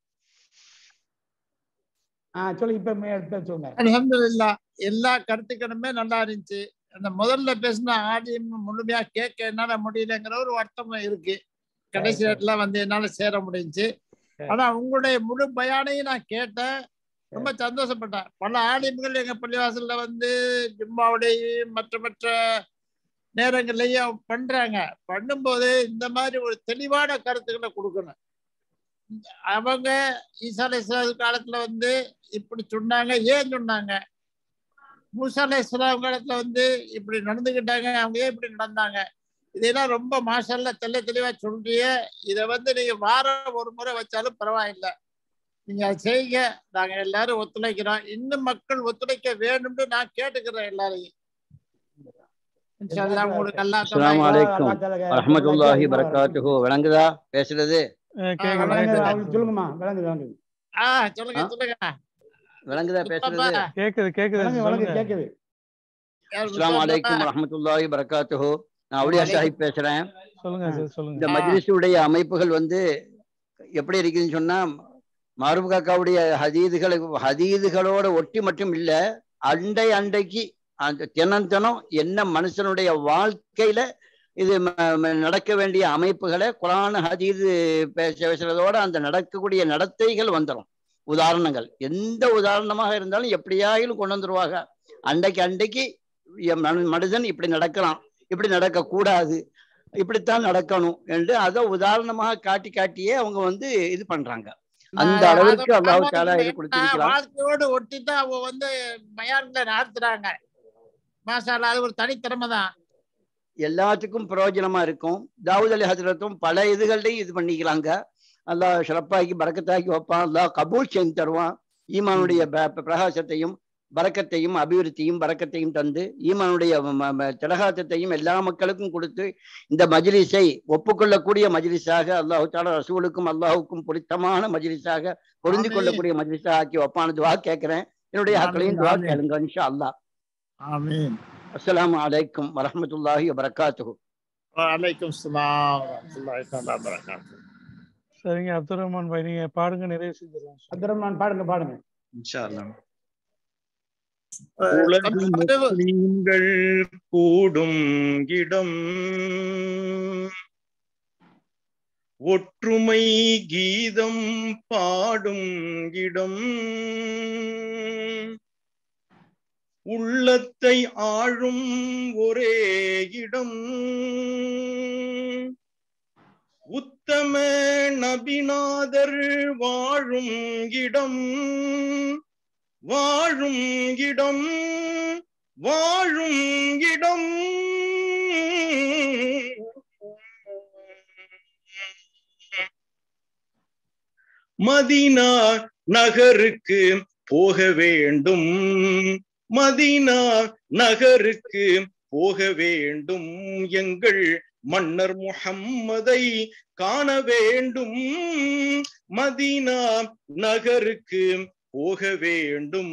சொல்லுங்க, இப்ப சொல்லுங்க. அல்ஹம்துலில்லாஹ். எல்லா கருத்துக்களுமே நல்லா இருந்துச்சு. அந்த முதல்ல பேசின ஆடியம் முழுமையா கேட்க என்னால முடியலங்கிற ஒரு வருத்தம் இருக்கு. கடைசி இடத்துல வந்து என்னால சேர முடிஞ்சுச்சு. ஆனா உங்களுடைய முழு பயானையும் நான் கேட்டேன், ரொம்ப சந்தோஷப்பட்டேன். பல ஆலிம்கள் எங்க பள்ளிவாசல்ல வந்து ஜும்மாவுடையும் மற்ற நேரங்கள்லயும் பண்றாங்க. பண்ணும்போது இந்த மாதிரி ஒரு தெளிவான கருத்துக்களை கொடுக்கணும். அவங்க ஈசா அலைஹிஸ்ஸலாம் காலத்துல வந்து இப்படி சொன்னாங்க, ஏன் சொன்னாங்க? மூசா அலைஹிஸ்ஸலாம் காலத்துல வந்து இப்படி நடந்துக்கிட்டாங்க, அவங்க ஏன் இப்படி நடந்தாங்க? இதெல்லாம் ரொம்ப மாஷல்லா தெளிவா சொல்றிய. இதை வந்து நீங்க வாரம் ஒரு முறை வச்சாலும் பரவாயில்லை, நீங்க அதை செய்யுங்க. நாங்க எல்லாரும் ஒத்துழைக்கிறோம். இன்னும் மக்கள் ஒத்துழைக்க வேணும்னு நான் கேட்டுக்கிறேன் எல்லாரையும். உங்களுக்கு அஸ்ஸலாமு அலைக்கும் வரஹ்மத்துல்லாஹி வபரகாத்துஹு. விளங்குதா பேசுறது? சொல்லுங்கம்மா. விளங்குதா பேசுறது? கேக்குது. அஸ்ஸலாமு அலைக்கும் வரஹ்மத்துல்லாஹி வபரகாத்துஹு. நான் அவுலியா சாஹிப் பேசுறேன். இந்த மஜ்லிஸுடைய அமைப்புகள் வந்து எப்படி இருக்குதுன்னு சொன்னா, மாரூப் காக்காவுடைய ஹதீதுகளோட ஒட்டி மட்டும் இல்ல, அண்டைக்கு அந்த தினம் என்ன மனுஷனுடைய வாழ்க்கையில இது நடக்க வேண்டிய அமைப்புகளை குர்ஆன் ஹதீது பேசுறதோட அந்த நடக்கக்கூடிய நடத்தைகள் வந்துடும். உதாரணங்கள் எந்த உதாரணமாக இருந்தாலும் எப்படியாயிலும் கொண்டு வந்துருவாங்க. அண்டைக்கு மனிதன் இப்படி நடக்கலாம், இப்படி நடக்கக்கூடாது, இப்படித்தான் நடக்கணும் என்று அதை உதாரணமாக காட்டியே அவங்க வந்து இது பண்றாங்க. அந்த அளவிற்கு அல்லாஹ் தஆலா இது கொடுத்திருக்கிறான். வாழ்க்கையோடு ஒட்டிதான் அவங்க வந்து பயான்களை நடத்துறாங்க. மாஷா அல்லாஹ், அது ஒரு தனித்திறமை தான். எல்லாத்துக்கும் பிரயோஜனமா இருக்கும். தாவூத் அலி ஹஜ்ரத்தும் பல இதுகள்லையும் இது பண்ணிக்கிறாங்க. அல்லாஹ் சிறப்பாக்கி பரக்கத்தாக்கி வைப்பான். அல்லாஹ் கபூல் செஞ்சு தருவான். ஈமானுடைய பிரகாசத்தையும் பரக்கத்தையும் அபிவிருத்தியும் பரக்கத்தையும் தந்து ஈமானுடைய திலகாத்தத்தையும் எல்லா மக்களுக்கும் கொடுத்து இந்த மஜ்லிஸை ஒப்புக்கொள்ளக்கூடிய மஜ்லிஸாக அல்லாஹு தஆலா ரசூலுக்கும் அல்லாஹுக்கும் பொருத்தமான மஜ்லிஸாக பொருந்தி கொள்ளக்கூடிய மஜ்லிஸாக ஆக்கி வைப்பான துவா கேட்கிறேன். என்னுடைய ஹக்களையும் துவா கேளுங்க இன்ஷா அல்லாஹ். ஆமீன். அஸ்ஸலாமு அலைக்கும் வரஹ்மத்துல்லாஹி வபரகாத்துஹு. வலைக்கும் ஸலாம் வரஹ்மத்துல்லாஹி வபரகாத்துஹு. சரிங்க அப்துல் ரஹ்மான் பாய், நீங்க பாடுங்க, நிறைவு செஞ்சிடலாம். அப்துல் ரஹ்மான் பாடுங்க. இன்ஷா அல்லாஹ். உலகங்கள் கூடும் இடம், ஒற்றுமை கீதம் பாடும் இடம், உள்ளத்தை ஆழும் ஒரே இடம், உத்தம நபிநாதர் வாழும் இடம், வாழும் இடம், வாழும் இடம். மதீனா நகருக்கு போக வேண்டும், மதீனா நகருக்கு போக வேண்டும், எங்கள் மன்னர் முஹம்மதை காண வேண்டும், மதீனா நகருக்கு போக வேண்டும்.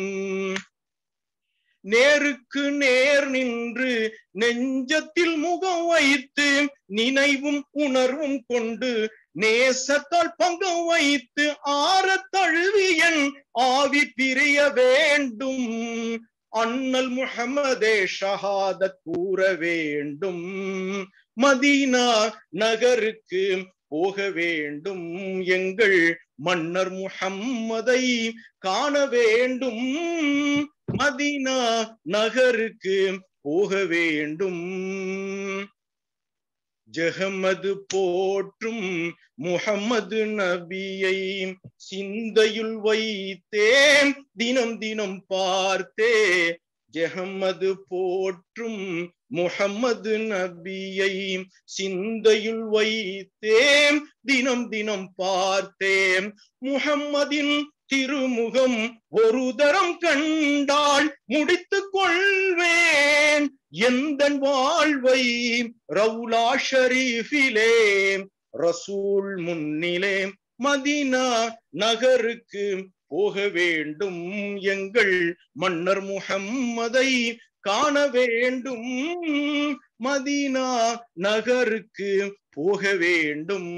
நேருக்கு நேர் நின்று நெஞ்சத்தில் முகம் வைத்து நினைவும் உணர்வும் கொண்டு நேசத்தால் பங்கம் வைத்து ஆற தழுவியன் ஆவி பிரிய வேண்டும். அண்ணல் முஹம்மதே ஷஹாதத் கூற வேண்டும், மதீனா நகருக்கு போக வேண்டும். எங்கள் மன்னர் முஹம்மதை காண வேண்டும், மதீனா நகருக்கு போக வேண்டும். ஜஹமது போற்றும் முஹம்மது நபியை சிந்தையுள் வைத்தேன் தினம் தினம் பார்த்தே. ஜஹமது போற்றும் முஹம்மது நபியை சிந்தையுள் வைத்தேன் தினம் தினம் பார்த்தேன். முஹம்மதின் திருமுகம் ஒரு தரம் கண்டால் முடித்து கொள்வேன் எந்த வாழ்வை ரவுலா ஷரீஃபிலே ரசூல் முன்னிலே. மதீனா நகருக்கு போக வேண்டும், எங்கள் மன்னர் முஹம்மதை காண வேண்டும், மதீனா நகருக்கு போக வேண்டும்.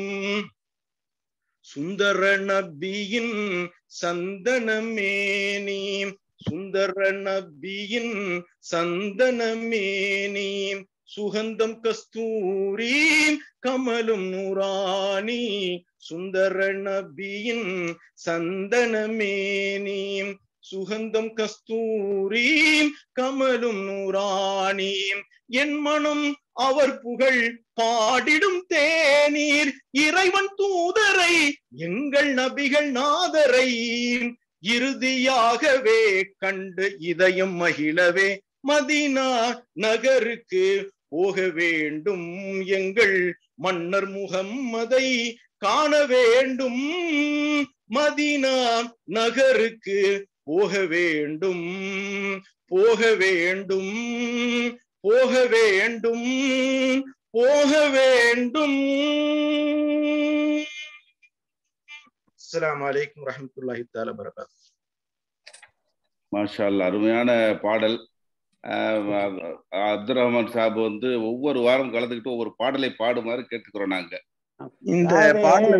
சுந்தர நபியின் சந்தனமேனி, சுந்தர நபியின் சந்தனமேனி, சுகந்தம் கஸ்தூரி கமலும் நூராணி. சுந்தர நபியின் சந்தனமேனி, சுகந்தம் கஸ்தூரி கமலும் நூராணி. என் மனம் அவர் புகழ் பாடிடும் தேநீர், இறைவன் தூதரை எங்கள் நபிகள் நாதரை இறுதியாகவே கண்டு இதயம் மகிழவே. மதீனா நகருக்கு போக வேண்டும், எங்கள் மன்னர் முஹம்மதை காண வேண்டும், மதீனா நகருக்கு போக வேண்டும், போக வேண்டும், போக வேண்டும், போக வேண்டும். அஸ்ஸலாமு அலைக்கும் வரஹ்மத்துல்லாஹி தஆலா பரகாத்துஹு. மாஷா அல்லாஹ், அருமையான பாடல். அப்துல் ரஹ்மான் சாப் வந்து ஒவ்வொரு வாரம் கலந்துக்கிட்டு ஒவ்வொரு பாடலை பாடுமாறு கேட்டுக்கிறோம் நாங்க. இந்த பாடல்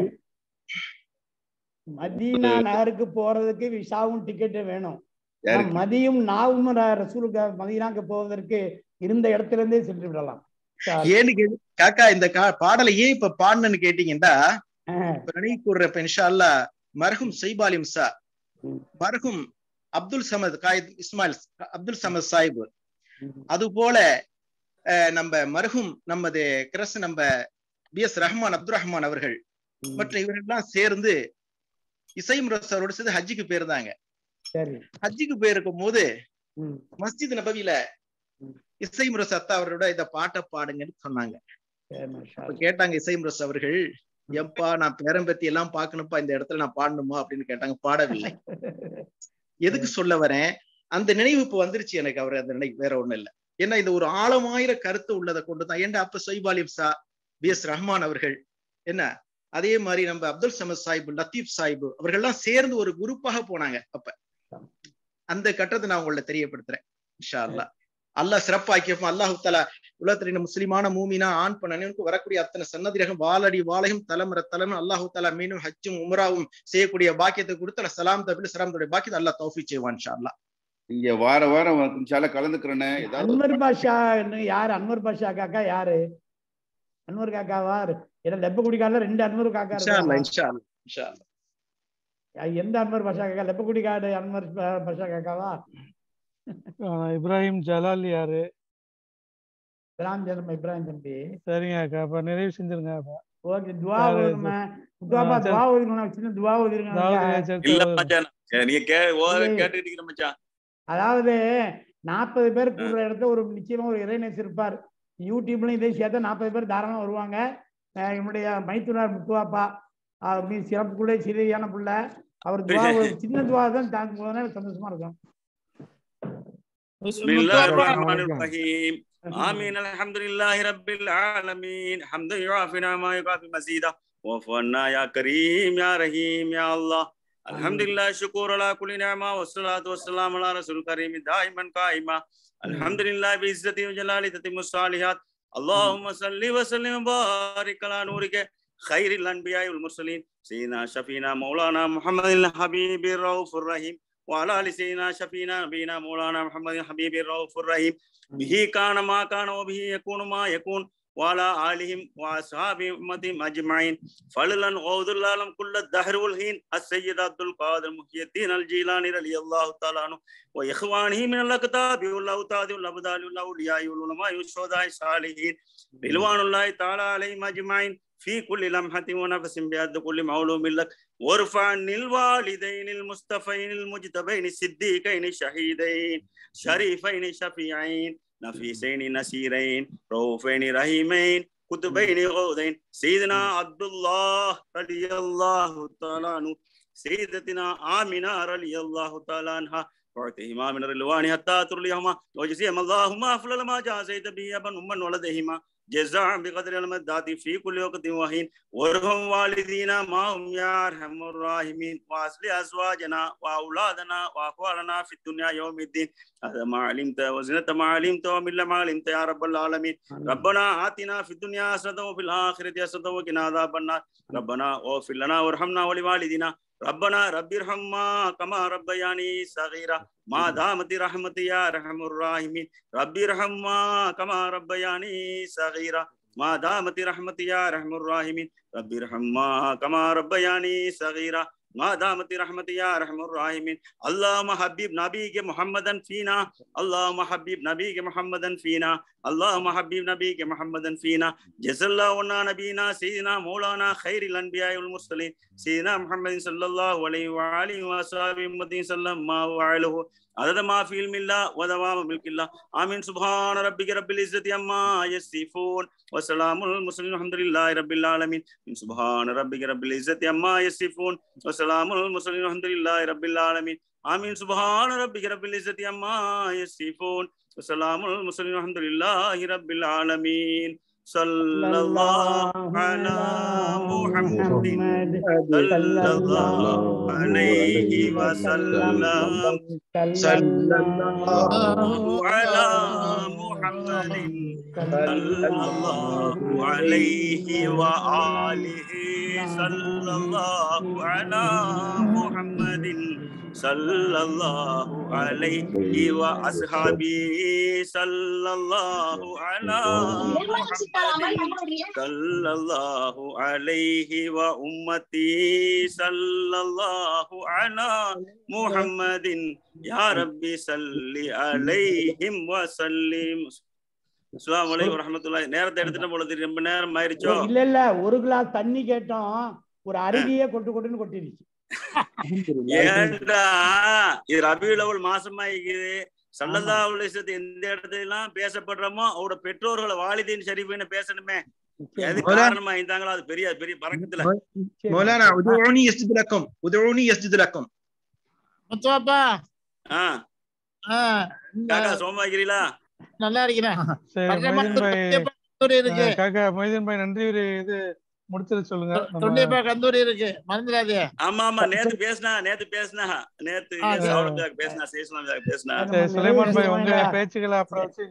மதீனா நகருக்கு போறதுக்கு விசாவும் டிக்கெட்டும் வேணும். மதியும் நாவும் ரசூலுக்கு மதீனாக்கு போவதற்கு இருந்த இடத்துல இருந்தே சென்று விடலாம். ஏன்னு காக்கா இந்த பாடலை ஏன் இப்ப பாடணும்னு கேட்டீங்கன்னா, நினைவு கூறுறப்ப இன்ஷா அல்லாஹ் மர்ஹூம் சைபாலிம் சா, மர்ஹூம் அப்துல் சமத் காயித் இஸ்மாயில் அப்துல் சமத் சாஹிப், அது போல நம்ம மர்ஹூம் நமது கிரஸ் நம்ம BS ரஹ்மான் அப்துல் ரஹ்மான் அவர்கள் மற்ற இவரெல்லாம் சேர்ந்து இசைமுரஸ் அவரோட சேர்ந்து ஹஜ்ஜுக்கு போயிருந்தாங்க. ஹஜ்ஜுக்கு போயிருக்கும் போது மஸ்ஜித் நபவியில இசைமுரஸ் அத்தா அவரோட இந்த பாட்டை பாடுங்கன்னு சொன்னாங்க. கேட்டாங்க இசைமுரஸ் அவர்கள், எப்பா நான் பேரம்பத்தி எல்லாம் பாக்கணும்ப்பா, இந்த இடத்துல நான் பாடணுமா அப்படின்னு கேட்டாங்க. பாடவில்லை. எதுக்கு சொல்ல வரேன், அந்த நினைவு இப்ப வந்துருச்சு எனக்கு. அவர் அந்த நினைவு வேற ஒண்ணும் இல்லை. ஏன்னா இது ஒரு ஆழமாயிர கருத்து உள்ளதை கொண்டுதான். ஏன்னா அப்ப சைபாலிம் சா, BS ரஹ்மான் அவர்கள் என்ன, அதே மாதிரி நம்ம அப்துல் சமத் சாஹிப், லத்தீப் சாஹிப் அவர்கள்லாம் சேர்ந்து ஒரு குரூப்பாக போனாங்க. அப்ப அந்த கட்டத்தை நான் உங்கள்ட்ட தெரியப்படுத்துறேன். இன்ஷா அல்லாஹ் அல்லாஹ் சிறப்பாக்கியப்போ அல்லாஹு தஆலா உலகத்துல முஸ்லிமான மூமினா ஆண் பண்ணனுக்கு வரக்கூடிய அத்தனை சன்னதிரகம் வாழடி வாழையும் தலைமுற தலைமுறை அல்லாஹு தஆலா மீனும் ஹஜ்ஜும் உம்ராவும் செய்யக்கூடிய பாக்கியத்தை கொடுத்து சலாம் தபில் சலாமுடைய பாக்கியத்தை அல்லாஹ் தௌஃபீக் செய்வான் இன்ஷா அல்லாஹ். இங்க வார வாரம் இன்ஷாஅல்லாஹ் கலந்துக்கிறேனே. அன்வர் பாஷா யாரு? அன்வர் பாஷா காக்கா யாரு? அன்வர் காக்காவா? ஏன்னா லெப்பக்குடிக்கால 2 அன்வர் காக்கா இருக்காங்க. இன்ஷா அல்லாஹ் இன்ஷா அல்லாஹ். எந்த அன்வர் பாஷா காக்கா? லெப்பக்குடிக்காடு அன்வர் பாஷா காக்காவா? இப்ராஹிம் ஜலால் யாரு? இப்ராஹிம் தம்பி. சரிங்க அக்கா, அப்ப நிறைவு செஞ்சிருங்க. ஓகே, துஆ ஓதுமா. துஆ ஓதுங்க, சின்ன துஆ ஓதுங்க. இல்ல மச்சான், நீங்க கேட்டுக்கிட்டு இருக்கீங்க மச்சான். அதாவது 40 பேர் கூடுற இடத்துல ஒரு நிச்சயமா ஒரு இறைநேசர் இருப்பார். யூடியூப்லயும் இதே சேர்த்தா 40 பேர் தாராளமா வருவாங்க. என்னுடைய மைத்துனார் முத்துவாப்பா அப்படின்னு சிறப்பு கூட சிறியான பிள்ளை. அவர் துஆ சின்ன துஆ தான் தாங்கும் போதுனா சந்தோஷமா இருக்கும். பிஸ்மில்லாஹிர் ரஹ்மானிர் ரஹீம். آمين. الحمد لله رب العالمين حمدا يعافي ما يكافي مزيدا وفنا يا كريم يا رحيم يا الله. الحمد لله شكر على كل نعمة والصلاة والسلام على رسول الكريم دائما قائما. الحمد لله بعزته وجلاله تتم الصالحات. اللهم صل وسلم وبارك على نورك خير الأنبياء والمرسلين سيدنا شفينا مولانا محمد الحبيب الرؤوف الرحيم وعلى آل سيدنا شفينا نبينا مولانا محمد الحبيب الرؤوف الرحيم. به كان ما كان وبه يكون ما يكون وعلى آلهم وأصحابهم أمتهم أجمعين. فضلا وعوذ العالم كل الدهر والحين السيد عبد القادر محي الدين الجيلاني رضي الله تعالى عنه وإخوانه من الأكتاب والأوتاد والأبدال والأولياء والعلماء والشهداء الصالحين رضوان الله تعالى عليهم أجمعين في كل لمحة ونفس بعد كل معلوم لك. وارفع عن الوالدين المصطفين المجتبين الصديقين الشهيدين شريفين شفيعين نفيسين نسيرين رؤوفين رحيمين قطبين غوثين سيدنا عبد الله رضي الله تعالى عنه سيدتنا آمنة رضي الله تعالى عنها وعطيهما من الرلوان حتى ترليهما وجزيهم اللهم أفضل ما جازيت به أبا أما ولديهما جزاء بقدر المدات في كل وقت وحين. وارحم والدينا معهم يا أرحم الراحمين وأصلح أزواجنا وأولادنا وأخواننا في الدنيا يوم الدين. هذا ما علمت وزنة ما علمت ومن ما علمت يا رب العالمين. ربنا آتنا في الدنيا حسنة وفي الآخرة حسنة وقنا عذاب النار. ربنا اغفر لنا وارحمنا ولوالدينا. ربنا رب ارحمهما كما ربياني صغيرا ما دامت رحمتي يا أرحم الراحمين. رب ارحمهما كما ربياني صغيرا ما دامت رحمتي يا أرحم الراحمين. رب ارحمهما كما ربياني صغيرا ما دامت رحمتي يا أرحم الراحمين. اللهم حبيب نبيك محمدا فينا. اللهم حبيب نبيك محمدا فينا. اللهم حبيب نبيك محمدا فينا. جزا الله عنا نبينا سيدنا مولانا خير الأنبياء والمرسلين سيدنا محمد صلى الله عليه وآله وصحبه وسلم ما وعله عدد ما في علم الله ودوام ملك الله. آمين. سبحان ربك رب العزة عما يصفون وسلام على المرسلين الحمد لله رب العالمين. سبحان ربك رب العزة عما يصفون وسلام على المرسلين الحمد لله رب العالمين. آمين. سبحان ربك رب العزة عما يصفون وسلام على المرسلين الحمد لله رب العالمين. صلى الله على محمد صلى الله عليه وسلم. صلى الله على محمد صلى الله عليه وآله. صلى الله على محمد صلى الله عليه وأصحابه. صلى الله على محمد صلى الله عليه وأمته. صلى الله على محمد يا ربي صل عليهم وسلم. அஸ்ஸலாமு அலைக்கும் வரஹ்மத்துல்லாஹி. நேரத்தை எடுத்துட்ட பொழுது ரொம்ப நேரம் ஆயிருச்சோ? இல்ல ஒரு கிளாஸ் தண்ணி கேட்டோம், ஒரு அருவியே கொட்டுன்னு கொட்டிருச்சு. ஏண்டா இது ரபியுல் அவ்வல் மாசமா இருக்குது. ஸல்லல்லாஹு அலைஹி வஸல்லம் எந்த இடத்துல எல்லாம் பேசப்படுறோமோ அவரோட பெற்றோர்களை வாலிதீன் ஷரீஃப்னு பேசணுமே. எது காரணமா இருந்தாங்களோ அது பெரிய பெரிய பரக்கத்துல. மௌலானா உதுஊனி யஸ்ஜுது லக்கும் உதுஊனி யஸ்ஜுது லக்கும். முத்துவாப்பா காக்கா சோமாக்கிறீங்களா? நல்லா இருக்கிறேன். காக்கா மொய்தீன் பாய் நன்றி இது முடிச்சிட சொல்லுங்க. கந்தூரி இருக்கு மறந்துடாதே. ஆமா ஆமா நேத்து பேசினா சுலைமான் பாய் உங்க பேச்சுகளை அப்புறம் வச்சு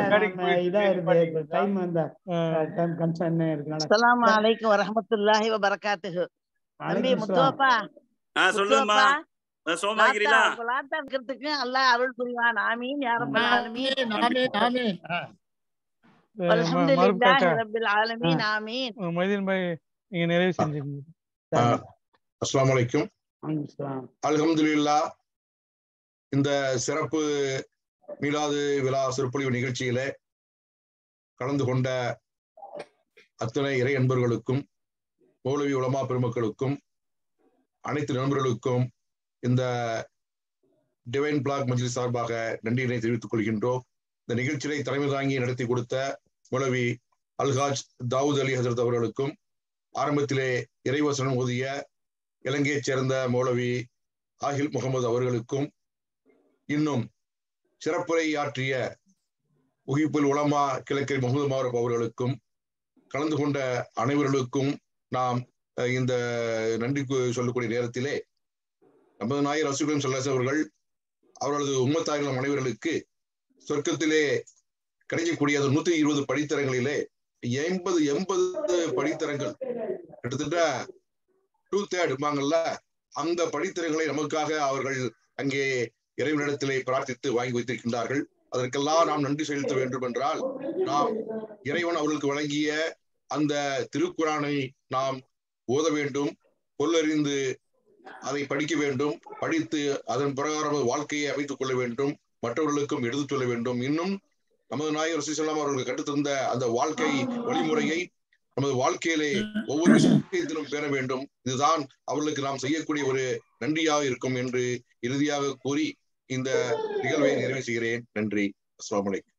அஸ்ஸலாமு அலைக்கும் வரஹ்மத்துல்லாஹி வபரகாத்துஹு. தம்பி முத்துவாப்பா சொல்லுமா சோமாக்கிறீங்களா? இருக்கிறதுக்கு அல்லாஹ் அருள் புரிவான். ஆமீன் யா ரப்பல் ஆலமீன். ஆமீன். அல்ஹம்துலில்லாஹி ரப்பில் ஆலமீன். ஆமீன். மொய்தீன் பாய் நீங்க நிறைவு செஞ்சுக்கீங்க. அஸ்ஸலாமு அலைக்கும். அல்ஹம்துலில்லாஹ். இந்த சிறப்பு மீலாது விழா சொற்பொழிவு நிகழ்ச்சியில கலந்து கொண்ட அத்தனை இறை அன்பர்களுக்கும் மௌலவி உலமா பெருமக்களுக்கும் அனைத்து நண்பர்களுக்கும் இந்த டிவைன் பிளாக் மஜ்லிஸ் சார்பாக நன்றியினை தெரிவித்துக் கொள்கின்றோம். இந்த நிகழ்ச்சியை தலைமை தாங்கி நடத்தி கொடுத்த மௌலவி அல்ஹாஜ் தாவூத் அலி ஹசரத் அவர்களுக்கும், ஆரம்பத்திலே இறைவசனம் ஓதிய இலங்கையைச் சேர்ந்த மௌலவி ஆஹில் முகமது அவர்களுக்கும், இன்னும் சிறப்புரை ஆற்றிய உகிப்புல் உலமா கிழக்கை முகமது மாரூப் அவர்களுக்கும் கலந்து கொண்ட அனைவர்களுக்கும் நாம் இந்த நன்றி சொல்லக்கூடிய நேரத்திலே நமது நாயர் ரசூலுல்லாஹி ஸல்லல்லாஹு அலைஹி அவர்கள் அவர்களது உம்மத்தாரிகள் அனைவர்களுக்கு சொர்க்கத்திலே கிடைக்கக்கூடிய 120 படித்தரங்களிலே 80 படித்தரங்கள் கிட்டத்தட்ட 2/3 அந்த படித்தரங்களை நமக்காக அவர்கள் அங்கே இறைவனிடத்திலே பிரார்த்தித்து வாங்கி வைத்திருக்கின்றார்கள். அதற்கெல்லாம் நாம் நன்றி செலுத்த வேண்டும் என்றால் நாம் இறைவன் அவர்களுக்கு வழங்கிய அந்த திருக்குரானை நாம் ஓத வேண்டும், பொருளறிந்து அதை படிக்க வேண்டும், படித்து அதன் பிரகாரம் வாழ்க்கையை அமைத்துக் கொள்ள வேண்டும், மற்றவர்களுக்கும் எடுத்துச் சொல்ல வேண்டும். இன்னும் நமது நாயகர் ரசூலுல்லாஹி ஸல்லல்லாஹு அலைஹி வஸல்லம் அவர்கள் கற்றுத்தந்த அந்த வாழ்க்கை வழிமுறையை நமது வாழ்க்கையிலே ஒவ்வொரு விஷயத்திலும் பெற வேண்டும். இதுதான் அவர்களுக்கு நாம் செய்யக்கூடிய ஒரு நன்றியாக இருக்கும் என்று இறுதியாக கூறி இந்த நிகழ்வை நிறைவு செய்கிறேன். நன்றி. அஸ்ஸலாமு அலைக்கும்.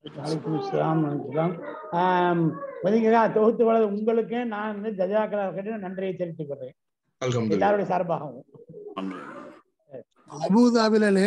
தொகுத்து வளர்ந்து உங்களுக்கு நான் ஜஸாக்கல்லாஹ் நன்றியை தெரிவித்துக் கொள்றேன் எல்லாருடைய சார்பாகவும். அபுதாபில